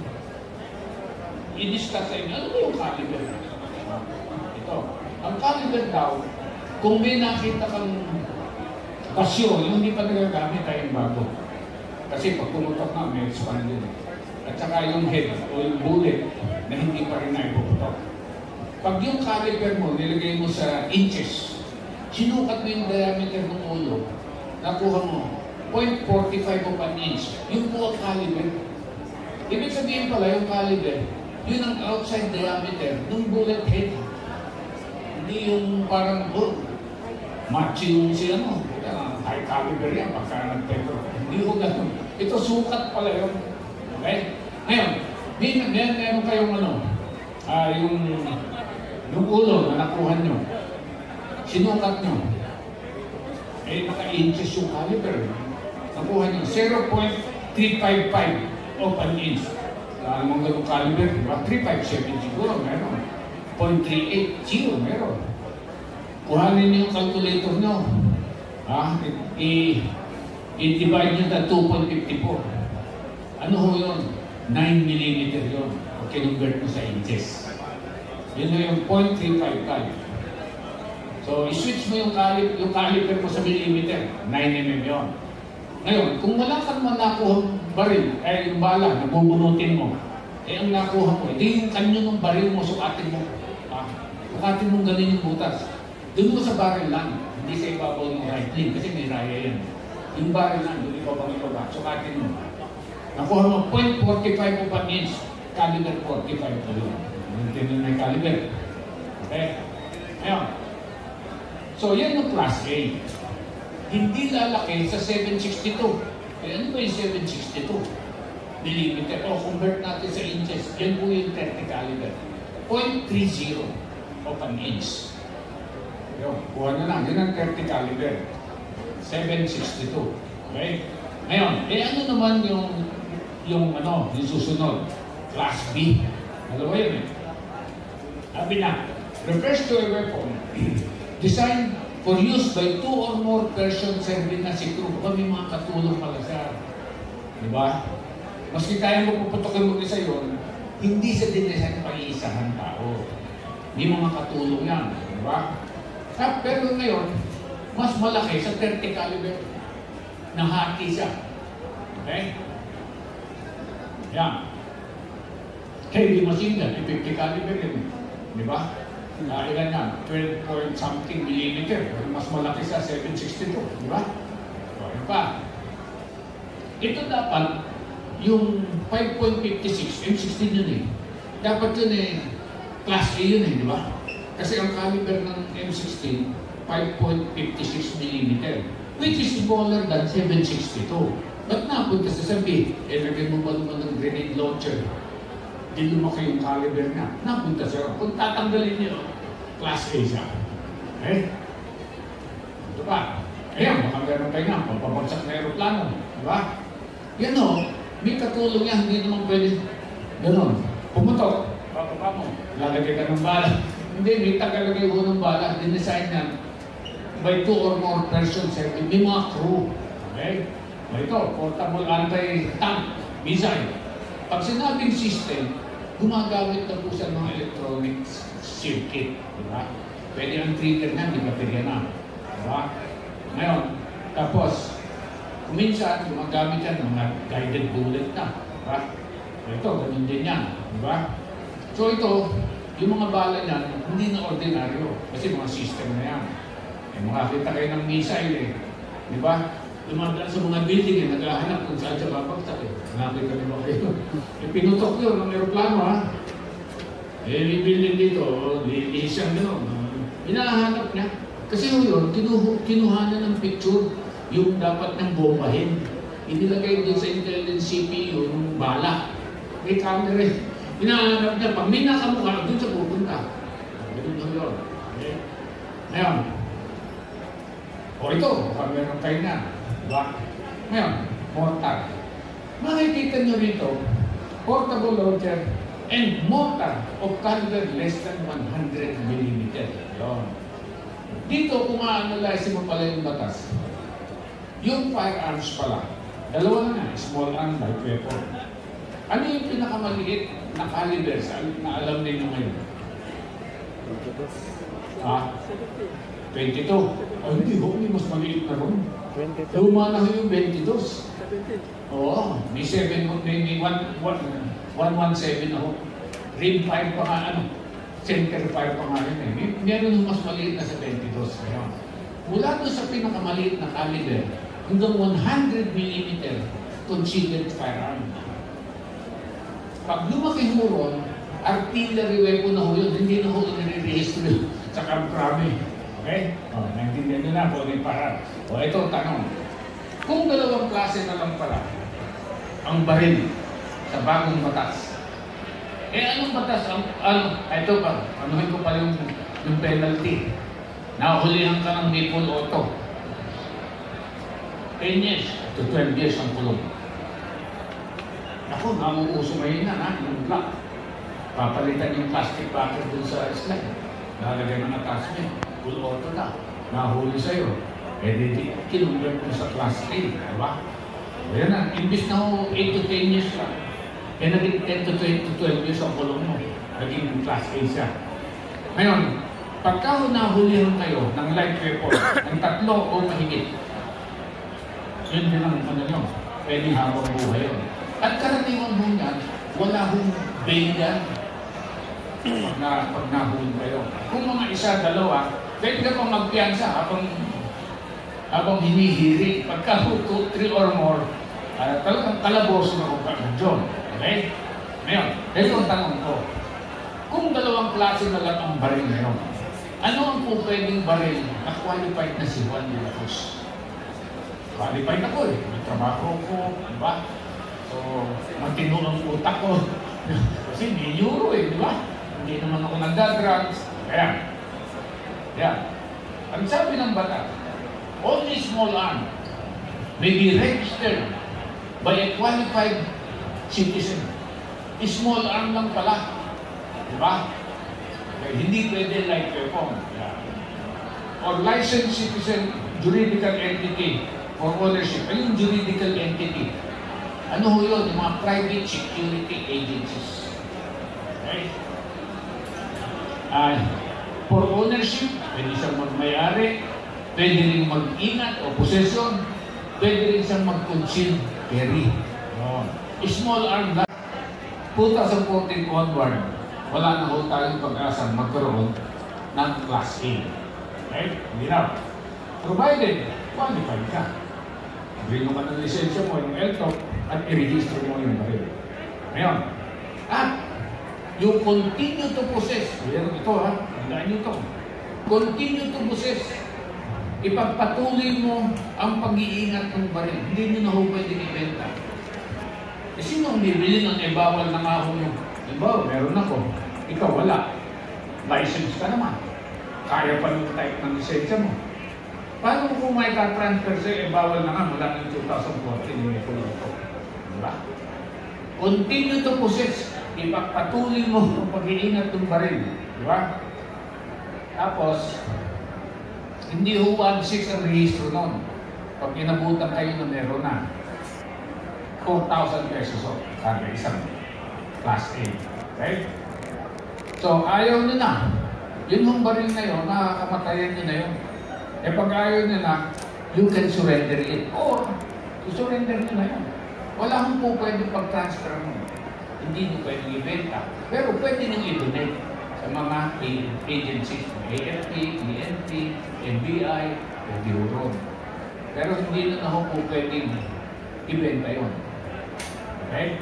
i-discuss sa inyo, ano ba yung caliber? Ito. Ang caliber daw, kung may nakita kang basyo, yung hindi pa nagagamit ay yung bago. Kasi pag pumutok na, may expand din. At saka yung head o yung bullet na hindi pa rin naipuputok. Pag yung caliber mo, nilagay mo sa inches, sinukat mo yung diameter ng ulo, nakuha mo, zero point four five of an inch. Yung po ang caliber. Ibig sabihin pala, yung caliber, yun ang outside diameter ng bullet head. Hindi yung parang, oh, macho yung si ano, high caliber yan, pagka nagpetro. Hindi ko ganun. Ito sukat pala yun. Okay? Ngayon, may, may, meron kayong ano, ah, yung, yung ulo na nakuha nyo, sinukat nyo, eh, naka-inches yung caliber. Nakuha nyo, zero point three five five of an inch. Alam mong ganun caliber, diba? three five seven siguro, meron. zero point three eight, zero, meron. Kuhanin niyo yung calculator nyo. Ah, i-divide nyo na two point five four. Ano ho yun? nine millimeter yun. O kinonvert mo sa inches. Yun na yung zero point three five five. So, i-switch mo yung caliber, yung caliber mo sa millimeter. nine millimeter yun. Ngayon, kung wala kang man nakuha baril, eh yung bala, nabubunutin mo, eh ang nakuha mo, hindi yung kanyo ng baril mo, sukatin mo. Ah, sukatin mo ganin yung butas. Doon mo sa baril lang, hindi sa ibabaw ng rifling, kasi may raya yan. Yung baril lang, doon ikaw bang ikaw ba, sukatin mo. Nakuha mo zero point four five of an inch, caliber forty-five po yun. Yung na yung caliber. Okay? Ngayon. So, yan yung class A. Hindi lalaki sa seven sixty-two. Eh, ano ba yung seven sixty-two? Millimeter. O, convert natin sa inches. Yan po yung thirty caliber. zero point three zero of an inch. Yun, kuha na lang. Yan ang thirty caliber. seven sixty-two. Okay? Ngayon, eh ano naman yung yung ano, yung susunod? Class B. Alam mo yun eh. Sabi na, refers to a weapon designed for use by two or more persons serving as a crew. May mga katulong pala siya. Diba? Maski tayo magpuputokin mag-isa yun, hindi sa dinesign pag-iisahan tao. May mga katulong yan. Diba? Ah, pero ngayon, mas malaki sa thirty caliber. Nahati siya. Okay? Yan. Heavy machine gun, fifty caliber yun. Diba? Uh, ilan yan? twelve point something millimeter. Mas malaki sa seven sixty-two. Di ba? So, yun pa. Ito dapat, yung five point five six, M sixteen yun eh. Dapat yun eh, class A yun eh, di ba? Kasi ang caliber ng M sixteen, five point five six millimeter, which is smaller than seven sixty-two. Ba't napunta sa sabi, eh, lagyan mo ba naman ng grenade launcher? Di lumaki yung caliber na. Napunta siya. Kung tatanggalin niyo, class A siya. Okay? Ito pa. Ayan, baka meron kayo nga, pampabagsak na aeroplano. Diba? Yan o, may katulong yan, hindi naman pwede. Ganon. Pumutok, papapa mo, lalagay ka ng bala. Hindi, may tagalagay ko ng bala. Dinesign yan by two or more persons. May mga crew. Okay? Ito, portable anti-tank missile. Pag sinabing system, gumagamit na po sa mga electronic circuit. Diba? Pwede ang trigger na, di baterya na. Diba? Ngayon, tapos, kuminsan, gumagamit yan ng mga guided bullet na. Diba? Ito, ganun din yan. Diba? So ito, yung mga bala niyan, hindi na ordinaryo. Kasi mga system na yan. Eh, makakita kayo ng missile eh. Diba? Dumadaan sa mga building eh, naghahanap kung saan siya babagsak eh. Nakita niyo ba kayo? E, pinutok yun ng aeroplano ha. Eh, may building dito, lilisang yun. Hinahanap niya. Kasi yun, kinuha, kinuhanan ng picture yung dapat ng bombahin. Inilagay doon sa intelligence C P U yung bala. May camera eh. Hinahanap niya, pag may nakamukha, doon siya pupunta. Ganun lang yun. Okay? Ngayon, o ito, baka meron kayo na. Diba? Ngayon, mortar. Makikita nyo rito, portable launcher, and mortar of caliber less than one hundred millimeter. Yun. Dito, kung ma-analyze mo pala yung batas, yung firearms pala, dalawa na, small arm, light weapon. Ano yung pinakamaliit na caliber na alam ninyo ngayon? Ah, twenty-two. Oh, hindi ho, may mas maliit na ron. Luma na ho yung twenty-two. Oo, may seven, may, may one, one, one, one, seven na ho. Rim five pa nga, ano, center five pa nga rin eh. May, meron yung mas maliit na sa twenty-two. Ayun. Mula doon sa pinakamaliit na caliber, hanggang one hundred millimeter concealed firearm. Pag lumaki ho ron, artillery weapon na ho yun, hindi na ho nire-register sa kamprami. Okay? O, naintindihan nyo na po yung parang. O, ito ang tanong. Kung dalawang klase na lang pala ang baril sa bagong batas, eh anong batas? Ang, ano, ito pa, anuhin ko pala yung, yung penalty. Nahulihan ka ng Maple Auto. ten years to twelve years ang kulong. Ako, namuuso ngayon na, ha? Yung black. Papalitan yung plastic packet dun sa slide. Lalagyan ng attachment. Full auto na. Nahuli sa'yo. Eh, di, kinumber ko sa class A. Diba? O yan na. Imbis na ho, eight to ten years lang. Eh, naging ten to twelve years ang kulong mo. Naging class A siya. Ngayon, pagka ho nahulihan kayo ng light weapon, ng tatlo o mahigit, yun din ang ano nyo. Pwedeng habang buhay yun. At karaniwan mo yan, wala hong bail yan. Pag, na, pag nahulog kayo. Kung mga isa, dalawa, pwede ka pang magpiyansa habang habang hinihiri. Pagka two, three or more, uh, talagang kalaboso na kung kagad John. Okay? Ngayon, ito ang tanong ko. Kung dalawang klase na lang ang baril ngayon, ano ang po pwedeng baril na qualified na si Juan de la Cruz? Qualified ako eh. May trabaho ko, di ba? So, matino ang utak ko. Kasi hindi euro eh, di ba? Hindi naman ako nagdadrugs. Kaya, yan. Ang sabi ng bata, only small arm may be registered by a qualified citizen. Small arm lang pala. Di ba? Okay, hindi pwede light weapon. Yeah. Or licensed citizen juridical entity for ownership. Ay yung juridical entity. Ano ho yun? Yung mga private security agencies. Okay? Uh, for ownership, pwede siyang magmayari, pwede rin mag-ingat o possession, pwede rin siyang mag-conceal carry. Oh. Small arm lang. twenty fourteen onward, wala na ho tayong pag-asang magkaroon ng Class A. Okay? Hindi na. Provided, qualified ka. Bring mo ka ng lisensya mo, yung L T O C, at i-register mo yung baril. Ngayon, at you continue to possess, meron ito ha, hanggang nyo ito, continue to possess, ipagpatuloy mo ang pag-iingat ng baril. Hindi nyo na ho pwedeng ibenta. E sino ang bibili ng ibawal na nga ho nyo? Iba, meron ako. Ikaw wala. License ka naman. Kaya pa yung type ng lisensya mo. Paano mo kung may ka-transfer sa'yo, eh, bawal na nga mula ng two thousand fourteen yung ito ito. Diba? Continue to possess. Ipagpatuloy mo ang pag-iingat ng baril. Diba? Tapos, hindi ho one six ang rehistro nun. Pag inabutan kayo na meron na, four thousand pesos o. Sabi, isang Class A. Okay? So, ayaw nyo na. Yun yung baril na yun, nakakakamatayan nyo na yun. Eh pag ayaw nyo na, you can surrender it. Or, surrender nyo na yun. Wala hong po pwede pag-transfer mo. Hindi nyo pwede ibenta. Pero pwede nyo i-donate sa mga agencies. A F P, D N P, N B I, pwede ron. Pero hindi nyo na po pwede ibenta yun. Okay?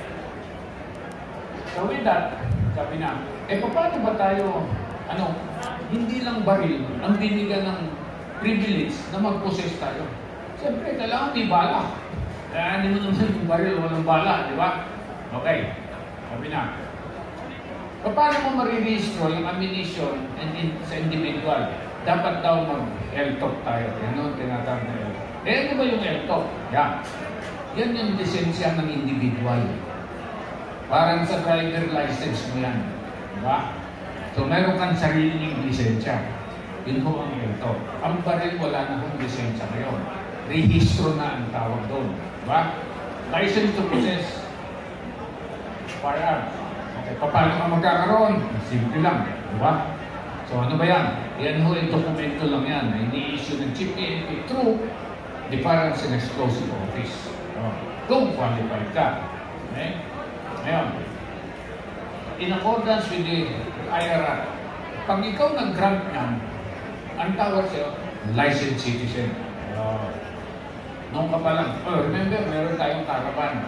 So with that, sabi na, eh paano ba tayo, ano, hindi lang baril ang binigyan ng privilege na mag-possess tayo. Siyempre, kailangan may bala. Kaya hindi mo naman yung baril, walang bala, di ba? Okay, sabi na. Paano mo marirehistro yung ammunition and in, sa individual? Dapat daw mag-L T O C tayo. Yan o, tinatawag na L T O C. Eh, ano ba yung L T O C? Yan. Yan yung lisensya ng individual. Parang sa driver license mo yan. Diba? So, meron kang sariling lisensya. Yun ho ang ito. Ang baril, wala na kong lisensya ngayon. Rehistro na ang tawag doon. Diba? License to possess firearms. Okay, paano ka magkakaroon? Simple lang. Diba? So, ano ba yan? Yan ho, yung dokumento lang yan. Ini-issue ng Chief A N P through the Firearms and Explosive Office. Oh, kung qualified ka. Okay? Ngayon, in accordance with the I R R, pag ikaw nag-grant niyan, ang tawag sa'yo, licensed citizen. Uh, Noong ka pa lang, oh, remember, meron tayong caravan.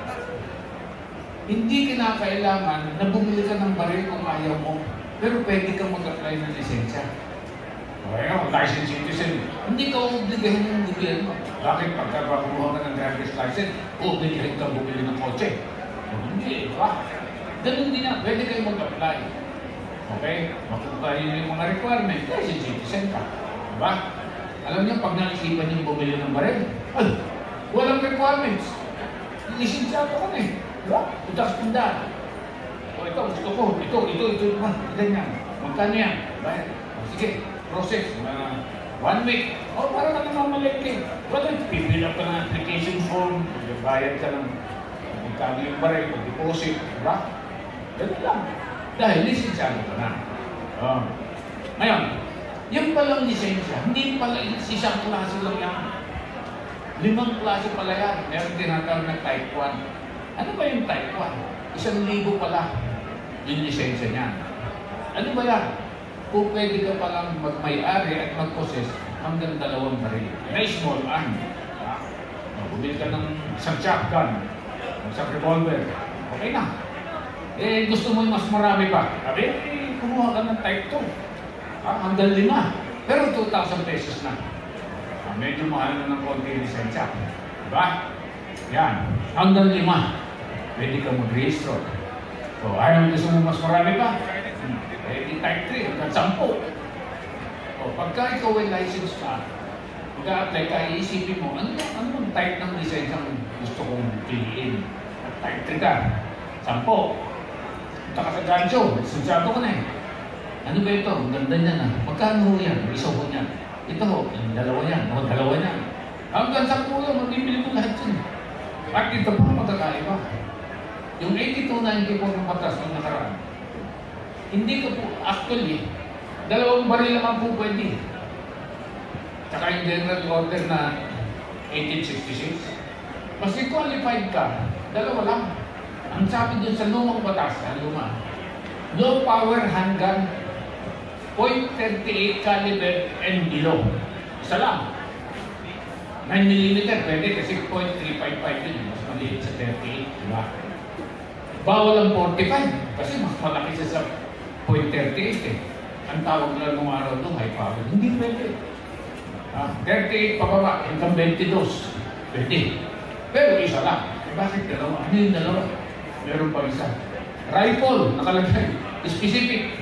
Hindi kinakailangan na bumili ka ng baril kung ayaw mo, pero pwede kang mag-apply ng lisensya. Okay, no? Licensed citizen. Hindi ka obligahin ng gobyerno. Bakit pagka kumuha ka ng driver's license, obligahin kang bumili ng kotse? Hindi, diba? Ganun din na, pwede kayo mag-apply. Okay? Makukuha nyo yung mga requirement, kasi citizen ka. Diba? Alam niyo, pag naisipan nyo bumili ng baril, ay, walang requirements. Lisensyado ka na eh. Diba? Utas pundan. O ito, gusto ko, ito, ito, ito, ito, ganyan. Magkano yan? Bayad. O sige, process. Uh, one week. O, para ka naman malaki. Wala, pipila ka ng application form, bayad ka ng magkano yung baril, deposit, diba? Ganun lang. Dahil lisensyado ka na. Uh, ngayon, yung palang lisensya, hindi pala isang klase lang yan. Limang klase pala yan. Meron tinatawag na type one. Ano ba yung type one? Isang libo pala yung lisensya niya. Ano ba yan? Kung pwede ka palang magmay-ari at mag-possess hanggang dalawang baril. May small arm. Ah, bumili ka ng isang shotgun, isang revolver. Okay na. Eh, gusto mo mas marami pa. Sabi, eh, kumuha ka ng type two. Ah, hanggang lima. Pero two thousand pesos na. Ah, medyo mahal na ng konti yung lisensya. Diba? Yan. Hanggang lima. Pwede ka mag-rehistro. So, ayaw gusto mo mas marami pa. Eh, di type three. Hanggang sampu. O, pagka ikaw ay license ka, mag-a-apply ka, iisipin mo, ano ang type ng lisensya gusto kong piliin? Type three ka. Sampo. Punta ka sa gancho, lisensyado ko na eh. Ano ba ito? Ang ganda niya na. Magkano ho yan? Isa ho niyan. Ito ho, yung dalawa niyan. O, dalawa niyan. Hanggang sa pulo, magbibili mo lahat yun. At ito pa magkakaiba. Yung eighty-two ninety-four ng batas ng nakaraan, hindi ka po, actually, dalawang baril naman po pwede. Tsaka yung general order na eighteen sixty-six, mas qualified ka, dalawa lang. Ang sabi dun sa lumang batas, ang luma, low power handgun, point three eight caliber and below. Isa lang. nine millimeter, pwede kasi point three five five yun. Mas maliit sa thirty-eight, diba? Bawal ang forty-five kasi mas malaki siya sa point three eight eh. Ang tawag lang ng araw doon, high power. Hindi pwede. Ah, thirty-eight pababa, hanggang twenty-two. Pwede. Pero isa lang. Eh, bakit dalawa? Ano yung dalawa? Meron pa isa. Rifle, nakalagay. Specific.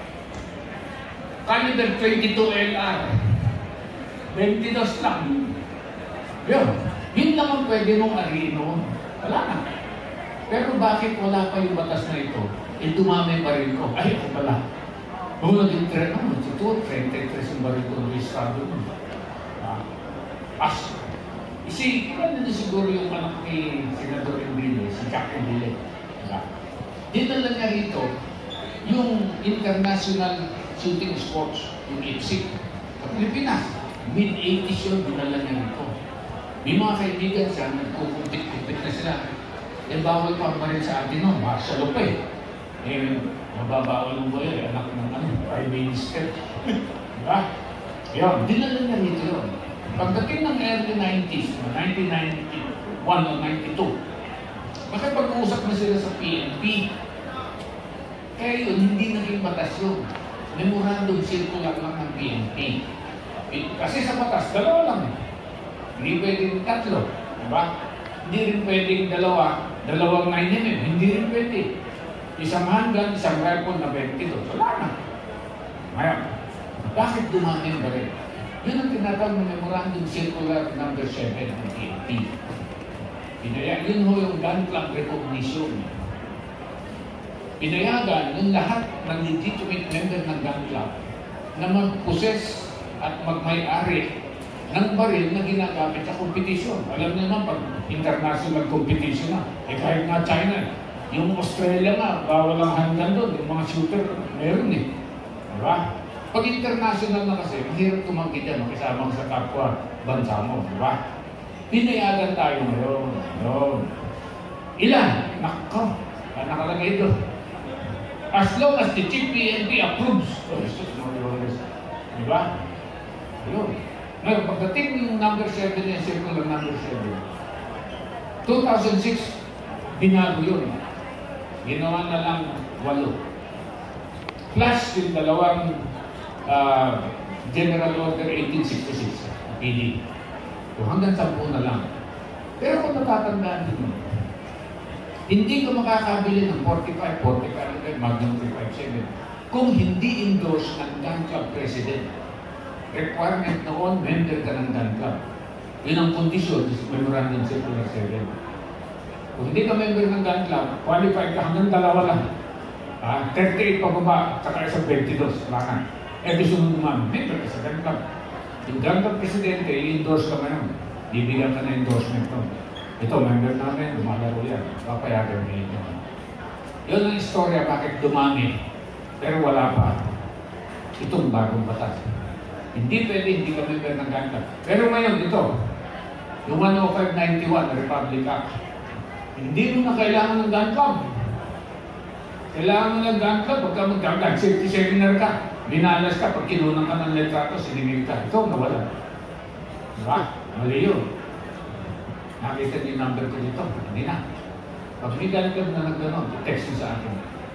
Caliber twenty-two L R. twenty-two lang. Yun. Yun lang ang pwede mong ariin noon. Wala na. Pero bakit wala pa yung batas na ito? Eh, dumami pa rin ko. Ay, ako pala. Nung naging trend, ano, ito, thirty-three yung baril ko ng estado nun. Ah, as. Isi, ilan na siguro yung anak ni Senador Enrile, si Jack Enrile. Diba? Dinala niya rito yung International Shooting Sports, yung I P S I C, sa Pilipinas. mid eighties yun, dinala niya rito. May mga kaibigan siya, nagkukumpit-kumpit na sila. Eh, bawal pa pa rin sa atin nun, martial law pa eh. Eh, mababawal ng boy, anak ng ano, Prime Minister. Diba? Yun, dinala niya rito yun. Pagdating ng early nineties, nineteen ninety-one o ninety-two, makipag-usap na sila sa P N P. Kaya yun, hindi naging batas yun. Memorandum circular lang ng P N P. Kasi sa batas, dalawa lang. Hindi pwedeng tatlo. Diba? Hindi rin pwedeng dalawa, dalawang nine mm. Hindi rin pwede. Isang handgun, isang rifle na twenty-two. Wala na. Ngayon, bakit dumami ba rin? Yun ang tinatawag ng Memorandum Circular number seven ng P N P. Pinaya, yun ho yung gun club recognition. pinayagan ng lahat ng legitimate member ng gun club na mag-possess at magmay-ari ng baril na ginagamit sa competition. Alam niyo naman, pag international competition na, eh kahit nga China, yung Australia nga, bawal ang handgun doon, yung mga shooter, meron eh. Diba? Pag international na kasi, mahirap tumanggi dyan, makisama sa kapwa bansa mo. Diba? Pinayagan tayo ngayon. Ngayon. Ilan? Nako, nakalagay doon. As long as the Chief P N P approves. Oh, Jesus, no, diba? Ayun. Ngayon, pagdating yung number seven yung circular number seven, two thousand six, binago yun. Ginawa na lang walo. Plus yung dalawang uh, General Order eighteen sixty-six, P D. So hanggang sampu na lang. Pero kung natatandaan din mo, hindi ka makakabili ng forty-five, forty-five, Magnum three fifty-seven kung hindi endorse ng gun club president. Requirement noon, member ka ng gun club. Yun ang kondisyon sa Memorandum Circular seven. Kung hindi ka member ng gun club, qualified ka hanggang dalawa lang. Ah, thirty-eight pababa, saka isang twenty-two, wala na. Eh, di sunod naman, member ka sa gun club. Yung gun club presidente, i-endorse ka ngayon. Bibigyan ka na endorsement noon. Ito, member namin, lumalaro yan. Papayagan mo yun. Yun ang istorya bakit dumami. Pero wala pa itong bagong batas. Hindi pwede, hindi ka member ng gun club. Pero ngayon, ito, yung one oh five ninety-one, Republic Act, hindi mo na kailangan ng gun club. Kailangan mo ng gun club, pagka mag-gun safety seminar ka, binalas ka, pag kinunan ka ng letrato, sinimig ka. Ito, nawala. Diba? Mali yun. Nakita niyo yung number ko dito, hindi na. Pag may gun club na nag-ganon, text niyo sa akin.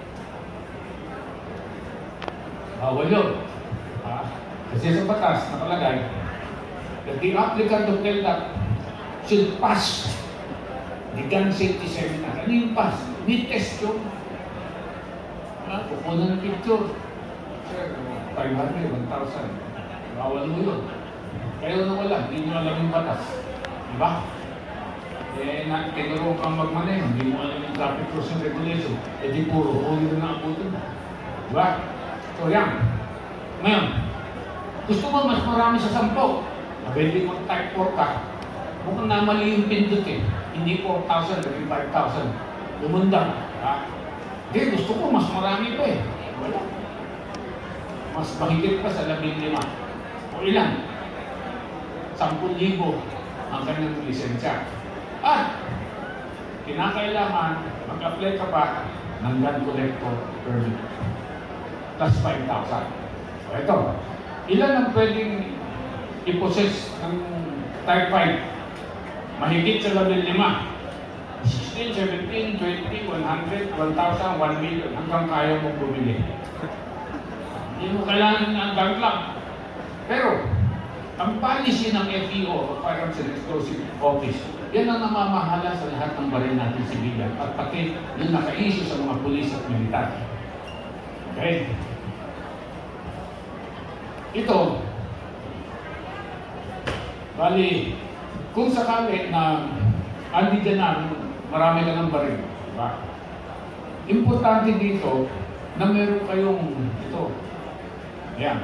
Bawal yun. Ha? Kasi sa batas, nakalagay, that the applicant of L D A P should pass the gun safety seminar. Ano yung pass? May test yun. Ah, kukunan ng picture. Sir, five hundred, one thousand. Bawal mo yun. Kaya na wala, hindi nyo alam yung batas. Diba? Eh, na, tinuro kang magmaneho, hindi mo alam yung traffic rules and regulation. Eh, di puro, huli na ang putin. Diba? So, yan. Ngayon, gusto mo mas marami sa sampo. Pwede mo type four ka. Mukhang namali yung pindot eh. Hindi four thousand, naging five thousand. Lumundang. Ha? Hindi, gusto ko mas marami pa eh. Wala. Mas mahigit pa sa labing lima. O ilan? Sampung libo ang kanyang lisensya. At kinakailangan mag-apply ka pa ng gun collector permit. Plus five thousand. So ito. Ilan ang pwedeng i-possess ng type five? Mahigit sa labing lima. sixteen, seventeen, twenty, one hundred, one thousand, one million. Hanggang kaya mong bumili. Hindi mo kailangan ng gun club. Pero, ang policy ng F E O, Firearms and Explosive Office, yan ang namamahala sa lahat ng baril natin sibilyan at pati yung naka-issue sa mga pulis at militar. Okay? Ito, bali, kung sakali na andi dyan na marami ka ng baril, diba? Importante dito na meron kayong ito. Ayan.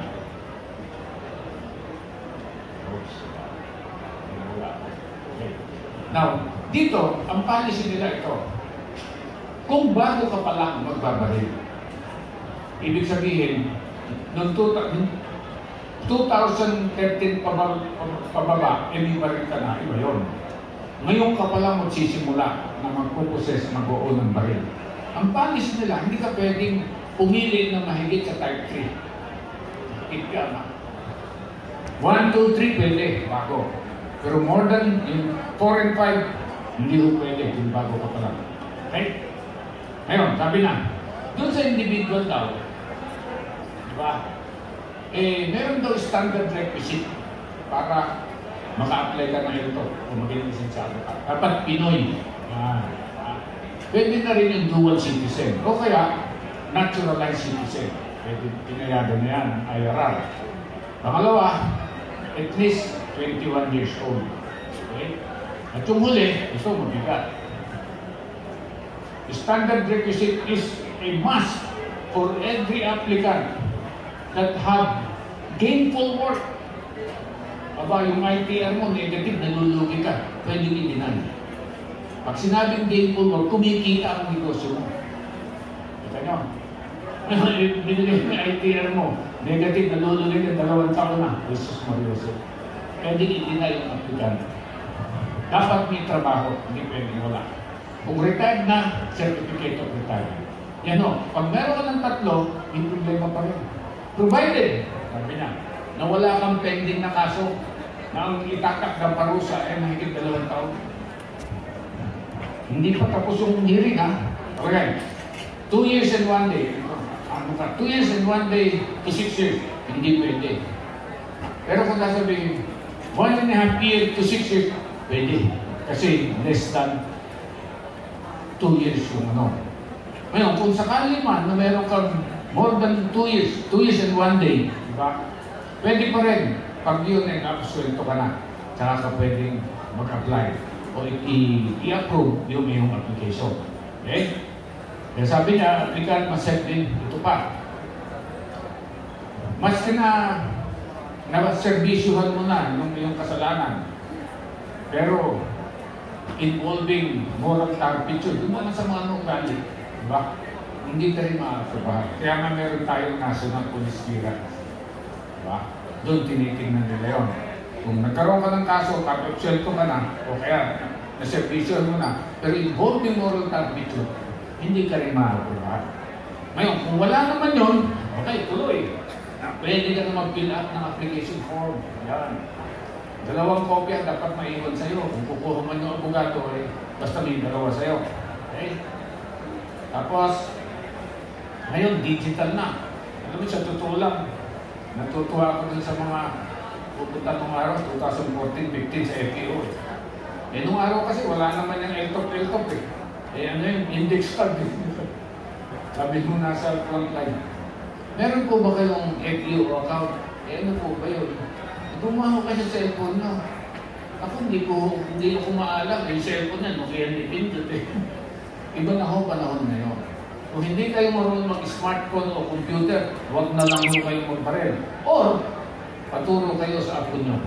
Okay. Now, dito, ang policy nila ito. Kung bago ka pa lang magbabaril, ibig sabihin, noong two thousand thirteen pababa, eh may baril ka na, iba yun. Ngayon ka pala magsisimula na magpuposes ng buo ng baril. Ang policy nila, hindi ka pwedeng pumili ng mahigit sa type three. Ipya na. one, two, three, pwede, bago. Pero more than yung four and five, hindi ko pwede, yung bago ka pala. Okay? Ngayon, sabi na, doon sa individual daw, diba? Eh, meron daw standard requisite para maka-apply ka na ito kung maging lisensyado ka. Dapat Pinoy. Ah, ah. Pwede na rin yung dual citizen. O kaya, naturalized citizen. Pwede pinayagan na yan, I R R. Pangalawa, at least twenty-one years old. Okay? At yung huli, ito mabigat. Standard requisite is a must for every applicant that have gainful work. Aba, yung I T R mo, negative, nalulugi ka, pwede i-deny. Pag sinabing gainful work, kumikita ang negosyo mo. Kita nyo? Binili yung I T R mo, negative, nalulugi ka, dalawang taon na. Jesus Marioso. Pwede i-deny yung applicant. Dapat may trabaho, hindi pwede wala. Kung retired na, certificate of retirement. Yan o, pag meron ka ng tatlo, may problema pa rin. Provided, sabi na, na wala kang pending na kaso na ang itakak ng parusa ay mahigit dalawang taon. Hindi pa tapos yung hearing, ha? Okay. Two years and one day. Ano ka? Two years and one day to six years. Hindi pwede. Pero kung sasabihin, one and a half year to six years, pwede. Kasi less than two years yung ano. Ngayon, kung sakali man na meron kang more than two years, two years and one day, di ba? Pwede pa rin, pag yun ay napaswelto ka na, saka ka pwedeng mag-apply o i-approve yung iyong application. Okay? Kaya sabi niya, applicant must have been ito pa. Mas ka na naservisyuhan mo na yung iyong kasalanan. Pero, involving moral turpitude, doon mo na sa mga anong galit. Diba? Hindi ka rin makakabahan. Kaya nga meron tayong national police clearance. Diba? Doon tinitingnan nila yun. Kung nagkaroon ka ng kaso, kapag-selto ka na, o kaya naservisyon mo na, pero involving moral turpitude, hindi ka rin makakabahan. Ngayon, kung wala naman yun, okay, tuloy. Pwede ka na mag-fill up ng application form. Yan. Dalawang kopya dapat maiwan sa'yo. Kung kukuha man yung abogado, eh, basta may dalawa sa'yo. Okay? Tapos, ngayon, digital na. Alam mo, sa totoo lang, natutuwa ako dun sa mga pupunta nung araw, twenty fourteen fifteen sa F P O. Eh, nung araw kasi, wala naman yung L T O P, L T O P eh. Eh, ano yung index card eh. Sabi mo nasa frontline. Meron po ba kayong F P O account? Eh, ano po ba yun? Gumawa ko kasi sa cellphone nyo. Ako hindi ko, hindi ko maalam. Yung cellphone na, Nokia nipindot eh. Iba na ho panahon ngayon. Kung hindi kayo marunong mag-smartphone o computer, huwag na lang ho kayo magbarel. Or, paturo kayo sa apo nyo.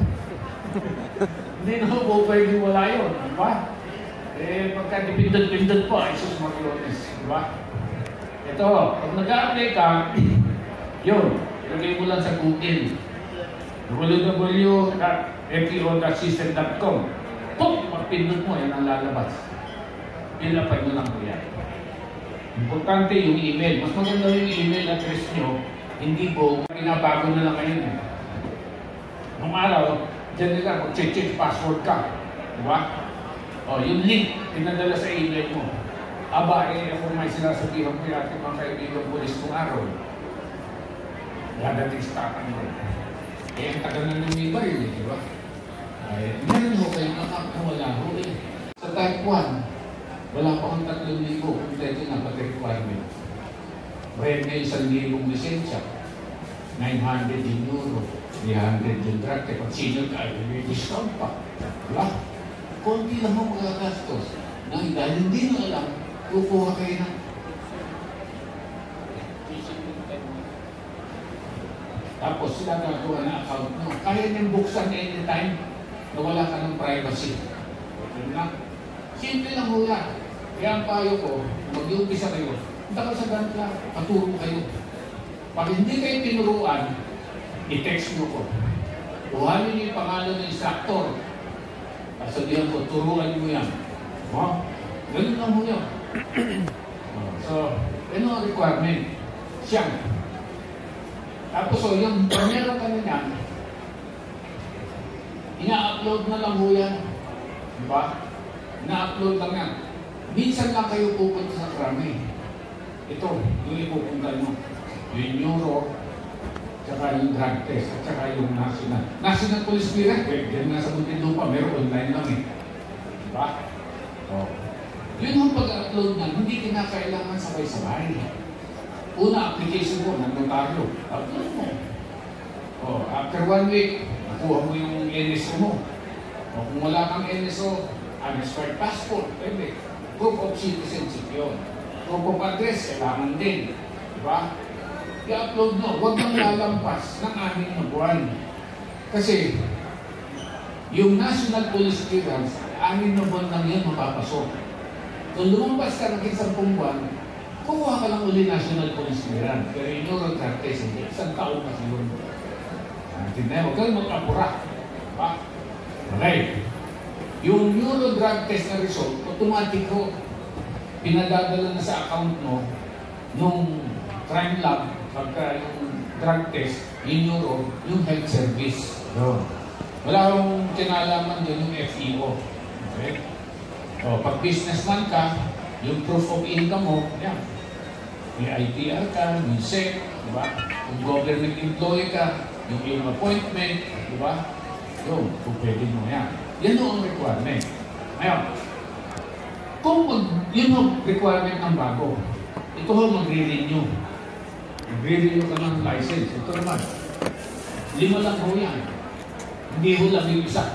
Hindi na ho po pwede wala yun. Diba? Eh, pagka dipindot-pindot po, ay sus Mariones. Diba? Ito, pag nag-apply ka, yun, ilagay mo lang sa Google. w w w dot f p o dot system dot com. Pum! Pagpindot mo, yan ang lalabas. Ilapan mo lang po yan. Importante yung email. Mas maganda yung email address nyo, hindi po, pinabago na lang kayo. Eh. Nung araw, dyan nila, mag-check password ka. Diba? O, yung link, pinadala sa email mo. Aba, eh, ako may sinasabihan ko yung ating mga kaibigan pulis kung araw. Dadating sa takan mo. Eh, ang tagal na lumibar yun, di ba? Ay, meron ho kayong account na wala ho eh. Sa type one, wala pa kang tatlong libo kung dito na pag-requirement. Bayad ngayon isang libong lisensya, nine hundred yung euro, three hundred yung drug, eh, pag senior ka, may discount pa. Diba? Konti lang mo magagastos. Nang dahil hindi mo alam, kukuha kayo ng tapos sila gagawa na account mo. Kaya niyang buksan anytime na wala ka ng privacy. Yun lang. Simple lang ho yan. Kaya ang payo ko, mag-iumpisa kayo, punta ka sa gantla, paturo kayo. Pag hindi kayo tinuruan, i-text mo ko. Kuhanin niyo yung pangalan ng instructor. Sabihan ko, turuan mo yan. Oh, ganun lang ho yan. So, ano ang requirement? Siyang. Tapos o, yung meron ka na yan, ina-upload na lang ho yan. Diba? Ina-upload lang yan. Minsan lang kayo pupunta sa krami. Ito, yung ipupunta nyo. Yung neuro, tsaka yung drug test, at tsaka yung national. National Police Clearance, eh, yan nga sa Muntinlupa, meron online lang eh. Diba? O. Yun yung pag-upload na, hindi kinakailangan sabay-sabay. Una, application mo, ng notaryo. Upload mo. O, after one week, nakuha mo yung N S O mo. O, kung wala kang N S O, unexpired passport, pwede. Proof of citizenship yun. Proof of address, kailangan din. Diba? I-upload mo. Huwag nang lalampas ng anim na buwan. Kasi, yung National Police Clearance, anim na buwan lang yan mapapasok. Kung lumampas ka ng isang buwan, kukuha ka lang uli National Police Clearance. Pero yung Eurotrack test, hindi. Isang taon na siguro. Tinay, huwag kang mag-apura. Diba? Okay. Yung Euro drug test na result, automatic ko, pinadadala na sa account mo nung crime lab, pagka yung drug test, yung Euro, yung health service. No. Wala akong kinalaman dyan yung F E O. Okay? O, pag businessman ka, yung proof of income mo, yan. May I T R ka, may S E C, diba? Kung government employee ka, yung iyong appointment, diba? Yun, kung pwede mo yan. Yan ang requirement. Ngayon, kung mag, yun ang requirement ng bago, ito ho magre-renew. Magre-renew ka ng license. Ito naman, lima lang ho yan. Hindi ho lang yung isa.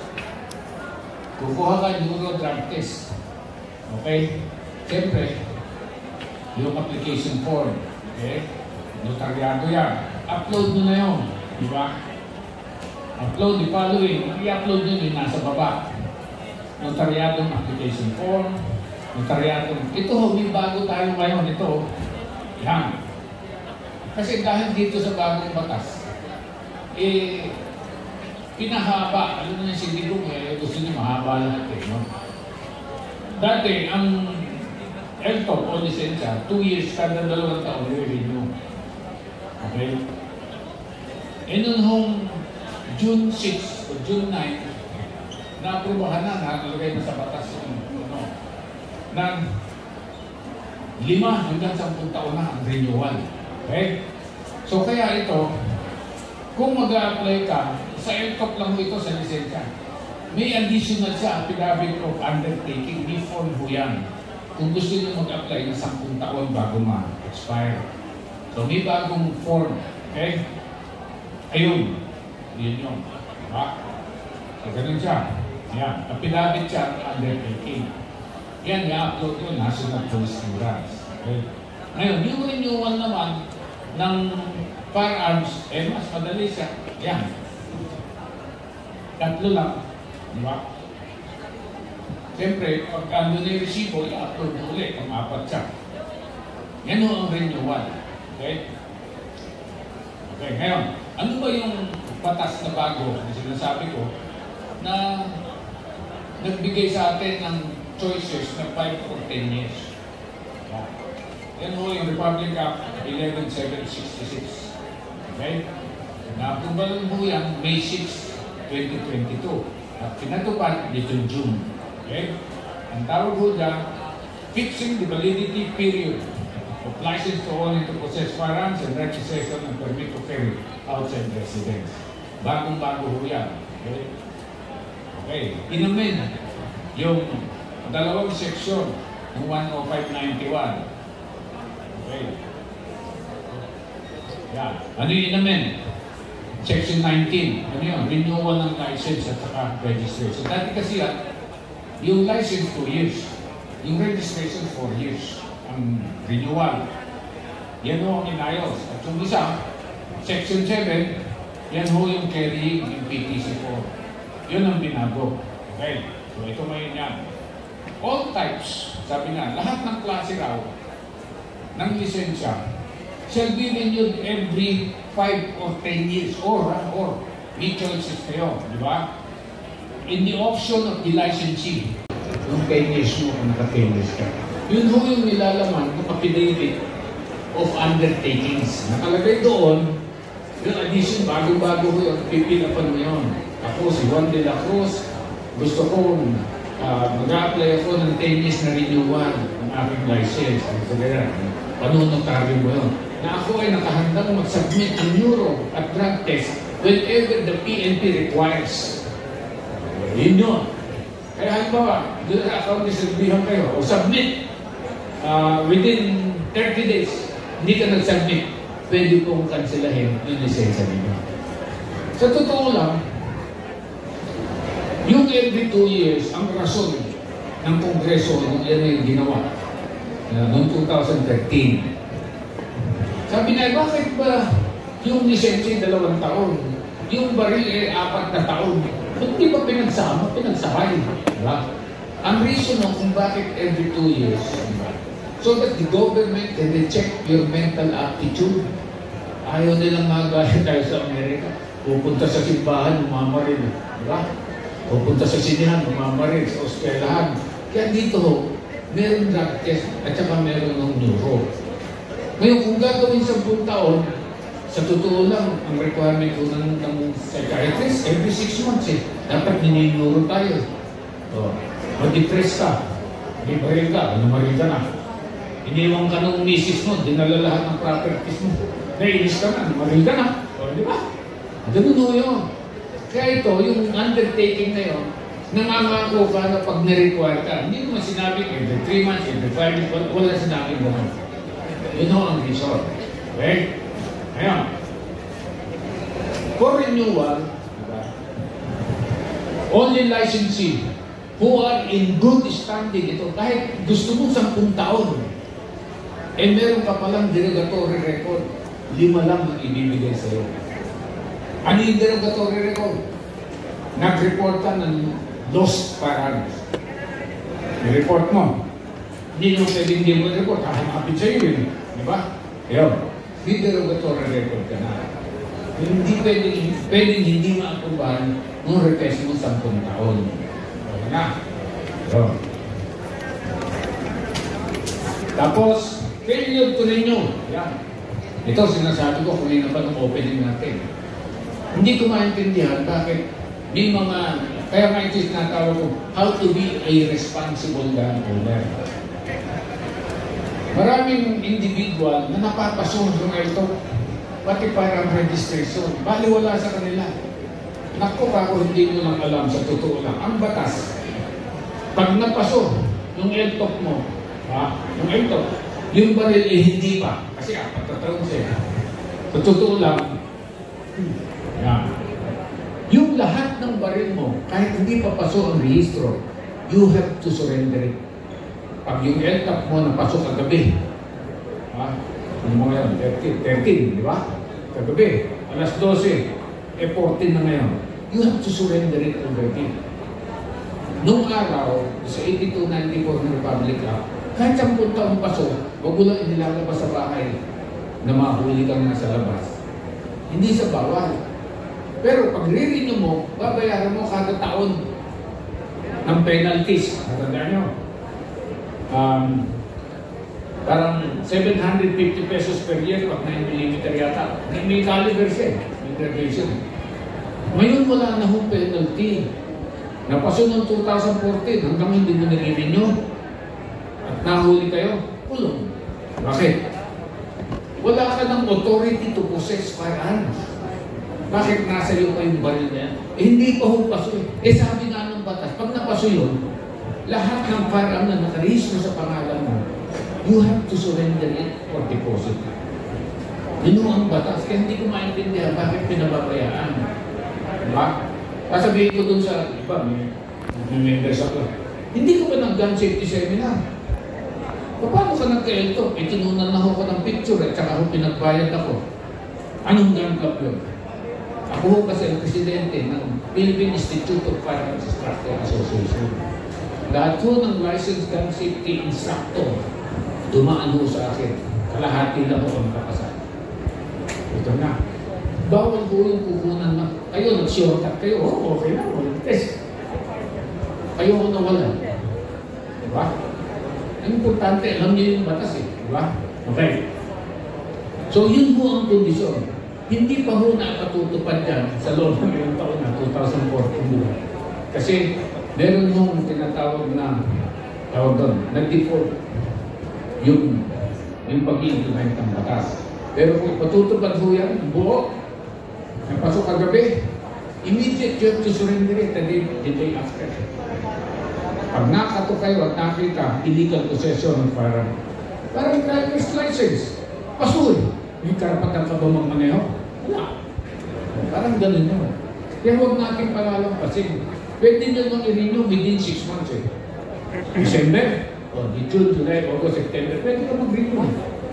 Kukuha ka yung Euro drug test. Okay? Siyempre, yung application form. Okay? Notaryado yan. Upload mo na yun. Diba? Upload the following. I-upload nyo yung nasa baba. Notaryadong application form. Notaryadong. Ito, may bago tayo ngayon. Ito. Yan. Kasi dahil dito sa bagong batas, eh, pinahaba. Alam mo yung sinigong eh, gusto nyo mahaba lahat eh. No? Dati, ang L T O P o lisensya, two years kada dalawang taon i-renew. Okay? E nun hong June six o June nine, na-aprobahan na, nakalagay na sa batas yung ano, na lima hanggang sampung taon na ang renewal. Okay? So kaya ito, kung mag-a-apply ka, sa L T O P lang ito sa lisensya, may additional sa affidavit of undertaking, may form ho yan. Kung gusto nyo mag-apply ng sampung taon bago ma-expire. So may bagong form. Okay? Ayun. Yun yun. Diba? So ganun siya. Yan. Affidavit siya undertaking. Yan, i-upload yun. National Police Clearance. Okay? Ngayon, yung renewal naman ng firearms, eh mas madali siya. Yan. Tatlo lang. Diba? Siyempre, pag ando na yung resibo, i-upload mo ulit. Ang apat siya. Yan o ang renewal. Okay? Okay, ngayon, ano ba yung batas na bago na sinasabi ko na nagbigay sa atin ng choices na five or ten years? Yan. Yan o yung Republic Act eleven seven sixty-six. Okay? Na-approval mo yan May six, twenty twenty-two. At pinatupad dito June. Okay? Ang tawag ho dyan, fixing the validity period of license to own and to possess firearms and registration and permit to carry outside residence. Bagong-bago ho yan. Okay? Okay. Inamin yung dalawang seksyon ng one oh five ninety-one. Okay. Yan. Ano yung inamin? Section nineteen. Ano yun? Renewal ng license at saka registration. Dati kasi yan, yung license two years, yung registration four years, ang renewal. Yan ho ang inayos. At yung isa, section seven, yan ho yung carrying yung P T C four. Yun ang binago. Okay, so ito ngayon yan. All types, sabi nga, lahat ng klase raw ng lisensya shall be renewed every five or ten years or, or, may choices kayo, di ba? In the option of the licensee, yung ten years mo kung naka-ten years ka. Yun ho yung nilalaman ng affidavit of undertakings. Nakalagay doon, yung addition, bago-bago ho yung pipinapan mo yun. Ako, si Juan de la Cruz, gusto kong uh, mag-apply ako ng ten years na renewal ng aking license. So, kaya, panunotaryo mo yun. Na ako ay nakahandang mag-submit ang neuro at drug test whenever the P N P requires. Yun yun. Kaya halimbawa, doon na account ni Silbihan kayo, o submit uh, within thirty days, hindi ka nag-submit, pwede kong kanselahin yung lisensya ninyo. Sa totoo lang, yung every two years, ang rason ng Kongreso nung yan ay ginawa uh, noong two thousand thirteen. Sabi na, bakit ba yung lisensya dalawang taon, yung baril ay apat na taon? Hindi ba pinagsama, pinagsabay? Diba? Ang reason no, kung bakit every two years, diba? So that the government can check your mental aptitude. Ayaw nilang magaya tayo sa Amerika. Pupunta sa simbahan, umamaril. Diba? Pupunta sa sinihan, umamaril. Sa oskelahan. Kaya dito, meron drug test at saka meron ng neuro. Ngayon, kung gagawin sa buong taon, sa totoo lang, ang requirement ko ng, ng psychiatrist, every six months eh. Dapat nininuro tayo. O, mag-depress ka. May baril ka, namaril ka na. Iniwang ka ng misis mo, dinala lahat ng properties mo. Nainis ka na, namaril ka na. O, di ba? Ganun o yun. Kaya ito, yung undertaking na yun, nangangako ka na pag na-require ka. Hindi naman sinabi, every three months, every five months, wala sinabi mo. Yun o ang reason. Okay? Ngayon, for renewal, only licensee who are in good standing, ito, kahit gusto mo sampung taon, eh meron ka palang derogatory record, lima lang ang ibibigay sa'yo. Ano yung derogatory record? Nag-report ka ng lost firearms. I-report mo. Hindi nyo pwedeng hindi mo report, hahanapin sa'yo yun. Di ba? Ayun. May derogatory record ka na. Hindi pwedeng, pwedeng hindi maaprubahan ng request mo sampung taon. Okay na. Ayun. Tapos, failure to renew. Yan. Ito sinasabi ko kanina pa ng opening natin. Hindi ko maintindihan bakit may mga, kaya nga ito sinatawag ko, how to be a responsible gun owner. Maraming individual na napapasok ng ito, pati parang registration, bali wala sa kanila. Naku, ako hindi nyo lang alam, sa totoo lang. Ang batas, pag napasok yung L T O C mo, ha, yung L T O C, yung baril eh hindi pa, kasi apat na taon siya. Sa totoo lang, yan. Yung lahat ng baril mo, kahit hindi pa paso ang rehistro, you have to surrender it. Pag yung L T O C mo napasok kagabi, ha? Ano mga yan? thirteen, di ba? Kagabi, alas twelve, eh fourteen na ngayon. You have to surrender it already. Nung araw, sa eighty-two ninety-four ng Republic Act, kahit sampung taong pasok, wag mo lang inilalabas sa bahay na mahuli kang nasa labas. Hindi sa bawal. Pero pag re-renew mo, babayaran mo kada taon ng penalties. Natandaan nyo? Um, parang seven hundred fifty pesos per year pag nine millimeter yata. May, may caliber siya. May graduation. Ngayon wala na hong penalty. Napaso noong two thousand fourteen hanggang hindi mo nag-renew at nahuli kayo, kulong. Bakit? Wala ka ng authority to possess firearms. Bakit nasa iyo pa yung baril na yan? Eh, hindi pa hong paso. Eh sabi nga ng batas, pag napaso yun, lahat ng firearm na nakarehistro sa pangalan mo, you have to surrender it for deposit. Yun ang batas. Kaya hindi ko maintindihan bakit pinababayaan. Diba? Sasabihin ko dun sa iba, may, may members ako. Hindi ko pa nag-gun safety seminar. Paano ka nagka-L T O C? Eh, tinunan na ako ng picture at saka ako pinagbayad ako. Anong gun club yun? Ako ho kasi ang presidente ng Philippine Institute of Firearms Instructor Association. Lahat ho ng licensed gun safety instructor dumaan ho sa akin. Kalahati lang ho ang kapasal. Ito na. Bawal ho yung kukunan na. Kayo, nag-shortcut kayo. Oh, okay na. Walang test. Kayo ho nawalan. Diba? Ang importante, alam niyo yung batas eh. Diba? Okay. So, yun ho ang kondisyon. Hindi pa ho nakatutupad yan sa loob ng ilang taon na, two thousand fourteen. Diba? Kasi, meron hong tinatawag na, tawag doon, nag-default yung, yung pag-implement ng batas. Pero kung patutupad ho yan, buo, napasok kagabi, immediate you have to surrender it the day, the day after. Pag nakato kayo at nakita, illegal possession ng firearm. Parang driver's license. Pasuhin. May karapatan ka ba magmaneho? Wala. Parang ganun yun. Kaya huwag natin palalampasin. Pwede nyo nang i-renew within six months eh. December, o di June, July, August, September, pwede ka mag-renew.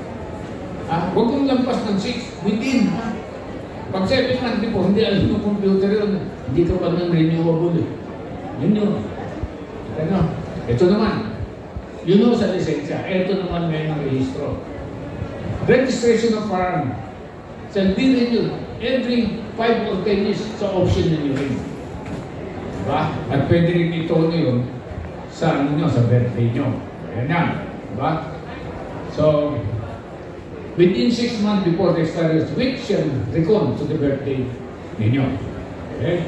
Ah, huwag kong lampas ng six, within. Pag seven months before, hindi alam ng computer yun. Hindi ka pa ng renewable eh. Yun yun. Ano? Ito naman. Yun know, sa lisensya. Ito naman may ng rehistro. Registration of farm shall be renewed every five or ten years sa option na nyo rin. Diba? At pwede rin ito nyo yun sa ano nyo, sa birthday nyo. Ayan yan. Diba? So, within six months before the expiry, which shall recall to the birthday ninyo. Okay?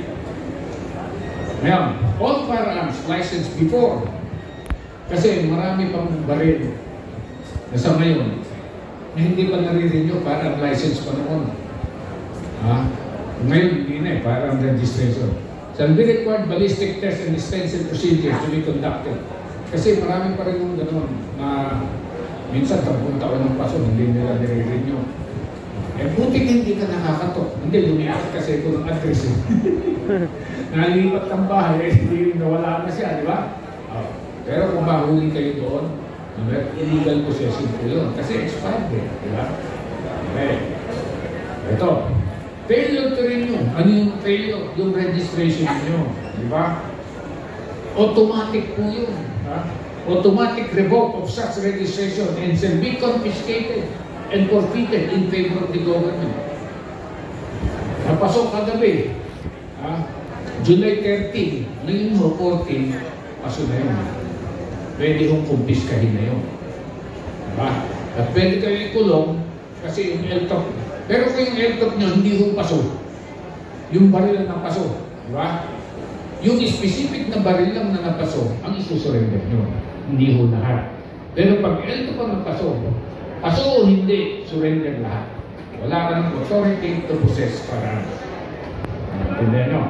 Ngayon, all firearms licensed before, kasi marami pang baril na sa ngayon na hindi pa nare-renew para ang license pa noon. Ha? Ngayon, hindi na eh, para ang registration. Shall be required ballistic test and extensive procedures to be conducted. Kasi marami pa rin yung gano'n na minsan tampung taon ng paso, hindi nila nare-renew. Eh, buti hindi ka nakakatok. Hindi, lumipat kasi ito ng address eh. Nalipat ang bahay, eh, hindi nawala na siya, di ba? Oh. Pero kung mahuli kayo doon, illegal possession po yun. Kasi expired eh, di ba? Okay. Ito. Failure to renew. Ano yung failure? Yung registration nyo. Di ba? Automatic po yun. Ha? Automatic revoke of such registration and shall be confiscated and forfeited in favor of the government. Napasok kagabi. Ha? July thirteenth, ngayon mo fourteen, paso na yun. Pwede kong kumpiskahin na yun. Diba? At pwede kayo ikulong kasi yung L T O P. Pero kung yung L T O P nyo, hindi kong paso. Yung baril lang ng paso. Diba? Yung specific na baril lang na napaso, ang isusurrender nyo. Hindi ho lahat. Pero pag L T O P ang napaso, paso o hindi, surrender lahat. Wala ka ng authority to possess para. Tindihan nyo?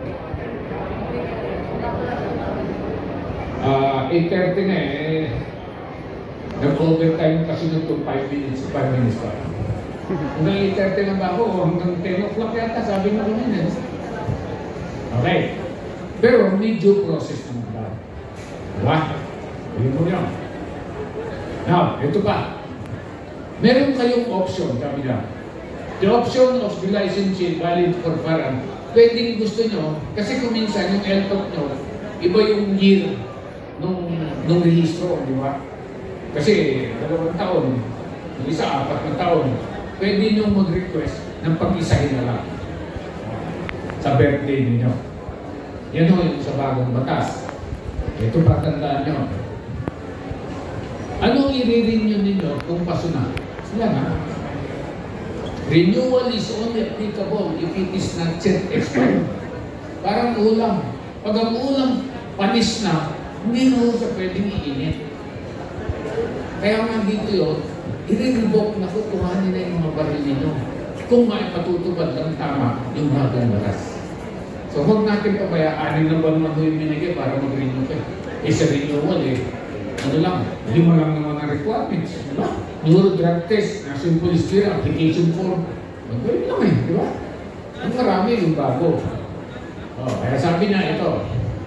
Uh, eight thirty na eh, nag-overtime kasi nung five minutes, five minutes pa. Hanggang eight thirty na ba ako, hanggang ten o'clock yata, sabi na ko na. Okay. Pero may due process naman ba? Diba? Ayun mo yun. Now, ito pa. Meron kayong option, sabi na. The option of the licensing valid for firearm. Pwedeng gusto nyo, kasi kung minsan yung L T O P nyo, iba yung year nung, nung rehistro, di ba? Kasi dalawang taon, yung isa, apat na taon, pwede nyo mag-request ng pag-isahin na lang sa birthday ninyo. Yan o yung sa bagong batas. Ito pa tandaan nyo. Anong i-renew ninyo kung paso na? Sila na. Renewal is only applicable if it is not yet expired. Parang ulam. Pag ang ulam panis na, hindi na sa pwedeng iinit. Kaya nga dito yun, i-revoke na kukuhanin na yung mga baril ninyo. Kung maipatutupad lang tama yung bagong batas. So huwag natin pabayaan na buwan naman yung binigay para mag-renew kayo. Eh sa renewal eh, ano lang, lima lang naman ang requirements. Diba? Neuro drug test, national police clear, application form. Magbayad lang eh, di ba? Ang marami yung bago. Oh, kaya sabi na ito,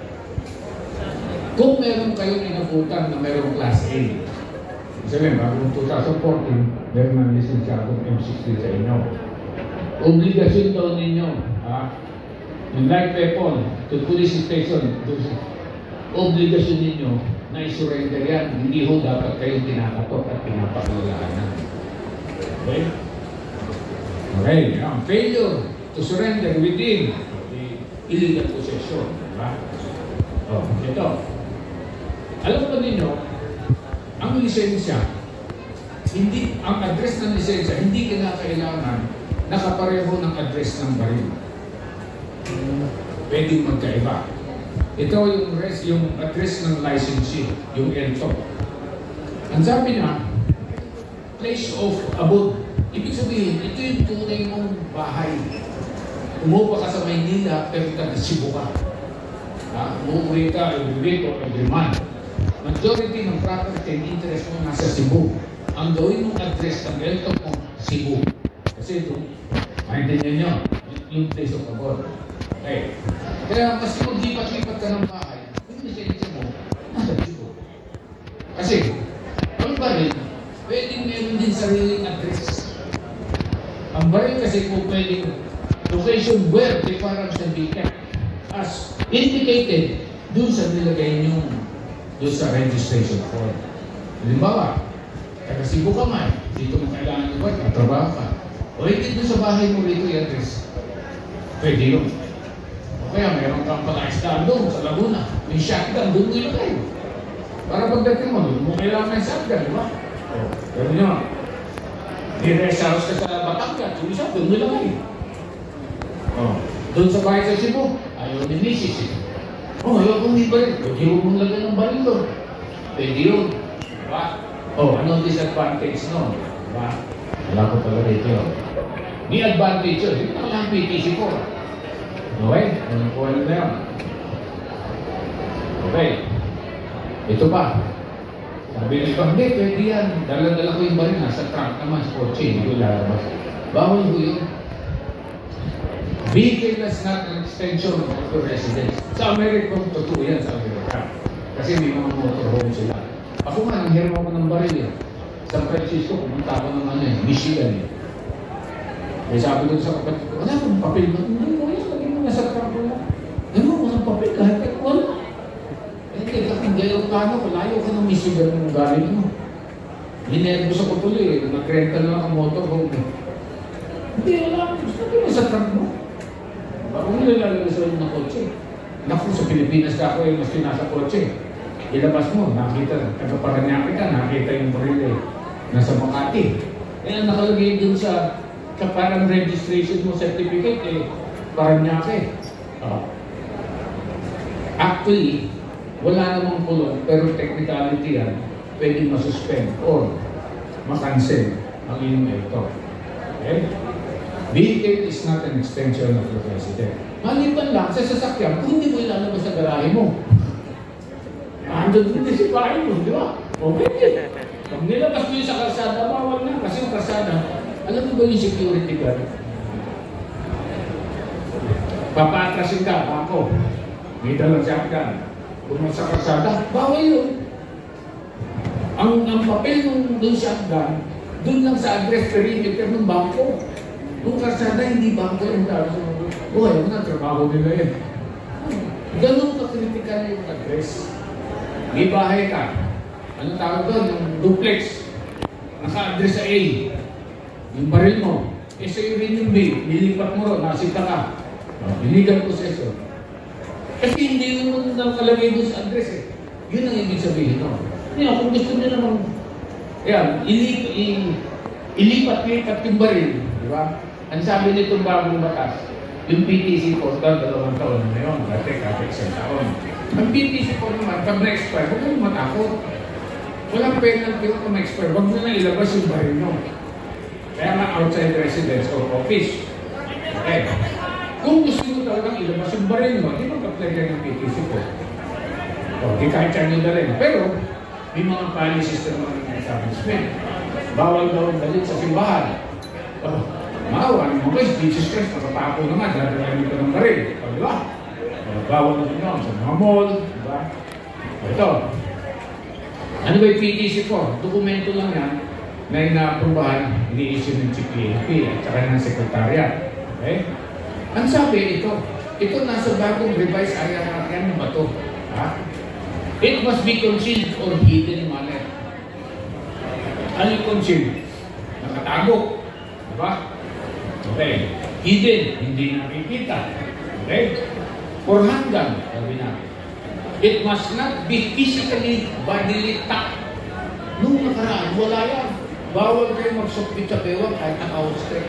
kung meron kayong inabutan na merong class A, sabihin, bagong two thousand fourteen, meron ng lisensyadong M sixty sa inyo. Obligasyon daw ninyo, ha? Yung light weapon to police station, obligasyon ninyo na isurrender yan. Hindi ho dapat kayong tinakatok at pinapakilalahanan. Okay? Okay, ang failure to surrender within the illegal possession. Diba? Oh, ito. Alam ba ninyo, ang lisensya, hindi, ang address ng lisensya, hindi kinakailangan nakapareho ng address ng baril. Pwedeng magkaiba. Ito yung, res, yung address ng licensee, yung L T O P. Ang sabi niya, place of abode. Ibig sabihin, ito yung tunay mong bahay. Umupa ka sa Maynila, pero taga Cebu ka. Umuwi ka every week or every month. Majority ng property and interest mo nasa Cebu. Ang gawin mong address ng L T O P mo, Cebu. Kasi ito, maintindihan nyo, yung place of abode. Okay. Kaya mas kung lipat-lipat ka ng bahay, yung lisensya mo, nasa Cebu. yung address. Ang baril kasi po pwedeng location where the firearms can be kept as indicated dun sa nilagay nyo dun sa registration form. Halimbawa, taga Cebu ka man, dito mo kailangan yung work, katrabaho ka. O hindi dun sa bahay mo rito yung address. Pwede yun. O kaya mayroon kang pala-istaan doon sa Laguna. May shotgun, doon mo ilagay. Para pagdating mo, doon mo kailangan ng shotgun, di ba? O, pero nyo, di-rest house ka sa Batangas, yung isa, doon mo ilagay. O, doon sa bahay sa Cebu, ayaw ni Missus eh. O, ayaw kong may baril. Pwede huwag mong lagay ng baril doon. Pwede yun. Diba? O, anong disadvantage no? Diba? Wala ko pala rito yun. May advantage yun. Hindi na lang P T C four. Okay? Anong kuha nyo na yun? Okay. Ito pa. Sabi nito, hindi, pwede yan. Dala-dala ko yung baril. Nasa trunk naman, sa kotse. Hindi ko lalabas. Bawal ko yun. Vehicle is not an extension of the residence. Sa Amerika, totoo yan sa Amerika. Kasi may mga motorhome sila. Ako nga, nanghiram ako ng baril yan. San Francisco, pumunta ako ng ano eh, Michigan eh. May sabi doon sa kapatid ko, wala akong papel ba? Hindi mo yan, lagi mo nasa trunk mo. Ano mo ng papel kahit kahit wala. Eh, kaya kung gayaw ka na, layo ka ng Michigan ng galing mo. Linervos ako tuloy eh, nag-rental lang ang motorhome eh. Hindi, wala. Lagi mo sa trunk mo. Bakit nilalagay sa ng kotse? Naku, sa Pilipinas ka ako eh, maski nasa kotse. Ilabas mo, nakita, taga-Paranaque ka, nakita yung baril eh, nasa Makati. Eh, ang nakalagay dun sa, sa parang registration mo certificate eh, Paranaque. Uh, actually, wala namang kulong, pero technicality yan, pwede masuspend or makancel ang inyong ito. Okay? Vehicle is not an extension of the resident. Maliban lang sa sasakyan, kung hindi mo ilalabas sa garahe mo. Andun din si bahay mo, di ba? O pwede. Pag nilabas mo yun sa kalsada, bawal na. Kasi yung kalsada, alam mo ba yung security guard? Papatrasin ka, ako. May dalang shotgun. Kung sa kalsada, bawal yun. Ang, ang papel ng dun shotgun, dun lang sa address perimeter ng bangko. Kung kalsada, hindi bangko yung dalo. O, ayaw na, trabaho nila yun. Ganun ka-critical yung address. May bahay ka. Anong tawag doon? Yung duplex. Naka-address sa A. Yung baril mo. Eh, sa'yo rin yung B. Nilipat mo ron. Nasita ka. Illegal possession. Kasi hindi mo nakalagay doon sa address eh. Yun ang ibig sabihin. No? Ngayon, kung gusto nyo namang yan, ilip, il, ilipat-lipat yung baril. Di ba? Ang sabi nitong bagong batas, yung P T C four, dalawang taon na yun. Dati, kapit isang taon. Ang P T C four naman, pag na-expire, huwag mo matakot. Walang penalty kung ma-expire. Huwag mo na ilabas yung baril nyo. Kaya nga outside residence or office. Okay. Kung gusto mo talagang ilabas yung baril mo, hindi mag-apply ka ng P T C four. O, di kahit siya nyo dalhin. Pero, may mga policies na mga establishment. Bawal daw dalit sa simbahan. O, maawa, ano mo guys, Jesus Christ, nakapako naman, dadalahin ito ng baril. O, di ba? Bawal na yun sa mga mall, diba? Ito. Ano ba yung P T C four? Dokumento lang yan na ina-aprobahan, ini-issue ng G P A P at saka ng Secretariat. Okay? Ang sabi ito, ito nasa bagong revised area na yan ba ito? Ha? It must be concealed or hidden manner. Ano yung concealed? Nakatago. Diba? Okay. Hidden, hindi nakikita. Okay? Or handgun, sabi na. It must not be physically bodily tapped. Nung nakaraan, wala yan. Bawal kayo magsukbit sa bewang kahit naka-outstep.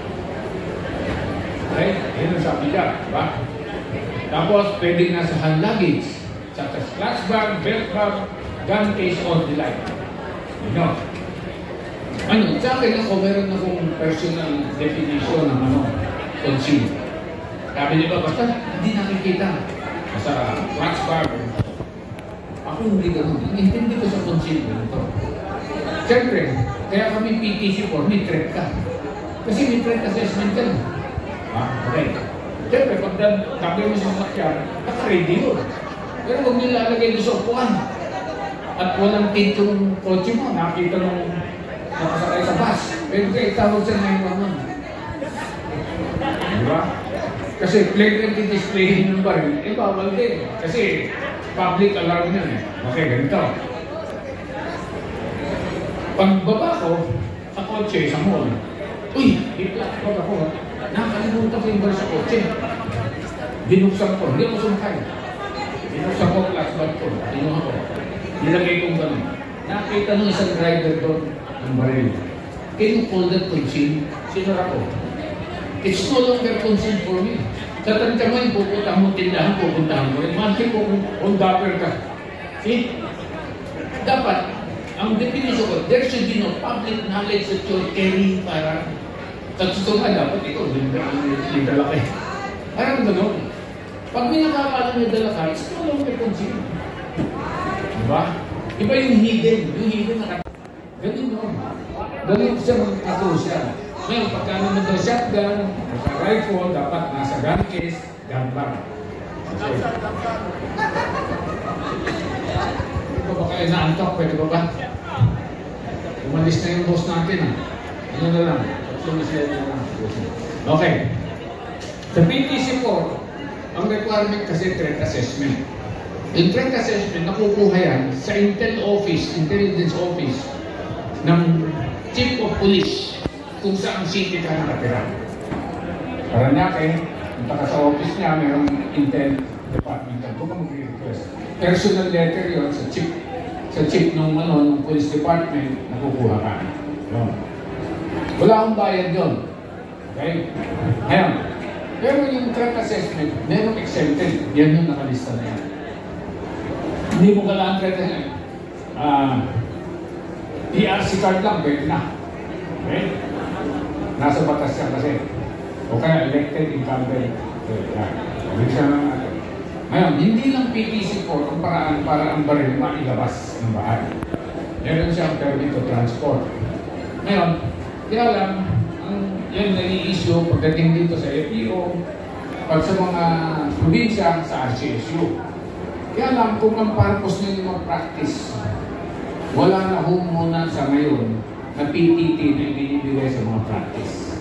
Okay? Yan ang sabi niya. Diba? Tapos, pwedeng nasa hand luggage, such as clutch bag, belt bag, gun case, or the like. You know? Ano? Sa akin ako, meron akong personal definition ng ano, concealed. Sabi niyo ba, basta hindi nakikita sa clutch bag. Ako hindi ganun. Intindi ko sa concealment ito. Siyempre, kaya kami P T C four, may threat ka. Kasi may threat assessment ka. Ah, okay. Siyempre, pag sabi mo sa sakyan, naka-ready yun. Pero huwag nyo lalagay doon sa upuan. At walang tint yung kotse mo, nakita nung nakasakay sa bus. Pwede ka itawag sa nine one one. Diba? Kasi flagrantly display ng baril, eh bawal din. Kasi public alarm yun eh. Okay, ganito. Pagbaba ko sa kotse, sa mall, uy, i-platform ako. Nakalimutan ko yung bar sa kotse. Binuksan ko, hindi ako sumakay. Binuksan ko, flashback ko, tinuha ko. Nilagay kong gano'n. Nakita ng isang driver doon ng baril. Can you call that concealed? Sinura ko. It's no longer concealed for me. Sa tansya mo yung pupunta mo, tindahan, pupuntahan mo. Imagine ko kung on-dapper ka. See? Dapat, ang definition ko, there should be no public knowledge that you're carrying para sa susunod dapat ikaw, hindi dala kayo. Parang gano'n. Pag may nakakala niya dala ka, it's no longer concealed. Diba? Iba yung hidden. Yung hidden na ganun no. Ganun siya mag-ato siya. Ngayon, pagka naman daw shotgun, rifle, dapat nasa gun case, gun bar. Okay. Ito ba kayo naantok? Pwede ba ba? Umalis na yung boss natin ah. Ano na lang? Okay. Sa P T C four, ang requirement kasi threat assessment. Yung threat assessment, nakukuha yan sa Intel Office, Intelligence Office ng Chief of Police kung saan city ka nakatira. Paranaque, punta ka sa office niya, mayroong Intel Department. Kung ka mag-request. Personal letter yun sa chief, sa chief ng, ano, ng Police Department, nakukuha ka. Yun. Wala akong bayad yun. Okay? Ngayon, pero yung threat assessment, mayroong exempted. Yan yung nakalista na yan. Hindi mo kailangan threat assessment. Uh, D R C card lang, pwede na. Okay? Nasa batas yan kasi. O kaya elected incumbent. Okay, yan. Bisa na natin. Ngayon, hindi lang P T C four ang paraan para ang baril mailabas ng bahay. Meron siyang permit to transport. Ngayon, kaya lang, ang yan nai-issue pagdating dito sa F E O, pag sa mga probinsya, sa R C S U. Kaya lang, kung ang purpose nyo yung mag-practice, wala na ho muna sa ngayon na P T T na binibigay sa mga practice.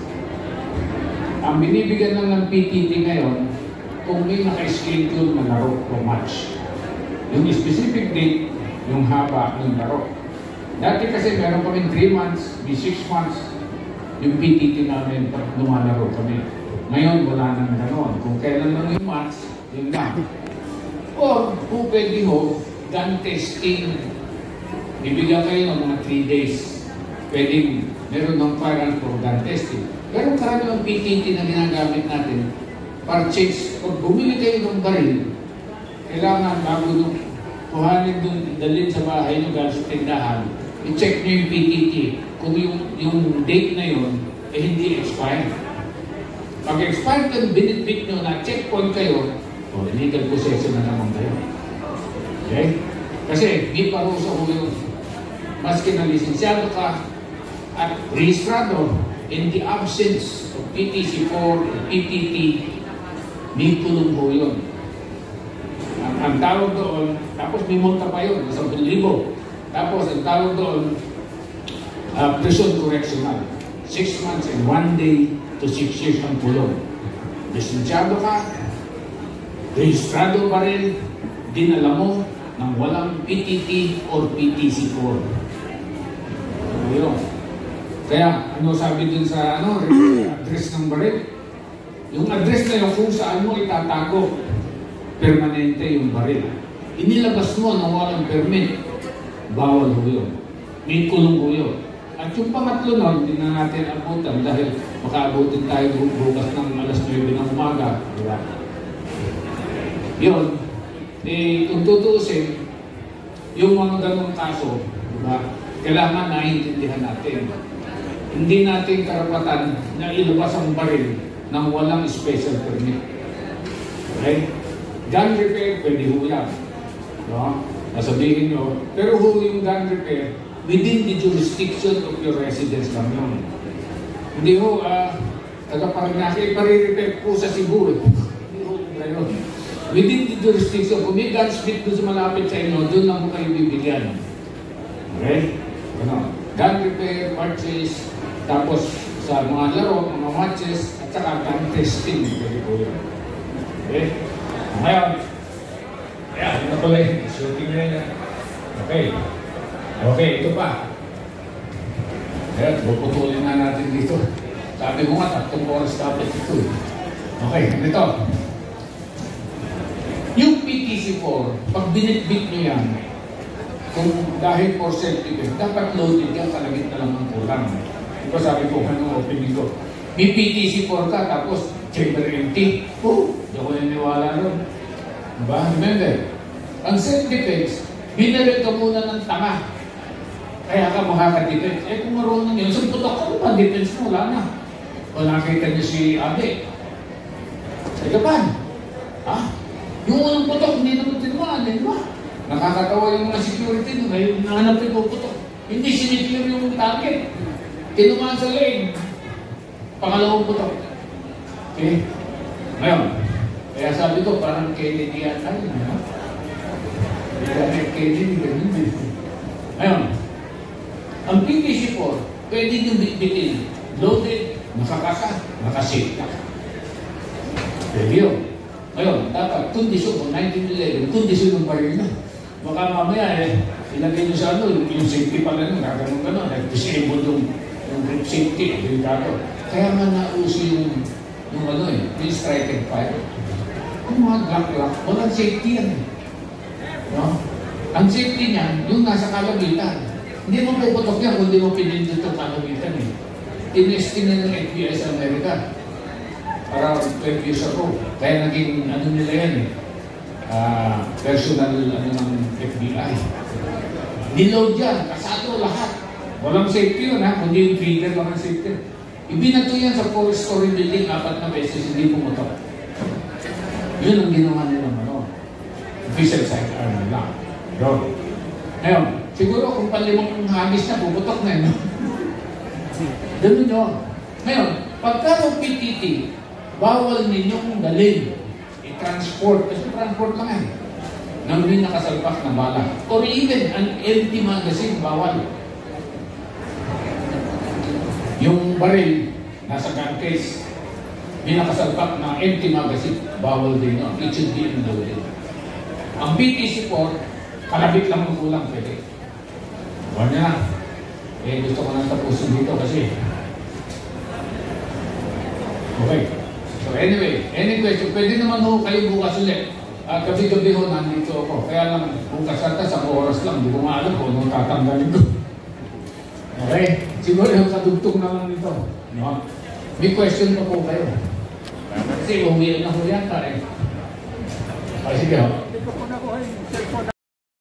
Ang binibigyan lang ng P T T ngayon, kung may naka-schedule na laro o match. Yung specific date, yung haba ng laro. Dati kasi meron kami three months, may six months, yung P T T namin pag lumalaro kami. Ngayon, wala nang gano'n. Kung kailan lang yung match, yun lang. Or, kung pwede ho, gun testing. Bibigyan kayo ng mga three days. Pwedeng meron ng firearm for gun testing. Pero karamihan P T T na ginagamit natin, purchase, pag bumili kayo ng baril, kailangan bago nung kuhanin dun, dalhin sa bahay nyo galing sa tindahan, i-check nyo yung P T T. Kung yung, yung date na yun, eh hindi expired. Pag expired ka, binitbit nyo na checkpoint kayo, o oh, illegal possession na naman kayo. Okay? Kasi di parusa ko yun. Maski na lisensyado ka at rehistrado, in the absence of P T C four, P T T, may tulong po yun. Ang, ang tawag doon, tapos may multa pa yun, isang libo. Tapos ang tawag doon, uh, prison correctional. Six months and one day to six years ang kulong. Lisensyado ka, rehistrado pa rin, dinala mo ng walang P T T or P T C four. Ano yun? Kaya, ano sabi dun sa ano, address ng baril? Yung address na yun kung saan mo itatago, permanente yung baril. Inilabas mo na walang permit, bawal ho yun. May kulong ho yun. At yung pangatlo nun, hindi na natin abutan dahil makaabutin tayo bukas ng alas nuwebe ng umaga. Diba? Yun, eh, kung tutuusin, yung mga ganong kaso, diba, kailangan naiintindihan natin. Hindi natin karapatan na ilabas ang baril nang walang special permit. Okay? Gun repair, pwede ho yan. No? Nasabihin nyo, pero ho yung gun repair, within the jurisdiction of your residence lang yun. Hindi ho, uh, taga-Paranaque, pare-repair po sa Cebu. Hindi ho, gano'n. Within the jurisdiction, kung may gunsmith doon sa malapit sa inyo, doon lang po kayo bibigyan. Okay? Ano? Gun repair, purchase, Tapos sa mga laro, mga matches, at saka gun testing. Pwede po yun. Okay? Ngayon, ayan, ito pala yun. Shooting na yun. Okay. Okay, ito pa. Ayan, puputulin na natin dito. Sabi mo nga, tatlong oras dapat ito. Okay, ito. Yung P T C four, pag binitbit nyo yan, kung dahil for self-defense, dapat loaded yan, kalagit na lang ang kulang. Ito sabi ko, anong opening ko. May P T C four ka, tapos chamber empty. Oh, hindi ako naniwala nun. Diba? Remember, ang self-defense, binaril ka muna ng tama. Kaya ka makaka-defense. Eh kung marunong yun, so putok ka pa, defense mo, wala na. O nakita niyo si Ade. Sa Japan. Ha? Yung unang putok, hindi naman tinumaan, di ba? Nakakatawa yung mga security nung ngayon, nahanap yung putok. Hindi sinipir yung target. Tinumaan sa lane. Pangalawang putok. Okay? Ngayon, kaya sabi ko, parang Kennedy yan tayo. Kaya Kennedy, ganun din. Ngayon, ang P T C four, pwede nyo bitbitin. Loaded, nakakasa, nakasave ka. Pwede yun. Ngayon, dapat, kondisyon ko, nineteen eleven, kondisyon ng baril na. Baka mamaya, eh, ilagay nyo sa ano, yung safety pala nung gagano'n gano'n, nag-disable yung, yung grip safety, delikado. Kaya nga nauso yung, yung ano eh, yung strike and fire. Yung mga glock-lock, walang safety yan. No? Ang safety niyan, yung nasa kalabitan. Hindi mo puputok yan kung hindi mo pinindot yung kalabitan eh. Tinesting na ng F B I sa Amerika. Para twelve years ago. Kaya naging ano nila yan eh. Uh, personal ano ng F B I. Niload yan, kasado lahat. Walang safety yun ha, kundi yung trigger lang ang safety. Ibinato yan sa four-story building, apat na beses, hindi pumutok. Yun ang ginawa nila ano. Official sidearm nila. Yun. Ngayon, siguro kung palimang hagis na, pumutok na yun. Ganun yun. Ngayon, pagka ng P T T, bawal ninyong dalhin, i-transport, kasi transport lang yan, nang hindi nakasalpak na bala. Or even, an empty magazine, bawal. Yung baril, nasa gun case, hindi nakasalpak na empty magazine, bawal din yun. It should be unloaded. Ang P T C four, kalabit lang ang kulang, pwede. Huwag niya na. Eh, gusto ko nang tapusin dito kasi. Okay. So anyway, any question, pwede naman ho kayo bukas ulit. At uh, gabi-gabi ho nandito ako. Kaya lang, bukas ata sa oras lang, hindi ko nga alam kung anong tatanggalin ko. Okay? Siguro yung kadugtong na lang nito. No? May question pa po kayo. Kasi umiin na ho yata eh. Okay, sige ho.